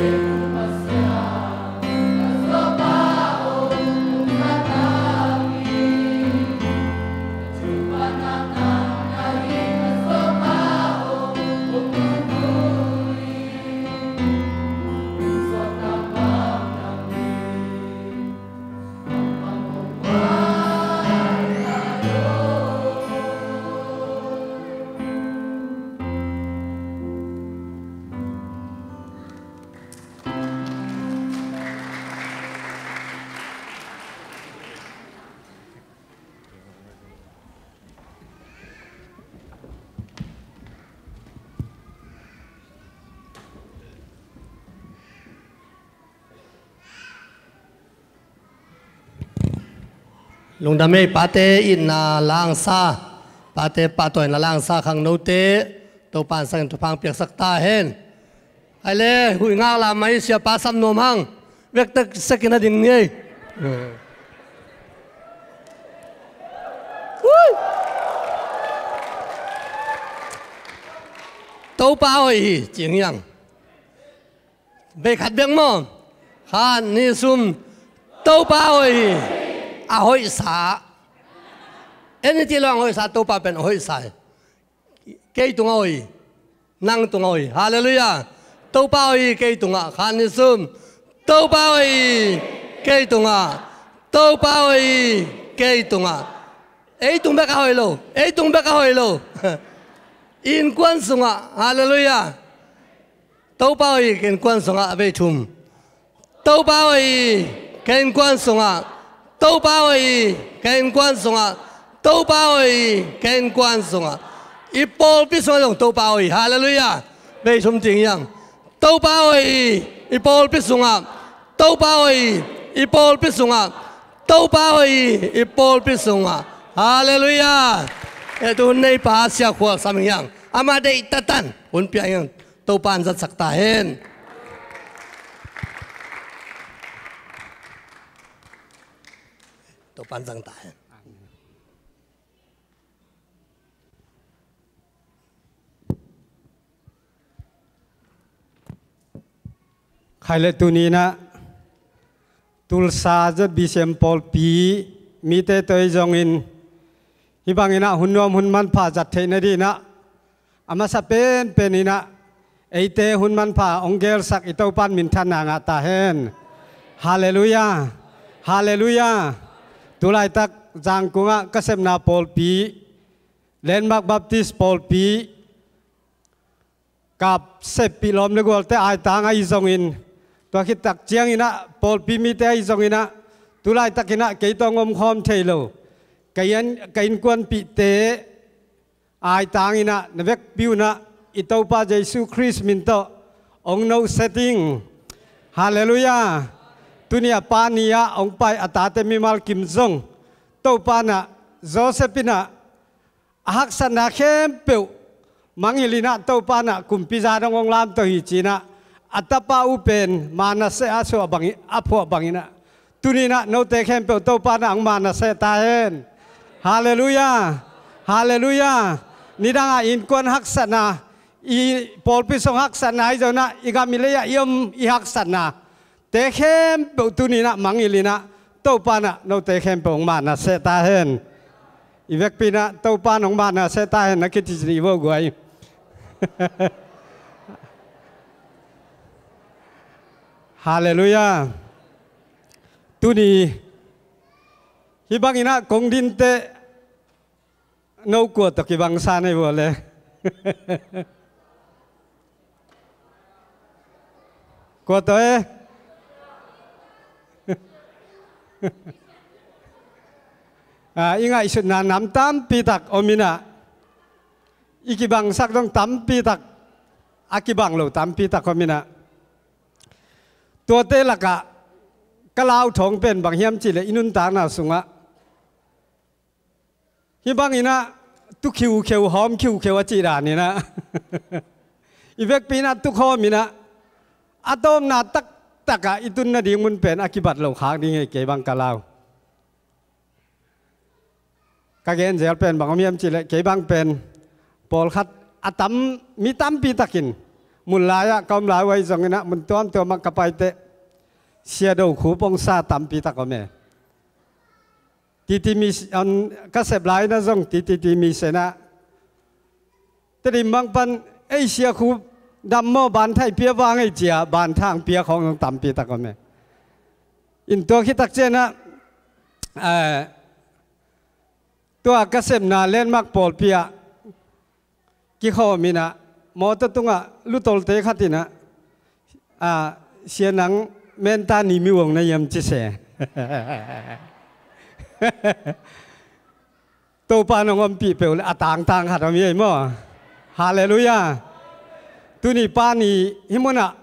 ลุงดำไม่ปาเตอินนาลางซาปาเตปาตัวนาลางซาขังโนเตตัวปานสังตุพังเปียกสักตาเห็นไอเล่หุยงาลาไม่เสียปาซัมโนมังเวกตักสกินาดิ่งเงยตัวป้าอีจริงยังเบขัดเบียงมอข้านี่ซุมตัวป้าอีอาหอยสาเอ็นที่ลองหอยสาตัวป้าเป็นหอยสาเกยตุงหอยนั่งตุงหอยฮาเลลูยาตัวป้าอีเกยตุงอ่ะข้านี่ซุมตัวป้าอีเกยตุงอ่ะตัวป้าอีเกยตุงอ่ะเอ้ยตุงเบกหอยโลเอ้ยตุงเบกหอยโลอินควันสุงอ่ะฮาเลลูยาตัวป้าอีเกินควันสุงอ่ะเบชุมตัวป้าอีเกินควันสุงอ่ะตัวป้าอีเกินควันสุงอ่ะตัวป้าอีเกินควันสุงอ่ะอีปอลพิสุงอ่ะตัวป้าอีฮาเลลูยาเบชุมจริงยังตัวป้าอีอีปอลพิสุงอ่ะตัวป้าอีอีปอลพิสุงอ่ะตัวป้าอีอีปอลพิสุงอ่ะฮาเลลูยาเอตุนในป่าเสียขวบสามียังอามาได้ตัดตันอุนเปียยังตัวปานจัดสักตาเห็นตัวปานสังตาเห็นใครเลยตัวนี้นะตุลซาจะบิเซมปอลปีมีแต่ตัวจงอินฮิบังอินะหุ่นนวมหุ่นมันผ่าจัดเทนดีนะอามาสเปนเป็นอินะไอเตหุ่นมันผ่าองเกลสักอิตาปันมินทานางาตาเฮนฮาเลลูยาฮาเลลูยาตุลายตักจางกุงะกษมนาปอลปีเลนมักบัพติสปอลปีกับเซปิลอมเลกอลเตไอตางไอซงอินตัวคิดตักเจียงอินะปอลปีมีเตไอซงอินะตุลายตักอินะเกยตองอมคอมเทโลkayan kain kuan pi te ai tangina nevek biuna itopa Jesu Christ minto ong no setting hallelujah tunia pania ong pai atate mimal kim jong topa na Josephina ahak sana khempe mangilina topa na kumpiza dong ong lam to hi china atapa upen manase aso bangi apo bangina tunina no te khempe topa na ang manase ta hen Haleluya, haleluya. Nidanga inkon haksana, i polpisong haksana izona igamileya iom i haksana. Tekhem tunina mangilina topana no tekhem pong mana setahen. Ivek pina topanong mana setahen nakitijri wo guay. Haleluya. Tuni hibang ina kong dinte no ko to kibang sanay bole ko to eh ah inga isut na nam tam pitak omina ikibang sak dong tam pitak akibang lo tam pitak omina to te laka kalau thong pen bang hiam chi le inun ta na sunga hi bang ina tu khiu kheu hom khiu kheu chi ra ni na ivek pina tu kho mina atom na tak taka itun na ding mun pen akibat lo khang ding ke bang kalau ka gen zel pen bang hiam chi le ke bang pen pol khat atam mi tam pi takin มุนลายะกำลายไว้จงนะมุนตัวมตัวมักกะไปเตเสียดูขูปงซาตามปีตะก็แม่ทีทีมีอันก็เสพลายนะจงทีทีทีมีเสนะแต่ดิมังปันไอเสียขูดำโมบานไทยเปียวางไอเจียบานทางเปียของตามปีตะก็แม่อินตัวคิดตักเจนะตัวก็เสพนาเล่นมักปอลเปียกี่ข้อมีนะมอตตุงะลุตอลเตขัดนะอ่าเสียนังเมนตานิมิวงนะยมจิเสตัวปานองอมปีเปลอะต่างต่างขัดมีไอ้มั่วฮาเลลูยาตัวนี้ปานีหิมนะ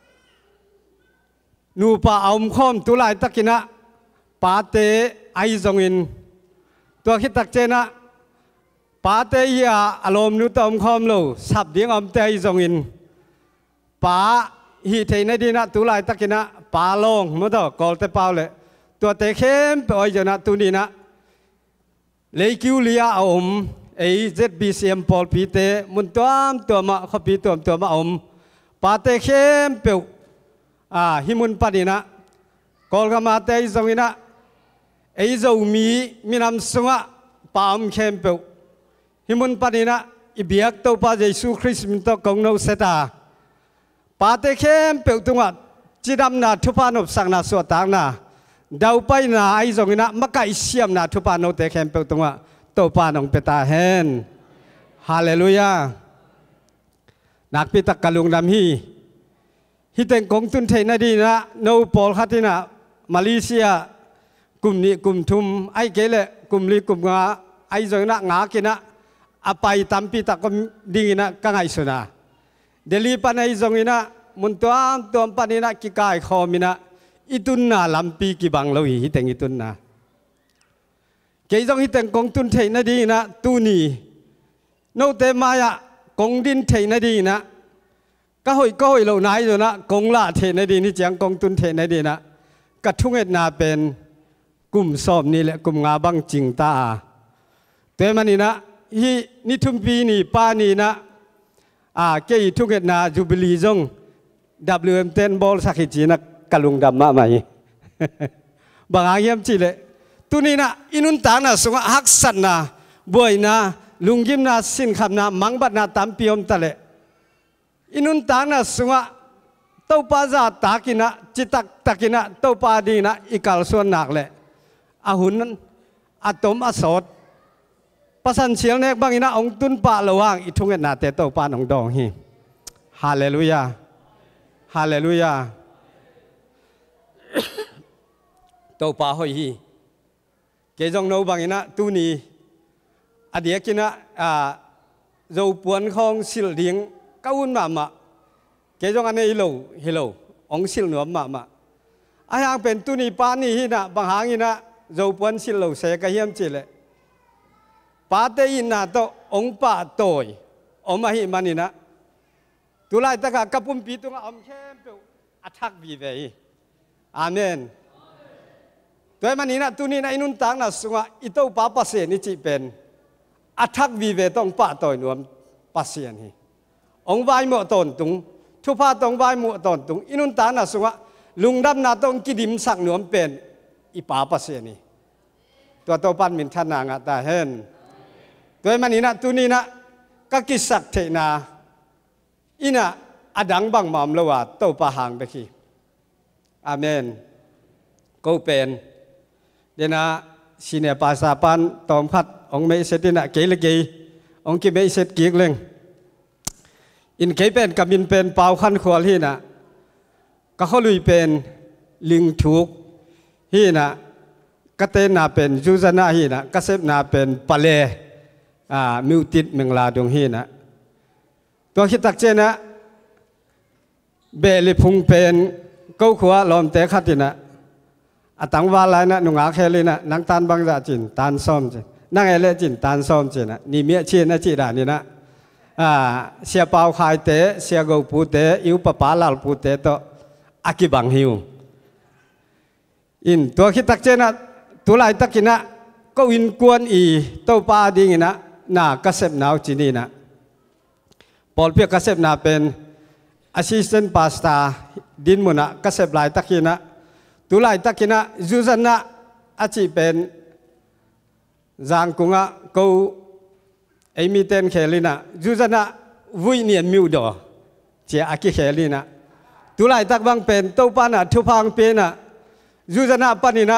นูปาอมคอมตุลายตะกินะปาเตไอจงอินตัวคิดตักเจนะปาเตยาอารมณ์นุตอมคอมโลสับเดียงอมเตยจงอินปาฮีเทนดีนะตุลายตะกินะปาลงมุดอกอลเตเปาเลยตัวเตเข้มไปอ้อยจนะตุนีนะเลยคิวเลียอมเอเจ็ดบีซีเอ็มพอลพีเตมุนตัวมตัวมาขบีตัวตัวมาอมปาเตเข้มเปียวอ่าหิมุนปาดีนะกอลกามาเตยจงอินะเอเจ้ามีมีน้ำสงะปามเข้มเปียวหิมุนปานีนะอิบิยักตัวปาเยซูคริสต์มินตัวกงโนเซตาปาเตเข้มเปียวตัวงัดจีดำนาทุพานบสังนาสวดต่างนาดาวไปนาไอจงนะมักไอเสียมนาทุพานบเตเข้มเปียวตัวงัดตัวปานองเปตาเฮนฮาเลลูยานักพิทักษ์กลุงดำฮีฮิตเต็งกงตุนเทนดีนะโนปอลคัตินะมาเลเซียกลุ่มนี้กลุ่มทุมไอเกลกลุ่มนี้กลุ่มงาไอจงนะงากินะอาไปตามปีตะก็ดีนะกังไอสุนะเดลีปันไอจงนะมุนตัวตัวปันนี่นะกิกายคอมินะอิตุนนะลำปีกิบังเราหิเต็งอิตุนนะเกยจงหิเต็งกงตุนเทนดีนะตูนีโนเตมายะกงดินเทนดีนะก็หอยก็หอยเราไหนอยู่นะกงละเทนดีนี่จังกงตุนเทนดีนะกระทุ่งเอ็ดนาเป็นกลุ่มสอบนี่แหละกลุ่มงาบังจิงตาแต่มันนี่นะฮีนิทุมปีนี่ป้านี่นะอ่าเกี่ยทุกเอ็ดนาจูบิลีจง ดับเบิลยู เอ็ม เต้นบอลสักจีนักกะลุงดำมาไหมบางอย่างจีเลยตัวนี้นะอินุนตานะสงฮักสันนะบวยนะลุงยิมนะสินคำนะมังบัดนะตามพิอมตะเลอินุนตานะสงเต้าป้าจะตากินะจิตักตากินะเต้าป้าดีนะอีกาลส่วนหนักเลยอาหุนนั้นอาตมอาสดภาษาเชียงเนกบางอินะองตุนป่าระว่างอิทุงเอ็ดนาเตโตปานองดองฮีฮาเลลูยาฮาเลลูยาโตป่าหอยฮีเกจงโนบางอินะตูนีอดียกินะอ่าเราปวนของสิลเดียงก้าวมามาเกจงอันนี้ฮิโลฮิโลองสิลหนวมมามาอายังเป็นตูนีปานีฮีนะบางหางอินะเราปวนสิลเราเสกเฮียมจิเลปาเตยินนาโตองปาโตยอมหิมันินะตุลายตะกะกับปุ่มปีตุงอมเข้มเปอัทักบีเวอาเมนตัวมันนี่นะตุนี่นะอินุนตังนะสุงะอิโตปาปัสเซนิจิเป็นอัทักบีเวต้องปาโตยนวมปัสเซียนฮีองไวหมอตนตุงทุพาตองไวหมอตนตุงอินุนตังนะสุงะลุงดับนาต้องกิดิมสักนวมเป็นอีปาปัสเซนีตัวโตปันมินทนางะตาเห็นตัวมันนี่นะตัวนี้นะก็กิสักเทนาอินะอดังบังมามละว่าโตปะหางไปขี้อาเมนก็เป็นเดนะสิเนปาสาปันตอมพัดองไม่เสตินะเกลเกยองกิไม่เสตกิกเลงอินเคเป็นกับอินเป็นเปล่าขันขวลที่นะก็เขาลุยเป็นลิงถูกที่นะก็เตนาเป็นจูซานาที่นะก็เซฟนาเป็นปะเลอ่ามิวติดเมงลาดงฮีนะตัวคิดตักเจนะเบลิพุงเป็นกู้ขวาลอมเตะขัดนะอาตังวาลายนะหนุ่งอาเคลีนะนังตันบังจะจินตันซ้อมจินนั่งไอเล่จินตันซ้อมจินนะนี่เมียเชียนะจีดานี่นะอ่าเสียเปาขายเตะเสียกูปูเตะอิวปะปาลาลปูเตะโตอากิบังฮิวอินตัวคิดตักเจนะตัวลายตักกินะก็วินกวนอีโตปาดิ่งนะน่ากระเสบหนาวจีนี่นะปอลเปียกระเสบนาเป็น assistant pastor din mo na kasep lai takina tulai takina juzan na achi pen giang kunga ko emi ten khelina juzan na vui nian miu do chia aki khelina tulai tak bang pen to pa na thu phang pe na juzan na panina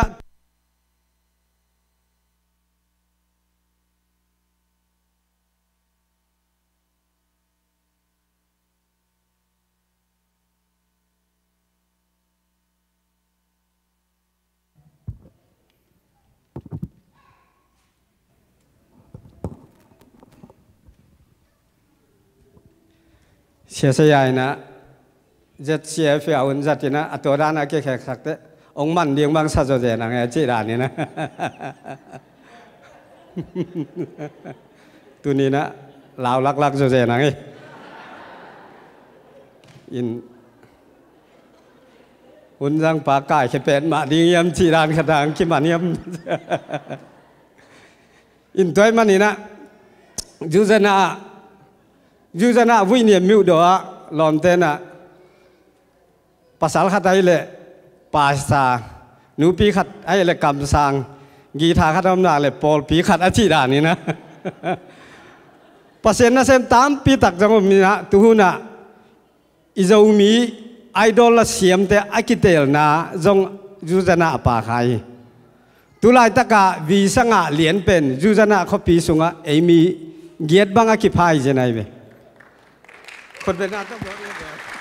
เสียสยายนะจะเสียฟิอาอุนจัดนะตัวด้านนักแข่งขันเตะองมันเดียงบางสัตว์จะนังไงจีด้านนี้นะตัวนี้นะลาวลักลักจะเจนังไงอินอุนจังปากไก่แเป็นมาดีเยี่ยมจีด้านขดังขี้มันเยี่ยมอินตัวมันนี่นะยูเซน่ายูจนะวิญญาณมิวดัวลอมเตนะภาษาขัดไอเล่ภาษานูปีขัดไอเล่กำสังกีตาขัดอำนาจเล่ปอลปีขัดอาชีดานี่นะเปอร์เซ็นต์นะเซมตามปีตักจังมีนะตุหุนะอิจาอุมีไอดอลเสียมเตอากิเตลนะจงยูจนะปาใครตุลายตะกะวีสังะเหรียญเป็นยูจนะเขาปีสุงะเอมีเกียรติบังอากิพายเจนัยเบคนเป็นหน้าต้องบอกเลย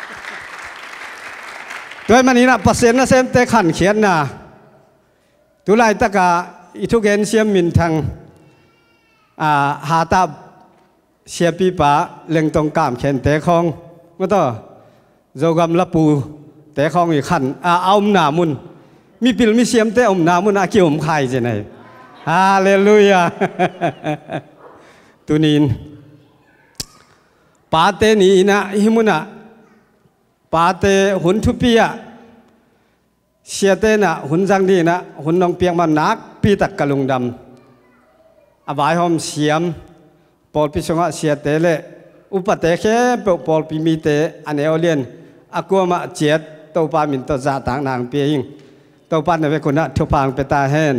ด้วยมันนี่นะเปอร์เซ็นต์นะเซมเตขันเขียนนะตุลายตะกะอิทุเกนเสียมินทางหาตาเสียปีปะเล็งตรงกามเขียนเตะคองก็ต่อโจกำละปูเตะคองอีกขันเอาอมนามุนมีปิลมีเสียมเตะอมนามุนอากิอมไข่เจไหนฮาเลลูยาตุนินปาเตนีนะฮิมุนะปาเตหุนทุปียเสียเตนะหุนจังดีนะหุนนองเปียงมันนักปีตักกะลุงดำอบายหอมเสียมปอลพิชงะเสียเตเลอุปเตแค่เปปอลพิมีเตอันเอเลียนอากัวมาเจ็ดตัวปามินตัวจ่าต่างนางเปียงตัวปานในเวกุนะทุพางเปตาเฮน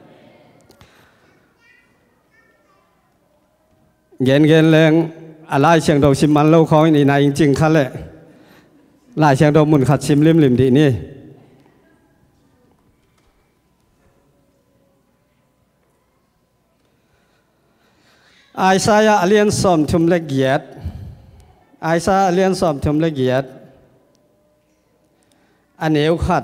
เย็นเย็นแรงอะไรเชียงดอกชิมมันเล่าของนี่นายจริงๆค่ะแหละลายเชียงดอกมุนขัดชิมริมริมดีนี่ไอซายาเลียนสมทุมละเกียดไอซาเลียนสมทุมละเกียดอันเอวขัด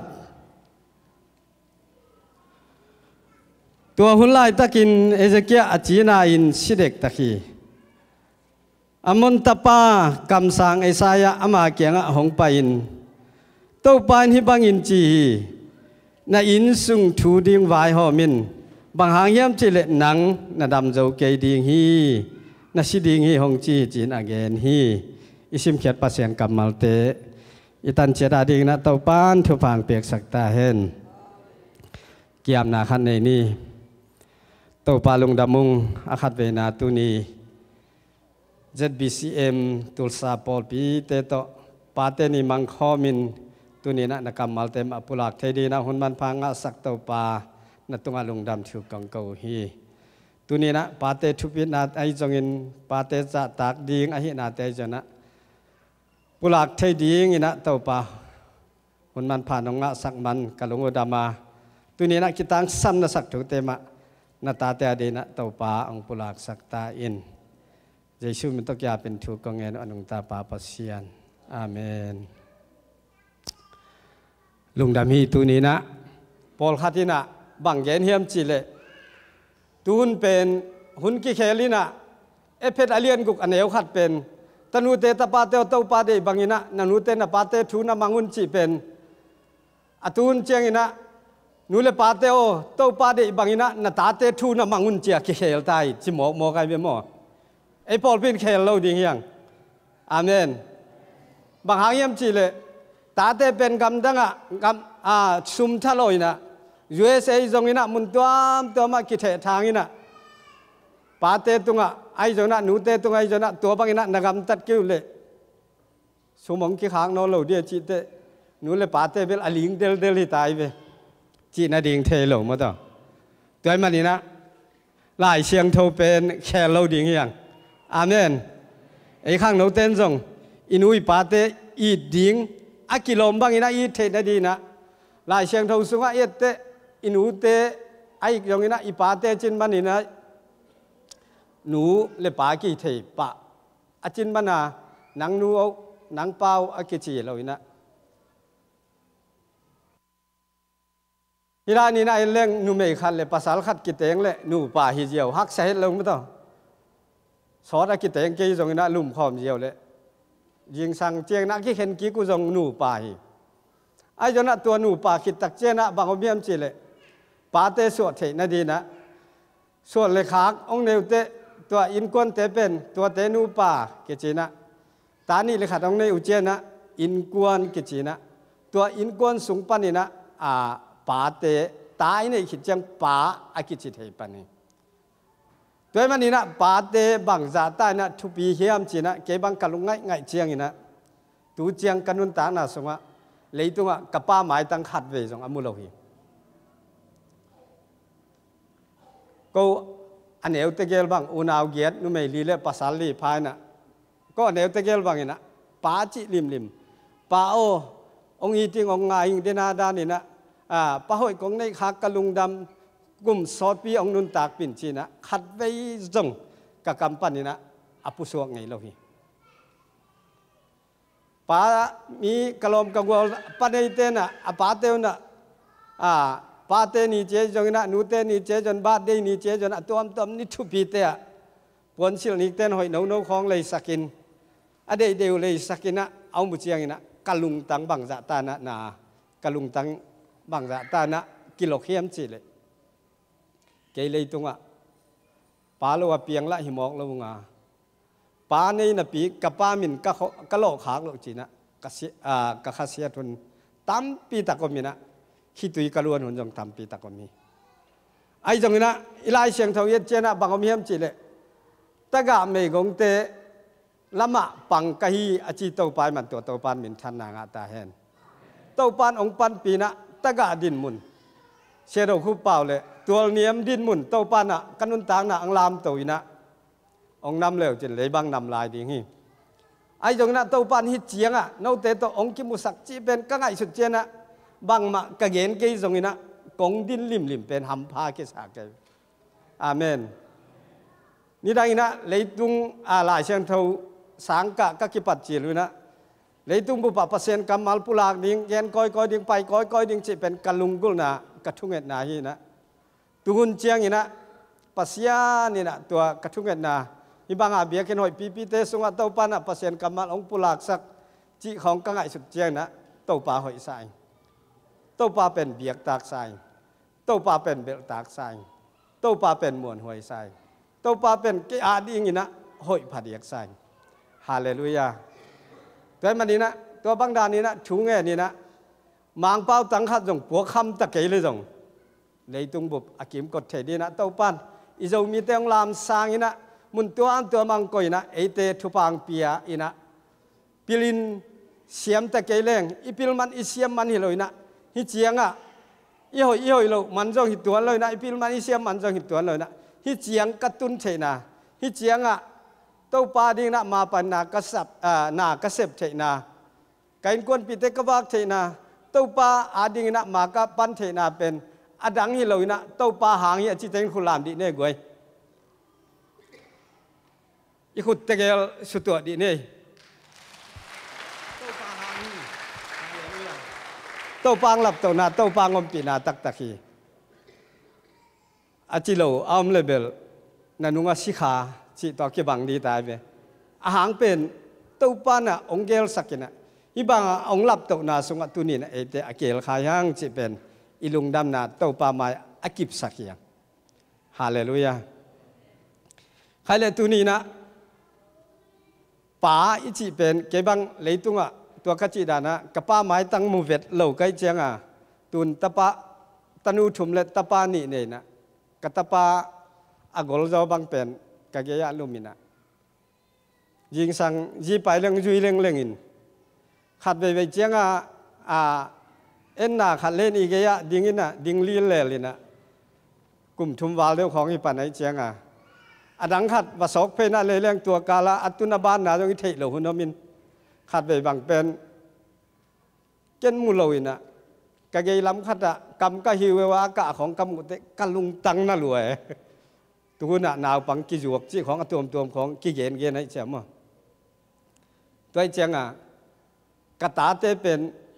ตัวหุ่นลายตะกินเอเจเกียอจีนาอินสิเด็กตะคีอมุนตปากำสังไอสายะอามาเกียงหงไปอินโตปานฮิบังอินจีนาอินสุงทูดิงวายหอมินบางหางเยี่ยมจิเลหนังนาดำเจ้าเกยดิงฮีนาชิดิงฮีหงจีจีนอาเกนฮีอิสิมเขียดปัสยังกำมัลเตอิตันเจดาดิงนาโตปานทุพางเปียกสักตาเห็นเกียมนาคันในนี้โตปาลุงดามุงอาคัดเวนาตุนีเจ็ด บี ซี เอ็ม ตุลซาปอลปีเตโตปาเตนีมังคอมินตุนีนะนักกรรมมัลเตมอปุลักเทดีนะหุนมันพังอาสักโตปาณตุงอาลุงดำถูกกังเกาฮีตุนีนะปาเตทุพินาไอจงอินปาเตจะตากดิงอหินาเตจนะปุลักเทดีงินะโตปาหุนมันผ่านองะสักมันกะลุงอุดามาตุนีนะกิตังซ้ำนะสักถูกเตมะนาตาเตอดีนะโตปาองปุลักสักตาอินเยซูมันต้องยาเป็นถูกกงเงินอนุตาปาปัสเซียนอาเมนลุงดำฮีตัวนี้นะปอลคาตินะบังเย็นเฮียมจิเลตูนเป็นหุนกิเคลินะเอเพดอเลียนกุกอันเอวขัดเป็นตนูเตตปาเตอเตปาเดบังอินะนันูเตนะปาเตทูนะมังุนจิเป็นอตูนเจียงอินะนูเลปาเตโอเตปาเดบังอินะนาตาเตทูนะมังุนเจียกิเคลไตจิหมอกหมอกไอเบมอไอ้ปอลเป็นเคลเราดีเฮียงอาเมนบางหางเยี่ยมจีเลยตาเตเป็นกำดังอ่ะกำอ่าซุมทะลอยนะยูเอสเอจงอินะมุนตัวมตัวมากิเททางอินะปาเตตุงอ่ะไอจงนะหนูเตตุงไอจงนะตัวบางอินะนักกำตัดกิ้วเลยสมองกี่ครั้งนอนเราเดียจีเตนู้นเลยป่าเตเบลอลิงเดลเดลที่ตายไปจีน่าดิ่งเทโลมาต่อตัวมันนี่นะหลายเชียงโทเป็นแค่เราดิ่งอย่างอาเมนไอ้ข้างเราเต้นส่งอินุยป่าเตอีดิ่งอากิโลมบางอีนะอีเทนดีนะหลายเชียงโทสุงะเอเตอินุเตไอ้ยังอีนะอีป่าเตจินมันนี่นะหนูเลยป่ากี่เทปะอาจินมันนะนังนูเอานังเปล่าอากิจีเราอีนะฮิรานี่นะไอ้เรื่องนูไม่ขัดเลยภาษาขัดกิเตงเลยนูป่าฮิเจียวฮักเสร็จลงไม่ต้องสอนอากิเตงกี่ตรงนี้นะลุ่มขอมเจียวเลยยิงสั่งเจียงนักกี่เห็นกี่กูส่งนูป่าฮิไอ้จนน่ะตัวนูป่าคิดตักเจนะบางคนเบี้ยมจีเลยป่าเตสวดเทนดีนะสวดเลยขากองเนวเตตัวอินกวนเตเป็นตัวเตนูป่ากิจีนะตานี่เลยขัดองเนวเจนะอินกวนกิจีนะตัวอินกวนสูงปันนี่นะอ่าป่าเตตายในขิดจังป่าอากิจิเทปันนี่ด้วยมันนี่นะป่าเตบังซาตายนะทุปีเฮียมจีนะเก็บังกะลุงไงไงเจียงนี่นะตูเจียงกันนุนตานะสงะเลยตัวะกับป้าหมายตั้งขัดเวสงอมุโลหีก็อันเอวเตเกลบังอุณาวเกียรนุ่มลีเล่ภาษาลีพายนะก็อันเอวเตเกลบังนี่นะป่าจิลิมลิมป่าโอองอีติงองไงเดนาดานี่นะอ่าป้าหอยกงในขากะลุงดำกลุ่มซอดปีองนุนตากปิ่นจีนะขัดไว้จงกะกำปั้นนี่นะอปุสวงไงเราฮีป้ามีกะลมกะกัวปั้นในเตนะอาป้าเตวนะอ่าป้าเตนี่เจจงนะนูเตนี่เจจนบาดเดนี่เจจนตัวมตัวนี่ทุปีเตะปวนสิลนี่เตนหอยหนูหนูของเลยสักินอเดเดียวเลยสักินนะเอามุเจียงนะกะลุงตังบังจะตานะนากะลุงตังบางจากตานะกิโลเขียมจีเลยเกยเลยตรงอ่ะป้าเราว่าเปียงละหิมอกเรางาป้าในน่ะปีกับป้ามินกะกะโลขากเราจีนะกะเสียอ่ากะข้าเสียทุนตั้มปีตะกมีนะขี้ตุยกะลวนหุ่นจงตั้มปีตะกมีไอ้จงนี้นะอีไลเชียงทองเย็ดเจนะบางกมีมจีเลยตะกะเมกงเตละมะปังกะฮีอจิโตปายมันตัวโตปานมินทันนางาตาเฮนโตปานองปันปีนะตะกะดินมุนเชโรคูเป่าเลยตัวเนียมดินมุนโตปานะกันนุนตางนะอังลามตัวอีนะองนำเลวจนเลยบางนำลายดีงี้ไอ้ตรงนั้นโตปานฮิเจียงอ่ะนเอาเตโตองกิมุสักจีเป็นก็ไงสุดเจนะบางมะกะเกนเกยตรงนี้นะกงดินลิมลิมเป็นหำพาเกสาเกยอาเมนนี่ดังนะเลยตุงอาลายเชียงเทาสังกะกะกิปัจจิลุนะเลยตุ้งบุปผาเซนกำมัลปุลากดิ่งเย็นก้อยก้อยดิ่งไปก้อยก้อยดิ่งจีเป็นกะลุงกุลนะกระทุงเอ็ดนาฮีนะตุนเจียงนี่นะปัสยานี่นะตัวกระทุงเอ็ดนาอีบางอาเบียกันหน่อยปีปีเตสุงะเต้าปานะผาเซนกำมัลองปุลากสักจีของกังไอสุดเจียงนะเต้าปาหอยใส่เต้าปาเป็นเบียกตากใส่เต้าปาเป็นเบลตากใส่เต้าปาเป็นมวนหอยใส่เต้าปาเป็นกีอาดิ่งนี่นะหอยผัดเดียกใส่ฮาเลลูยาตัวมันนี่นะตัวบางดานนี่นะชูเงี้ยนี่นะมังเป้าตั้งขัดจงปัวคำตะเกียเลยจงเลยตุงบุบอากิมกดเทดีนะเต้าปันอีจงมีเตียงลามสางนี่นะมุนตัวอันตัวมังกอยนะเอเตทุปังเปียอีนะปิลินเสียมตะเกียเลงอีปิลมันอีเสียมมันหิเลยนะฮิเจียงอ่ะอีหอยอีหอยเรามันจงหิตัวเลยนะอีปิลมันอีเสียมมันจงหิตัวเลยนะฮิเจียงกระตุ้นเทนะฮิเจียงอ่ะเต้าปาดิ่งนะมาปันนากระสับอ่านากระเสพเทนาไก่กวนปีเตกบักเทนาเต้าปาอาดิ่งนะมากะปันเทนาเป็นอดังฮิโลยนะเต้าปาหางเฮียจิเตงคุลามดีเน่กวยอีขุดเตเกลสุดตัวดีเน่เต้าปางหลับเต้านาเต้าปางอมปีนาตักตะคีอาจิโลอัมเลเบลนันุงาสิขาจิตอกีบังดีตายไปอาหารเป็นตัวปานะองเกลสักินะอีบางองหลับตัวนาสุงตุนีนะเอเตอเกลขายางจิเป็นอิลุงดำนาตัวปามาอากิบสักยังฮาเลลูยาใครเลยตุนีนะป่าอิจิเป็นเก็บังเลยตุงอ่ะตัวกจิดานะกระป้าไม้ตั้งมูเวตเหล่าไกเจียงอ่ะตุนตะปะตนูถุมเลตะปานี่เนี่ยนะกตะปาอากอลจอบังเป็นกะเกียลูมินะยิงสังยีไปเรื่องยุยเรื่องเรื่องอินขัดไปไปเจียงอ่ะอ่าเอ็นน่ะขัดเล่นอีกอย่างดิ้งน่ะดิ้งลีนเลยนะกลุ่มทุมวาลเรื่องของอีปันไหนเจียงอ่ะอดังขัดประสบเพน่ะเลยเรื่องตัวกาละอัตุนบ้านน่ะตรงนี้เทเหลวหุ่นมินขัดไปบางเป็นเจนมูลอยน่ะกะเกยล้ำขัดอ่ะกำก็หิวว่ากะของกำกุเตกันลุงตังน่ะรวยตัวน่ะหนาวปังกิจวกจีของตัวตัวของกิเกนเกนไหนเจียมอ่ะตัวเจียงอ่ะกระตาเตเป็น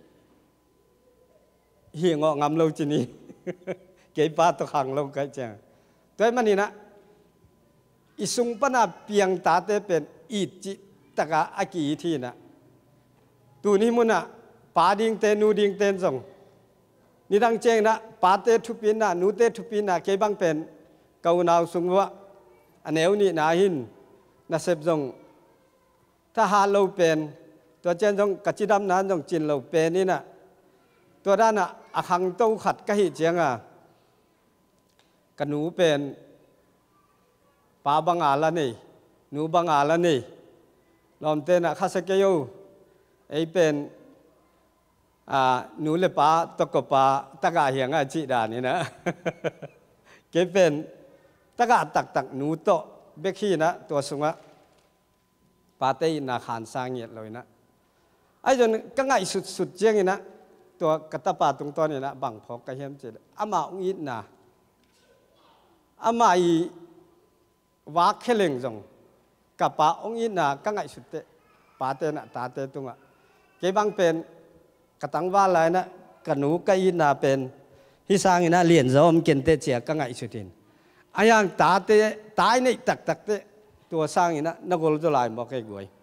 เฮียงงามเราจีนี่เก็บปลาตะขังเราไกลจังตัวมันนี่นะอิสุงปนาเปียงตาเตเป็นอีจิตะกะอากีทีนะตัวนี้มุนะปาดิงเตนูดิงเตนส่งนี่ดังเจงนะปาเตทุปินนะนูเตทุปินนะเก็บบังเป็นเกาหนาวสุงวะอันเอวนี่นาหินนะเสพส่งถ้าหาเราเป็นตัวเจนส่งกัจจิดำนั้นส่งจินเราเป็นนี่นะตัวด้านน่ะอาคังเต้าขัดกะหิเจียงอ่ะกันหนูเป็นปาบังอาละนี่หนูบังอาละนี่ลอมเตน่ะข้าศึกเยอะไอเป็นอ่าหนูเลปาตะกปาตะกาเหียงอ่ะจีดานี่นะเก็บเป็นตะกาตักตักหนูโตเบคีนะตัวสุงะปาเตยนาคานสร้างเงียดเลยนะไอ้จนก็ง่ายสุดๆเจียงนี่นะตัวกระตาปาตรงตัวนี่นะบังพอกระเฮียมเจดอามาอุ้งอินนะอามาอีวากเคลิงจงกับปาอุ้งอินนะก็ง่ายสุดเตปาเตนะตาเตตุงะเก็บบังเป็นกระตังว่าอะไรนะกระหนูกะอินนะเป็นที่สร้างนี่นะเลียนจอมเกินเตเจียก็ง่ายสุดทินอายังตาเตตายในตักตักเตตัวสร้างนี่นะนักกอล์ฟตัวลายบอกให้กวย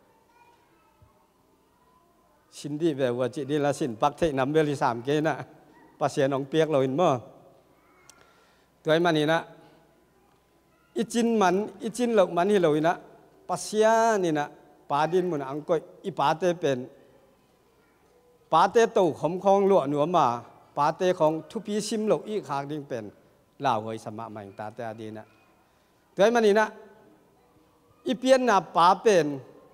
สินดีแบบว่าจิตดีละสินปักเทนำเบลิสามเกนะปัสเสียน้องเปียกเราเห็นมั้ยตัวไอ้มันนี่นะอิจินมันอิจินเรามันนี่เราเห็นนะปัสเสียนี่นะปาดินมันอังกอยอีปาเตเป็นปาเตโตขมคองลวดหนัวมาปาเตของทุพีซิมเราอีขางดิ่งเป็นลาวหอยสมะใหม่ตาเตอดีนะตัวไอ้มันนี่นะอีเปียนน่ะปาเป็น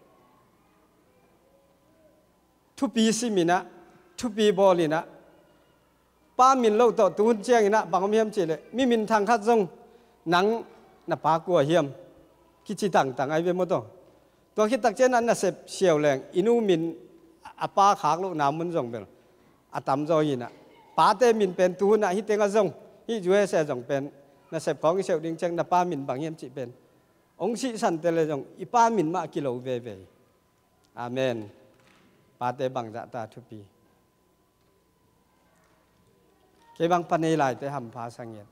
ทุปีสิมินะทุปีบอลีนะป้ามินเล่าต่อตูนเจียงนะบางเมียมเจเลยมีมินทางคัดซงหนังน่ะปากลัวเฮียมคิดจิต่างต่างไอเวมตัวตัวคิดตักเจนั้นน่ะเสพเชียวแรงอินูมินอาป้าขากลูกน้ำมันซงเป็นอาตามจอยนะป้าเตมินเป็นตูนน่ะฮิเตงซงฮิจุเอเสซงเป็นน่ะเสพของเชียวดิ่งเจงน่ะป้ามินบางเฮียมจิเป็นองค์สิสันเตเลซงอีป้ามินมากิโลเวเวอาเมนปาเตบังจะตาทุปีเก็บังปนในลายเตหัมพาสังเกต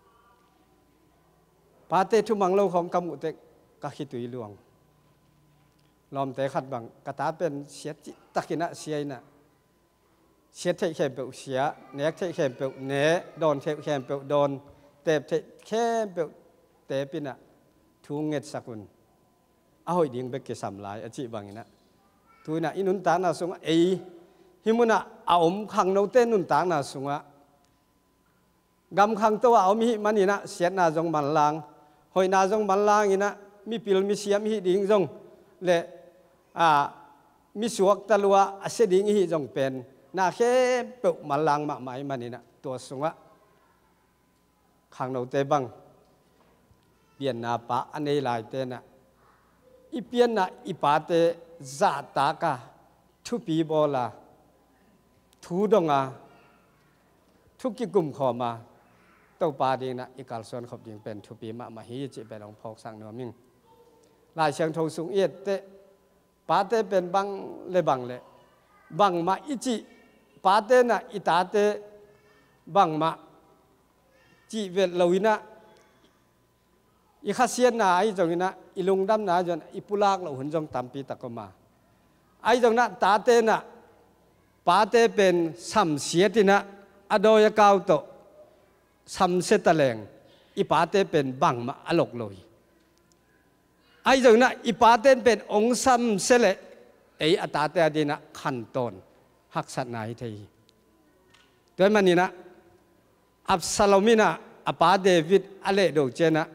ปาเตทุมังโลของกำมุเตกะขิตุยหลวงลอมเตขัดบังกะตาเป็นเสียจิตะกินะเสียนะเสียเทแคมเปเสียเนกเทแคมเปเนโดนเทแคมเปโดนเตบเทแคมเปเตปินะทุงเงตสกุลเอาหอยดิ่งเบกเกสัมลายอจิบังนะทุยนะอินุนตานาสุงะเอหิมุนะอาอมขังโนเตนุนตานาสุงะกำขังตัวเอามีมันนี่นะเสียนาจงบันลางหอยนาจงบันลางนี่นะมีปิลมีเสียมีดิ่งจงเละอ่ามีสวกตะลัวเสดิ่งหิจงเป็นนาแค่เปิดบันลางมาหมายมันนี่นะตัวสุงะขังโนเตบังเปลี่ยนนาปะอันนี้ลายเตนะอีเปลี่ยนนะอีปาเตซาตากาทุปีบอลาทูดงาทุกิกุมขอมาเต้าปาดีนะอีกาลส่วนขบยิงเป็นทุปีมามาฮีจิเป็นองพอกสังเนื้อมิงลายเชียงทงสูงเอ็ดเตปาเตเป็นบังเลบังเลบังมาอิจิปาเตนะอิตาเตบังมาจิเวลลวินะอีข้าเสียนนาไอ้จงนี้นะอีลุงดำนาจนอีปุลากเราหุ่นจงตามปีตะกมาไอ้จงนั้นตาเตนะปาเตเป็นสัมเสียตินะอโดยกาวโตสัมเสตะแรงอีปาเตเป็นบังมาอลกลอยไอ้จงนั้นอีปาเตเป็นองค์สัมเสเลไอ้อัตาเตดีนะขันตอนหักสัตนายทีด้วยมันนี่นะอับซาโลมินะอปาเดวิดอเลโดเจนะ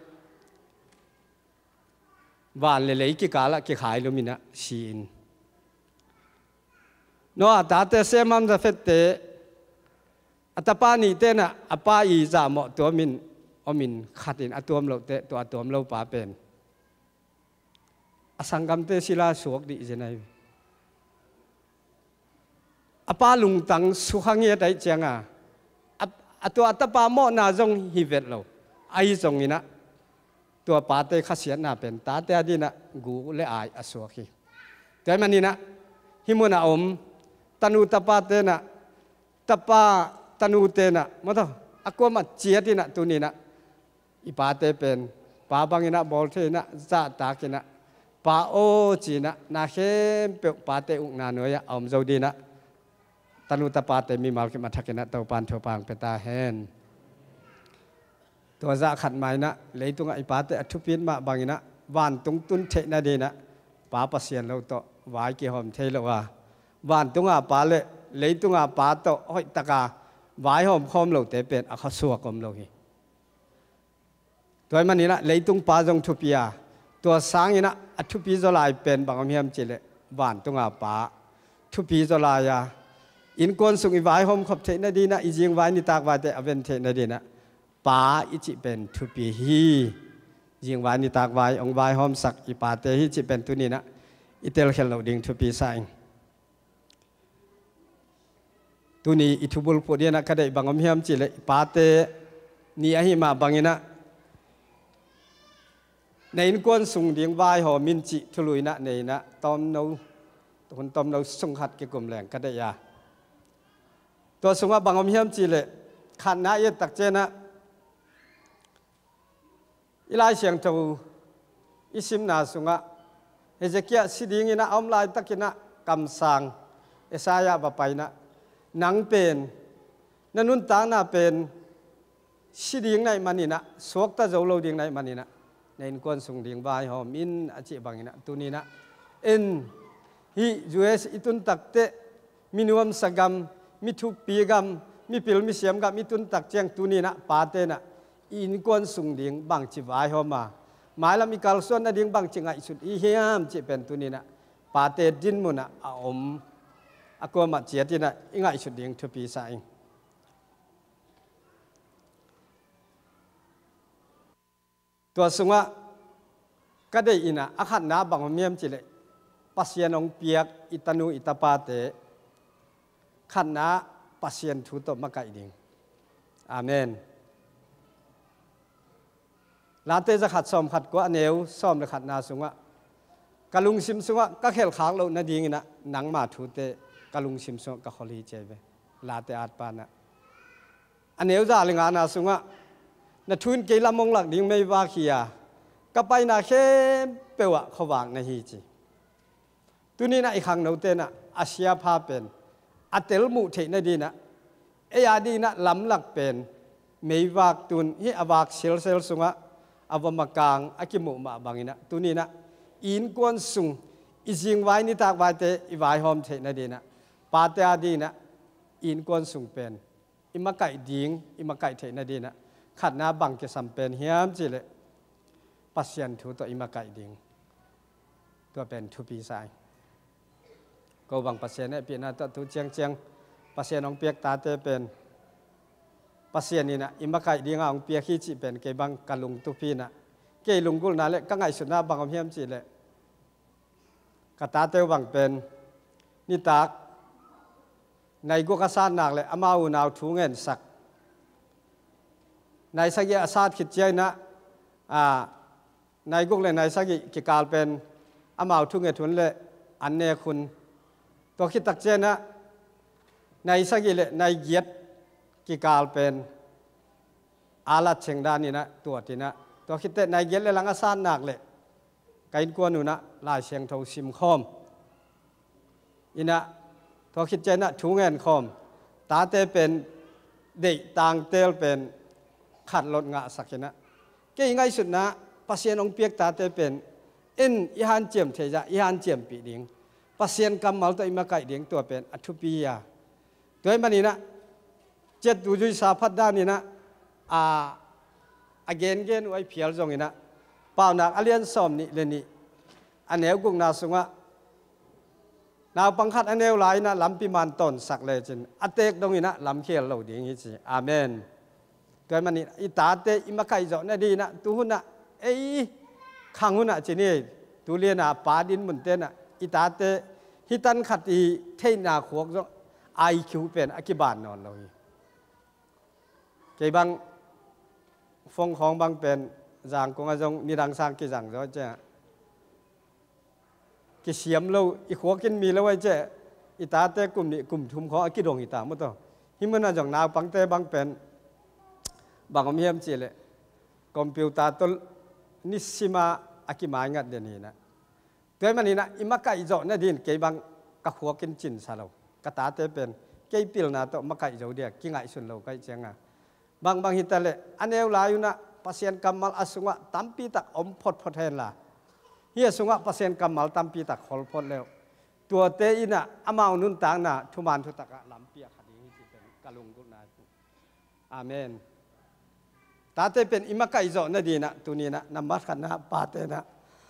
วานเลยเลยกี่กาละกี่ขายลูมินะชีน no ata te semam da fette atapani te na apa i za mo to min omin khatin atom lo te to atom lo pa pen asangam te sila suak di jenai apa lung tang suhangia dai changa ato atapa mo na jong hi vet lo ai jong inaตัวปาเตขเสียนาเป็นตาเตอดีนะกูเลอายอสวกีแต่มันนี่นะฮิมุนาอมตนูตปาเตนะตปาตนูเตนะมาต่ออากวมาเจียดีนะตัวนี้นะอีปาเตเป็นปาบังอินะบอลเทนะซาตากินะปาโอจีนะนาเข้มเปียปาเตอุกนาเนยอมเจ้าดีนะตนูตปาเตมีมาลกิมาทักกินะตัวปานทัวปางเปตาเฮนตัวจะขัดไม้นะเลยตรงไอ้ป้าแต่ทุบปีนมาบางนะวันตรงตุนเทนะดีนะป้าปัสเซียนเราต่อวายกี่หอมเทเราว่าวันตรงอ่ะป้าเลยเลยตรงอ่ะป้าต่อห้อยตะกาวายหอมคอมเราแต่เป็นอาคาสัวกอมเราฮีตัวมันนี่นะเลยตรงป้าจงทุบปีอ่ะตัวสางนี่นะทุบปีจะลายเป็นบางอมีมจิเลวันตรงอ่ะป้าทุบปีจะลายอ่ะอินกวนสุงอีวายหอมขบเทนะดีนะอีจิงวายนี่ตากวายแต่อเวนเทนะดีนะป้าอิจิเป็นทุปีฮียิงวานิตากวายองวายหอมสักอีปาเตฮิจิเป็นตุนีนะอิเตลเขลเราดิ่งทุปีสายตุนีอิทุบุลปุดีนะก็ได้บางอมเฮียมจิเลปาเตนี่อหิมาบางอินะในอินกวนสุงดิ่งวายหอมินจิทุลุยนะในนะตอมเราคนตอมเราสุงหัดเกี่ยวกับแหล่งก็ได้ยาตัวสุงว่าบางอมเฮียมจิเลขันนะเยตักเจนะอีไลเสียงทูอิสิมนาสุงะเฮเจเกียสิดิงินะอมลายตะกินะกำสังเอสายาบไปนะหนังเป็นนันนุนตางน่าเป็นสิดิงในมันนี่นะสวกตะโจโลดิงในมันนี่นะในกวนสุงดิงบายหอมินอจิบังนะตุนี้นะเอ็นฮียูเอสอิตุนตักเตมินวมสกัมมิทุปีกัมมิปิลมิเสียมกัมมิตุนตักเจียงตุนี้นะปาเตนะอินกวนสุงดิงบางจิวายหอมาหมายละมีการส่วนนั่นดิงบางจิงไอสุดอีเฮียมจิเป็นตัวนี้นะปาเตดินมุนะอาอมอากวมาเจียตินะอิงไอสุดดิงทุปีสายตัวสุงะก็ได้อินะอาขันนาบางเมียมจิเลปัสยานองเปียกอิตานูอิตาปาเตขันนาปัสยานทุตมะไกดิงอาเมนลาเตจะขัดซ้อมขัดกว่าเนวซ้อมเลยขัดนาสุงะกะลุงซิมสุงะก็เขลขางเรานาดีงินะหนังมาทูเตกะลุงซิมสุงะก็ขอลีเจเวลาเตอาดปานะอันเนวจะลิงานาสุงะนาทุนเกลามงหลักดิ่งไม่ว่าขี้ยก็ไปนาเข้มเปวะเขาวางนาฮีจีตัวนี้นะอีกครั้งเราเตนะอาเซียพาเป็นอัตเตลมุเทนดีนะเอียดีนะลำหลักเป็นไม่ว่าตุนที่อวากเซลเซลสุงะอวมากางอากิมุมาบางอินะตัวนี้นะอินกวนสุงอิจิงไว้นิตากไว้เตอิไว้หอมเทนดีนะปาเตอาดีนะอินกวนสุงเป็นอิมาไก่ดิ่งอิมาไก่เทนดีนะขัดหน้าบังเกสัมเป็นเฮียมจิเลปัสยันทุตัวอิมาไก่ดิ่งตัวเป็นทุปีสายก็บังปัสยันเนี่ยเป็นหน้าตัวทุเจียงเจียงปัสยันองเปียกตาเตเป็นปัสยันนี่นะอิมาไก่ดิ่งองเปียกขี้จิเป็นเกบังกะลุงตุพีนะเกลุงกุลนั่นแหละก็ไงสุดหน้าบังอมเฮียมจิเลกตาเตวบังเป็นนิตากในกุกษาหนักเลยอามาอุนาวทุงเงินสักในสักยาศาสตร์ขิดเจนะในกุกเลยในสักกิกาลเป็นอามาทุงเงินทุนเลยอันเนคุณตัวขิดตักเจนะในสักเลยในเยียดกิกาลเป็นอาลัดเชิงดานี่นะตัวที่นะตัวขิดเตในเยียดเลยหลังอาศาสตร์หนักเลยไกน์กวนนูนะลายเชียงทองซิมคอมอินะตัวคิดเจนะทุงเงินคอมตาเตเป็นเด็กต่างเตลเป็นขัดลดงะสักนะเกี่ยงไงสุดนะปัสเซียนองเปียกตาเตเป็นอินอิฮันเจียมเทจะอิฮันเจียมปีดิ่งปัสเซียนกำมัลตัวอิมาไก่ดิ่งตัวเป็นอัตุปียาตัวมันนี่นะเจ็ดดูจุยสาพัดด้านนี่นะอ่าอเกนเกนไว้เพียรจงนี่นะเปล่านักอเลียนสอมนี่เลนี่อันเนวกุงนาสุงะนาวปังคัดอันเอวไหลนะลำปีมันต้นสักเลยจินอเตกตรงนี้นะลำเขียวเราดีงี้สิอาเมนตัวมันนี่อิตาเตอิมาไก่จอนะดีนะตัวหุ่นนะเอ้ยขังหุ่นนะจินี่ตัวเรียนนะปาดินมุนเตนะอิตาเตฮิตันขัดอีเทนาขวกจ้องไอคิวเป็นอกิบานนอนเราเกี่ยบังฟงของบางเป็นจางกงอาจงมีดังสร้างกี่จังจ้ะเจ้ากี่เสียมเราอีขวกินมีแล้วไว้เจ้าอิตาเตกลุ่มนี้กลุ่มทุมของอกิดงอิตาหมดตัวหิมันอาจงนาวปังเตบางเป็นบางอมียมจีเลยคอมพิวเตอร์ตัวนิสิมาอกิมางัดเดนี่นะตัวมันนี่นะอิมักไก่จ่อนั่นดินเกี่ยบังกับขวกินจินซาเรากระตาเตเป็นเกี่ยปิลนะตัวมักไก่จ่อเดียกิ่งไอสุนเราไก่เจียงอ่ะบางบางฮิตาเลยอันเอวลายุนะpasien kamal asungwa tampi tak ompot pot hen la hi asungwa pasien kamal tampi tak khol pot leo tua te ina amau nun tang na thuman thu taka lampia khadi hi chi pen kalung gu na amen ta te pen imakai zo na di na tu ni na namat khan na pa te na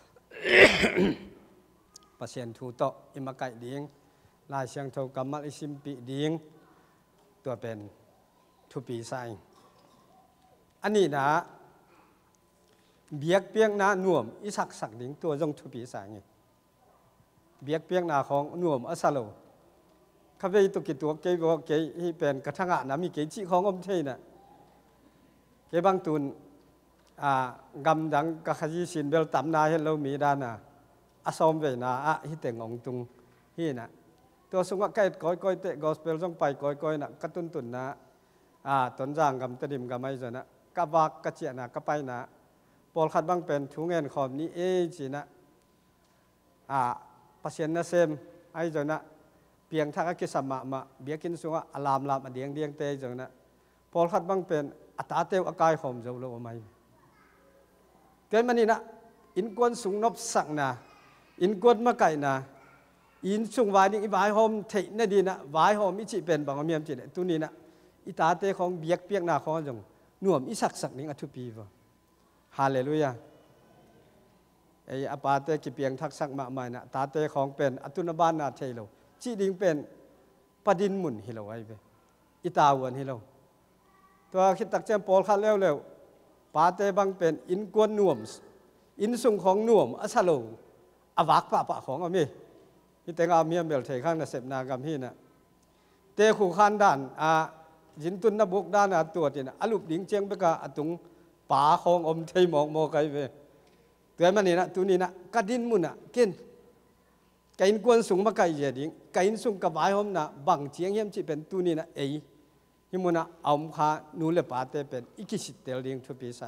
pasien thu to imakai ding lai siang tho kamal isim pi ding tua pen thu pi saiอันนี้นะเบียกเปียงนาหน่วมอิสักสักดิ้งตัวจงทุปีสายไงเบียกเปียงนาของหน่วมอัสโลข้าพเจ้าตุกิตัวเกย์บอกเกย์ที่เป็นกระทั่งอ่ะนะมีเกย์จีของอมเทน่ะเกย์บางตุนอ่ากำดังกะขยีสินเบลตัมนาเห็นเรามีด้านน่ะอสมเวนาอ่ะที่แต่งองตุงที่น่ะตัวสงฆ์ใกล้ก้อยก้อยเตะกอสเปลจงไปก้อยก้อยน่ะกระตุนตุนนะอ่าต้นจางกำตะดิมกำไม่จนะกะวักกะเจียนะกะไปนะปอลขัดบางเป็นถุงเงินขอบนี้เอจีนะอ่าปัสเซนนะเซมไอ้จนะเพียงทักกิสมามาเบียกินสุงอลามลามเดียงเดียงเตยจนะปอลขัดบางเป็นอัตาเตวอากายหอมเจ้าโลไม่เกิดมันนี่นะอินกวนสุงนบสักนะอินกวนมาไก่นะอินสุงวายนี่วายหอมเทนดีนะวายหอมมิจิเป็นบางเมียมจิตตัวนี้นะอิตาเตของเบียกเปียกนาของจงหน่วมอิสักสักนิ่งอัทุปีวะฮาเลลูยาไอ้อปาเตกิเปียงทักสักมาใหม่นะตาเตของเป็นอตุนบานนาเทโลจีดิงเป็นปดินหมุนฮิโลไว้ไปอิตาวันฮิโลตัวคิดตักเจมปอลขัดเร็วเร็วปาเตบังเป็นอินกวนหน่วมอินสุงของหน่วมอัสโลอวักปะปะของอามีที่แต่งอาเมียเบลเทข้างน่ะเสพนากรรมที่น่ะเตขู่ขันด่านอายินตุนนบุกด้านอาตัวที่น่ะอลุบดิงเจียงไปกับอตุงป่าของอมเทยหมอกโมไกเวตัวมันนี่นะตัวนี้นะกระดินมุนอ่ะกินไก่กวนสูงมาไก่เยดิงไก่สูงกับไอ้หอมนะบังเจียงเยี่ยมจีเป็นตัวนี้นะเอ้ยฮิมุนะเอามขานูเลปาเตเป็นอิกิสิเตลดิงทุปีไซ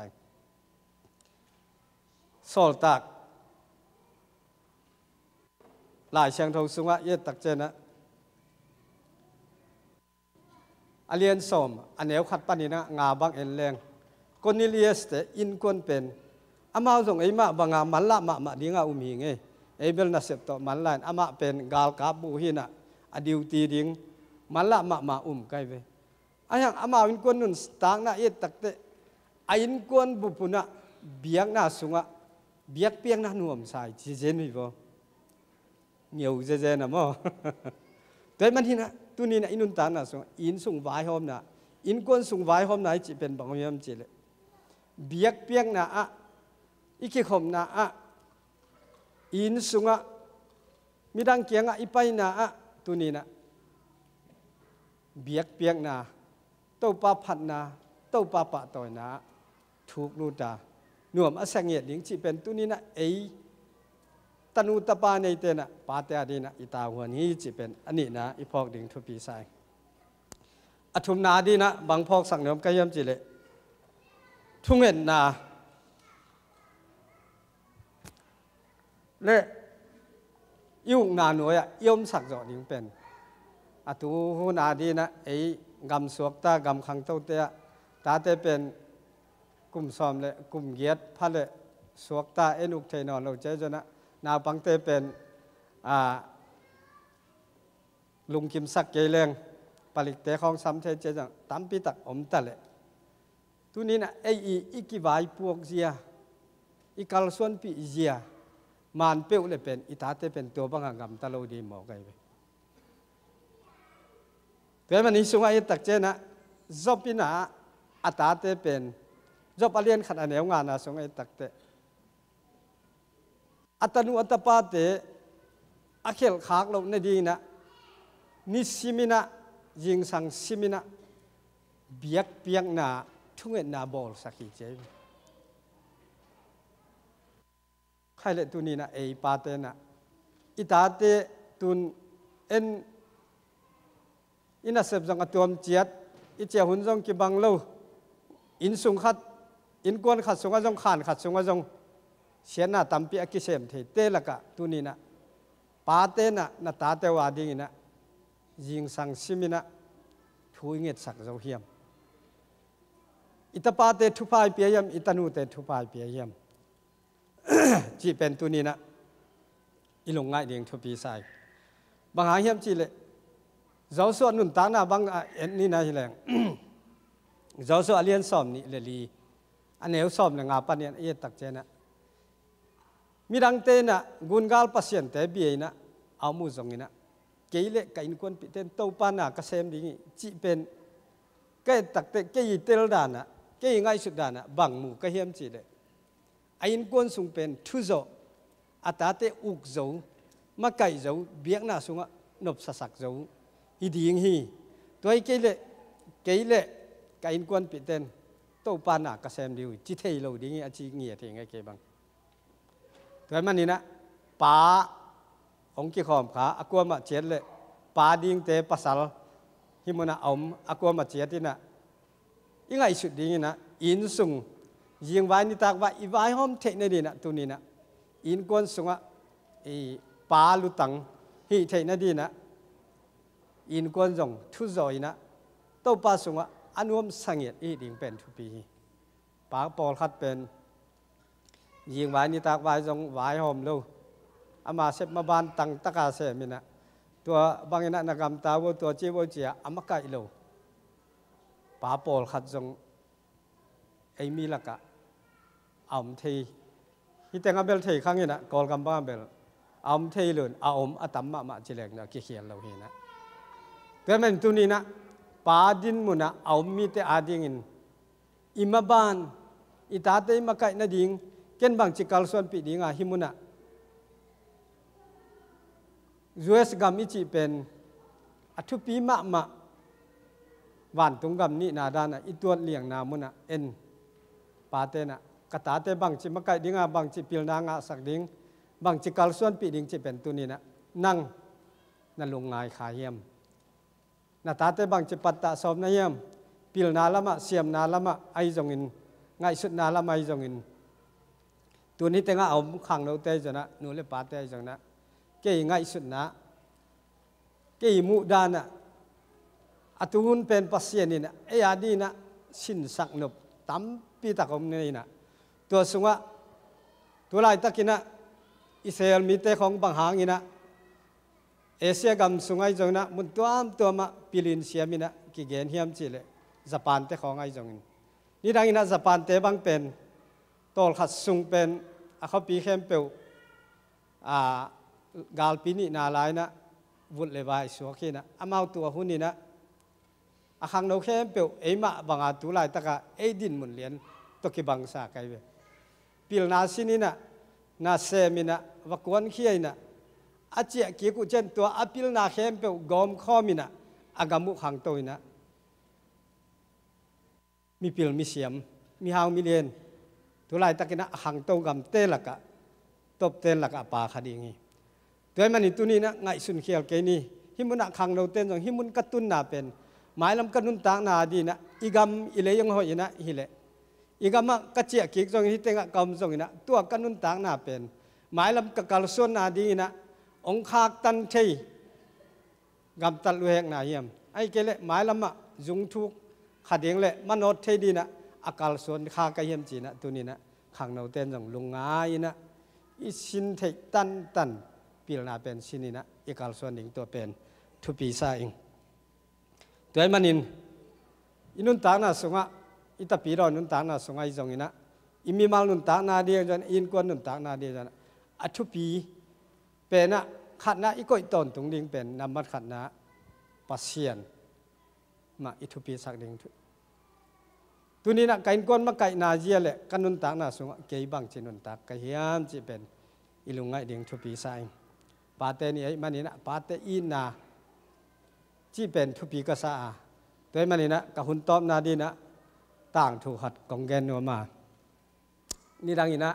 สอลตักหลายเชียงทงสูงอ่ะเยตักเจนะอเลียนสมอันเอวขัดปันนี่นะงาบังเอ็นแรงคนนิเลียสเตอินกวนเป็นอามาส่งไอ้มาบังอามันละมามาดิ้งอาอุมีไงไอ้เบลนัสเซปโตมันละอามาเป็นกาลกาบูหินะอดิวตีดิ้งมันละมามาอุ้มไกเวอันยังอามาอินกวนนุนสตางนะเอตักเตอินกวนบุปุนะเบียงน่าสุงะเบียกเปียงน่าหนุ่มใส่จีเจนวิโวเหนียวเจเจนะมั้งแต่มันที่นะตัวนี้นะอินุนตานะสุงอินสุงไว้หอมนะอินกวนสุงไว้หอมนะจีเป็นบางอย่างจีเลยเบียกเปียงนะอ่ะอีกขี้ขมนะอ่ะอินสุงอ่ะมีดังเกียงอ่ะอีไปนะอ่ะตัวนี้นะเบียกเปียงนะเต้าปลาผัดนะเต้าปลาปะต่อยนะถูกนูตาหน่วมอสังเกตหลิงจีเป็นตัวนี้นะเอตนุตปาในเตนะปาเตอดีนะอิตาหัวนี้จีเป็นอันนี้นะอีพอกดิ่งทุปีไซอธุมนาดีนะบางพอกสั่งเนิมกายมจีเลทุ่งเงินนาเละยุ่งนาหน่วยยมสักจอดิ่งเป็นอตุหูนาดีนะไอ้กำสวกตากำขังเต้าเตะตาเตเป็นกลุ่มซ้อมเลยกลุ่มเกียรติพัดเลยสวกตาเอ็นุกเทนอนเราเจจนะนาปังเตเป็นลุงกิมสักเกลงผลิตเตะของซ้ำเทเจจังตั้มปีตักอมตะเลยตัวนี้นะไอ้อีกิวายพวกเสียอีกาลส่วนปีเสียมันเปรี้ยวเลยเป็นอิตาเตเป็นตัวบังคับตะโลดีหมอกไงเป็นมันนี้สุงไอตักเจนะจบปีน่ะอัตราเตเป็นจบอเลียนขัดอันเดียวงานนะสุงไอตักเตอัตนุอัตปาเตอเคลขากเราในดีนะนิสิมินะยิงสังสิมินะเบียกเปียงนาทุ่งเอ็นนาบอลสักทีเจใครเล่นตัวนี้นะเอปาเตนะอิตาเตตุนเอ็นอินาเสพจังตัวมเจียดอิเจียหุ่นจงกิบังโลอินสุงขัดอินกวนขัดสุงจงขานขัดสุงจงเสียหน้าตั้มปีอกิเสมเทเตละกะตัวนี้นะปาเตนะนาตาเตวาดีนะยิงสังสิมินะทุยเงียดสักเจ้าเฮียมอิตาปาเตทุพายเปียยมอิตานูเตทุพายเปียยมจีเป็นตัวนี้นะอีหลงง่ายเดียงทุปีใส่บางหางเฮียมจีเลยเจ้าส่วนนุ่นตาหน้าบางเอ็นนี่นะฮิแรงเจ้าส่วนเลียนสอบนี่เลยลีอันเอวสอบเนี่ยงาปันเนี่ยเอตักเจนะมีดังเตนะกุนกาลปัสเซียนเตบีเอนะเอามูจงนี่นะเกยเละกันคนปิเตนโตปานะกเซมดิ่งจีเป็นเกยตักเตเกยเตลดานะเกยง่ายสุดดานะบางมูก็เฮียมจีเลยไอ้คนคนสุงเป็นทุโจอัตราเตอุกโจมาไก่โจเบียกหน้าสุงะนบสักโจอีดีงฮีตัวไอ้เกยเละเกยเละกันคนปิเตนโตปานะกเซมดิวจีเทยโลดิ่งอาจีเงียเทงไอ้เกยบังตัวมันนี่นะป้าองค์กี่ขอมขาอากวมาเจียดเลยปาดิ่งเตปัสสาวหิมนะอมอากวมาเจียดที่นะยังไงสุดดิ่งนะอินสุงยิงไว้นี่ตากว่าอีไว้ห้อมเทนดีนะตัวนี้นะอินกวนสุงะอีปาลุตังฮีเทนดีนะอินกวนจงทุจอยนะโตปาสุงะอนุมสังเกตอีดิ่งเป็นทุปีปาปอลขัดเป็นยิงไว้นี่ตากไว้จงไว้ห้อมลูอามาเสพมาบานตังตะกาเสมินะตัวบางอย่างนักรรมตาวตัวจีวจีอาอามาไกโลป้าปอลขัดจงไอมีละกะอมทีฮิตงอับเบลทีครั้งนี้นะกอลกัมบ้าเบลอมทีลุนอมอัตมมะมาจิเลกนะเขียนเราเห็นนะแต่มันตัวนี้นะป้าดินมุนะอมมีแต่อาดิ่งอิมาบานอิตาเตมาไกนาดิ่งเกินบางจิกาลส่วนปีดิ่งอาหิมุนะยูเอสกามิจิเป็นอัทุปีมะมะวันตุงกำนี้นาดานะอีตัวเลี้ยงนามุนะเอ็นปาเตนะกตาเตบางจิมะไกดิ่งอาบางจิปิลนางาสักดิ่งบางจิกาลส่วนปีดิ่งจิเป็นตัวนี้นะนั่งนั่นลงงายขาเยี่ยมนาตาเตบางจิปัตตะสอบนาเยี่ยมปิลนาละมะเสียมนาละมะไอจงอินง่ายสุดนาละมะไอจงอินตัวนี้เตงเอาขังเราเตจนะนูเลปาเตจงนะเกี่ยง่ายสุดนะเกี่ยมุดานะอัตุนเป็นปัสเซียนี่นะเอียดีนะสินสักนบตั้มปีตะกอมนี่นะตัวสุงะตัวลายตะกินะอิสราเอลมีเตของบางหางนี่นะเอเชียกัมสุงไอจงนะมุนตัวมตัวมาปิลินเซียมินะกิเกนเฮียมจิเลญี่ปุ่นเตของไอจงนี่ดังนี้นะญี่ปุ่นเตบางเป็นตอลขัดสุงเป็นอาเขาปีเข้มเปลอ่ากาลปีนี้นาลายนะวุ้นเลวายสัวขี้นะอามาตัวหุ่นนี่นะอาขังเราเข้มเปลเอมาบางอาตุลายตะกะเอดินมุนเลียนตกิบังสาไกเวปิลนาสินี่นะนาเซมินะวักวนขี้นะอาเจียกีกุเจนตัวอาปิลนาเข้มเปลกอมข้อมินะอากามุขังตัวนะมีปิลมีเสียมมีหางมีเลียนตุลายตะกินะขังตัวกำเตละกะตบเตละกะปาคดีงี้ตัวมันนี่ตัวนี้นะไงสุนเขียวเกนี่หิมุนขังเราเต้นจงหิมุนกระตุ้นนาเป็นหมายลำกระตุ้นต่างนาดีนะอีกำอิเลยยังหอยนะฮิเลอีกำมะกระเจียกิกจงฮิเตงะกำจงนะตัวกระตุ้นต่างนาเป็นหมายลำกระกาลส่วนนาดีนะองคากตันเทยกำตัดลุแหงนาเยี่ยมไอ้เกลหมายลำมะจุงทุกขัดเองเลยมโนเทดีนะอากาลส่วนคากระเยี่ยมจีนะตัวนี้นะขังเราเต้นจงลงง่ายนะอิสินเทตันตันปิลนาเป็นสินีนะอีกาลส่วนหนึ่งตัวเป็นทุปีซาเองตัวไอ้มันอินอินุนตานาสงะอิตาปีรอนุนตานาสงะอีจงอินะอิมีมาลุนตานาเดียจนอินกวนนุนตานาเดียจนอัทุปีเป็นนะขัดนะอีกอยตอนตรงดิ่งเป็นนำมัดขัดนะปัสเซียนมาอิทุปีสักดิ่งตัวนี้นะไก่ก้นมาไก่นาเจียเลยกันนุนตักนาสุงเกยบังจีนุนตักกะเฮียมจีเป็นอิลุงไงดิ่งทุปีสัยปาเตนี่ไอ้มันนี่นะปาเตอินนาจีเป็นทุปีกษาตัวมันนี่นะกะหุนตอมนาดีนะต่างถูกหัดกองแกนนัวมานี่ดังอีนะ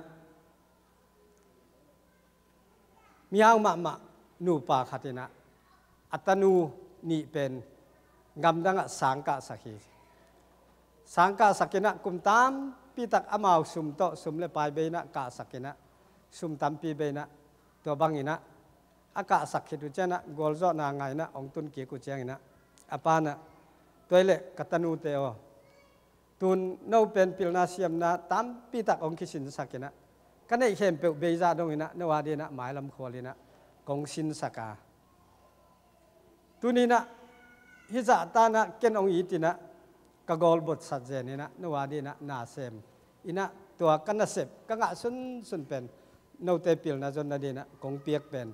มีเอามามานูปาขัดนะอัตนูนี่เป็นงำดังสังกะสักฮีสังกะสักนะกุมตามปีตักอามาวสุมโตสุมเลปายเบนะกะสักนะสุมตามปีเบนะตัวบางอีนะอากาสักฮีตุเจนะกอลโจนางไงนะองตุนเกียกุเจงนะอปานะตัวเล็กกัตนูเตโอตุนนูเป็นพิลนาเซียมนะตามปีตักองคิสินสักนะกันไอเข้มเปลเบยาดงนะนวาดีนะหมายลำคอลีนะกงสินสักาตัวนี้นะฮิจาตานะเกนองอีตินะกกอลบทสัจเจนี่นะนวาดีนะนาเซมอินะตัวกันนะเสพกังะสุนสุนเป็นนูเตปิลนะจนนาดีนะกงเปียกเป็น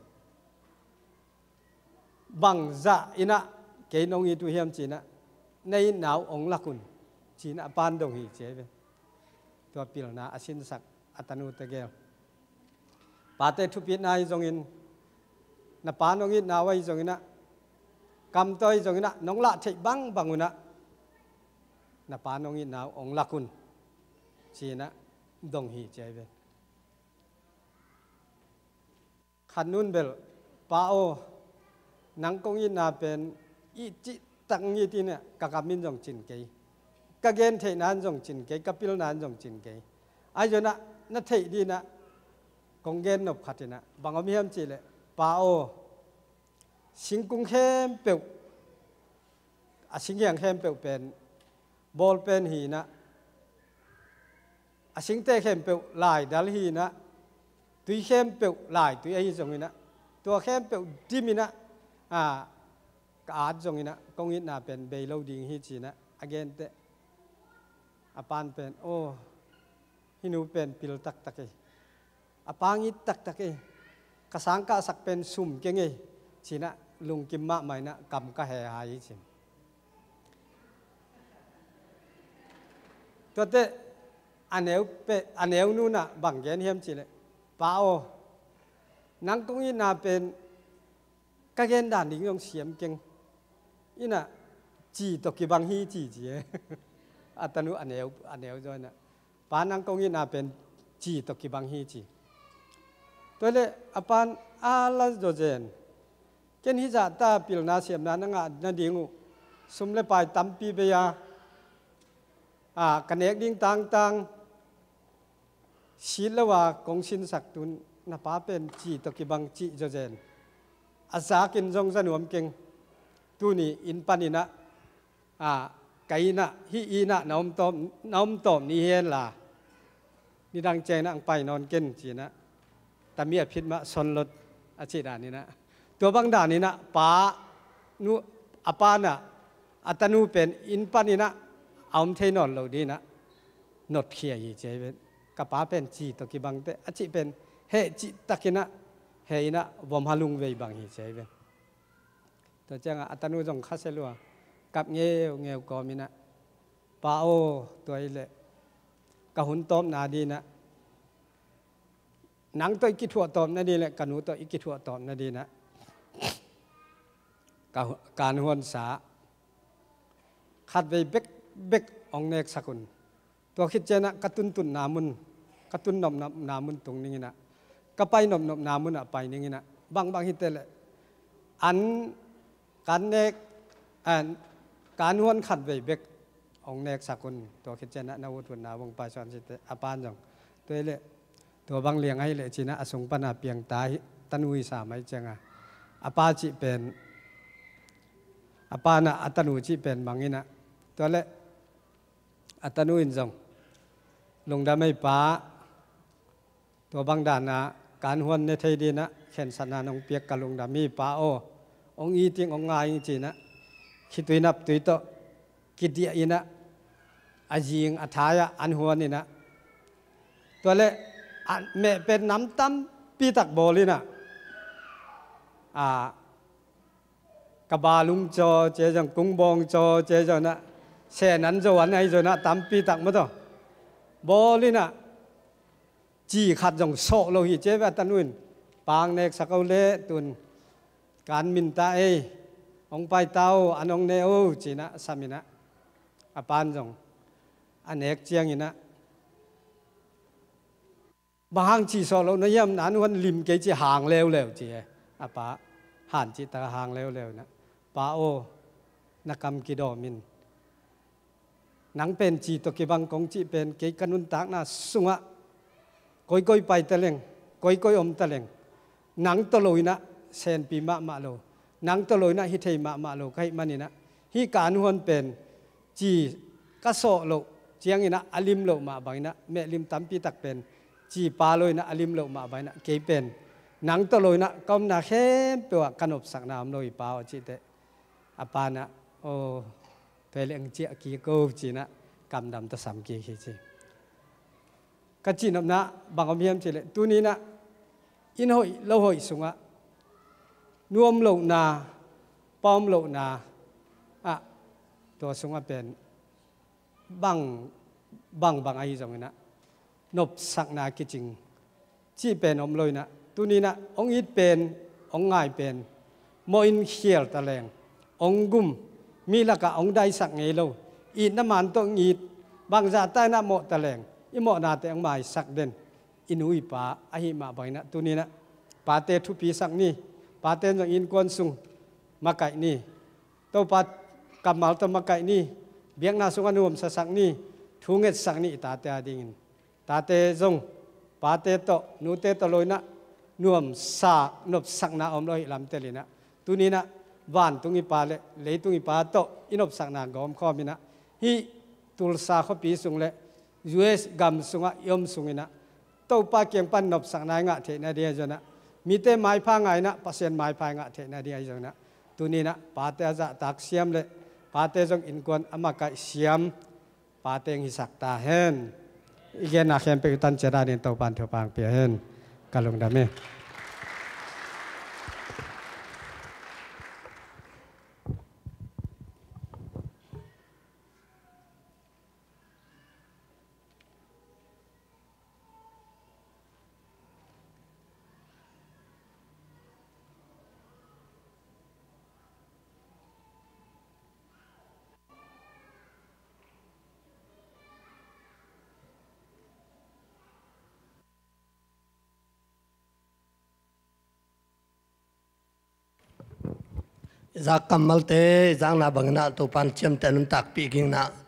บังจะอินะเกนองอีตุเฮียมจีนะในหนาวองลักุนจีนะปานดงฮีเจเป็นตัวปิลนะอสินสักอัตนูตะเกลปาเตทุปินายจงอินนปานองอินนาไว้จงอินะกำตัวจงอินะน้องละเทบังบังอุนะนปานองอินนาวองลักุนจีนะดงฮีเจเป็นขันนุนเบลปาโอนังกงอินนาเป็นอีจิตังยีที่เนี่ยกะกามินจงจินเกยกะเกนเทนานจงจินเกยกะปิลนานจงจินเกยไอ้จนะนั่นเทดีนะกงเกนนบขัดนะบางอมียมจีเลยปาโอสิงกุงเข้มเปียวอาสิงยังเข้มเปียวเป็นบอลเป็นหีนะอาสิงเตเข้มเปียวลายดัลหีนะตุยเข้มเปียวลายตุยไอ้จงนี้นะตัวเข้มเปียวดิมินะอ่ากอาดจงนี้นะกงอินนาเป็นเบลล์ดิ่งฮีจีนะอเกนเตอปานเป็นโอฮินูเป็นปิลตักตักเออปางอิตักตักเอกสังกะสักเป็นสุ่มเก่งเอจีนะลุงกิมมะไม่นะกำกะแห่หายจิมตัวเตอันเอวเปอันเอวนู่นน่ะบังเกนเฮียมจีเลยป้าโอนังกงอินนาเป็นกะเกนด่านดิ่งลงเสียมเก่งอินะจีตกิบังฮีจีจีอัตนุอันเอวอันเอวจอยนะปานังกงอินาเป็นจีตกิบังฮีจีตัวเล่อปานอาลาโจเจนเกณฑ์ฮิจาตาปิลนาเสียมนานังอานาดิ่งุสมเลปายตัมปีเบียอ่ากันเอกดิ่งต่างต่างศิลวากงสินสักตุนนับป้าเป็นจีตกิบังจีโจเจนอาสากินจงสนวมเก่งตัวนี้อินปันินะอ่าไก่นะฮีอีนะน้อมตอมน้อมตอมนี่เห็นล่ะนี่ดังใจนะอังไปนอนเกินจีนะแต่มีอภิษมาสนรถอาชีพด่านนี้นะตัวบางด่านนี้นะป้านูอปานะอัตนูเป็นอินปันินะเอาเทนอนเราดีนะนดเขียยีเจเป็นกับป้าเป็นจีตกิบังเตอาชีพเป็นเฮจิตกินะเฮนะวมฮาลุงเวบังฮีเจเป็นตัวเจ้าอัตนูจงคัสเซลัวกับเงี้ยวเงี้ยวก็มีนะป้าโอตัวเล็กกะหุนต้มนาดีนะหนังตัวอีกิถั่วต้มนาดีเลยกันหนูตัวอีกิถั่วต้มนาดีนะการหวนสาขัดไปเบกเบกองเนกสกุลตัวคิดเจนะกระตุนตุนนามุนกระตุนนมนามุนตรงนี้นะก็ไปนมนมนามุนอะไปนี่นะบางบางฮิตเตเลยอันการเนกอันการหวนขัดไปเบกองเนกสกุลตัวคิดเจนะนาวุฒินาวงปาชอนสิเตอปานจงตัวเละตัวบางเลียงให้เละจีนะอสงปนาเปียงตายตันวิสาไม่เจงอ่ะอปาจิเป็นอปานะอัตนูจิเป็นบางอินะตัวเละอัตนูอินจงลงดาไม่ป้าตัวบางด่านนะการหวนในไทยดีนะเข็นสนานองเปียกกะลงดามีป้าโอองอีติงองงายจีนะคิดตุยนับตุยโตกิดอีนะอาจิงอัฐายะอันหัวนี่นะตัวเละแม่เป็นน้ำตั้มปีตักโบลีนะอ่ากบาลุงจอเจจังกุ้งบองจอเจจังนะเสนั้นจวันไอ้จนะตามปีตักมาต่อบอลินะจีขัดจงโซโลหิเจแบบตันวินปางเนกสักเอาเล่ตุนการมินตาเอองไปเต้าอันองเนโอจีนะสามินะอปานจงอันเอกเจียงอินะบางจีโซโลนยามนั้นวันลิมเกจีห่างเร็วเร็วจีอปาหันจีตาห่างเร็วเร็วนะปาโอนักกรรมกิโดมินหนังเป็นจีตกิบังกงจีเป็นเกกันนุนตากนะสุงะก้อยก้อยไปตะเลงก้อยก้อยอมตะเลงหนังตะลอยนะเซนปีมะมาโลหนังตะลอยนะฮิเทมะมาโลใครมันนี่นะฮิการฮวนเป็นจีกะโซโลเจียงอินะอลิมโลมาบางนะเมลิมตัมปีตักเป็นจีปาลอยนะอลิมโลมาบางนะเกเป็นหนังตะลอยนะก็น่าเข้มตัวกันอบสักนามโลยปาวจีเตอปานะโอเปลี่ยนเจียกีโกจีนะกำดำตะสามกีขีจีกจีนนะบางอมีมจีเลตัวนี้นะอินหอยเล่าหอยสุงะนวมโลนาป้อมโลนาอ่ะตัวสุงะเป็นบางบางบางไอ้จงนะนบสักนากิจิงจีเป็นอมเลยนะตัวนี้นะองอิดเป็นองง่ายเป็นมอินเขียลตะแรงองกุมมีละกะองได้สักไงโลอีน้ำมันต้องอีดบางจาใต้น้ำหมดตะแรงอีหมอนาแต่งหมายสักเด่นอินุยปาอหิมาบอยนะตัวนี้นะปาเตทุปีสักนี่ปาเตนจงอินกวนสุงมาไก่นี่ตัวปากับมาตัวมาไก่นี่เบียงนาสุงอนุมสักนี่ทุงเงสักนี่ตาเตอดิ่งตาเตจงปาเตโตนูเตตลอยนะนวมสานบสักนาอมลอยลำเตลินะตัวนี้นะวานตุงิปาเลเลยตุงิปาโตอินบสักนากอมข้อมินะฮีตุลสาข้อปีสุงเลยูเอสกัมสุงะยมสุงินะโตปาเกียงปันนบสักนายงะเทนาเดียจนะมีเตไม้พางไงนะเปอร์เซ็นต์ไม้พางะเทนาเดียจนะตัวนี้นะปาเตจะตักเสียมเลปาเตจงอินกวนอามาไกเสียมปาเตงหิสักตาเฮนอีกแค่นักเขียนไปตันเจราดินโตปันเถปางเปียเฮนกาลงดามีจากกัมมัลเตจากนาบังนาตัวปันเชื่อมแต่นุนตักปีกิงนา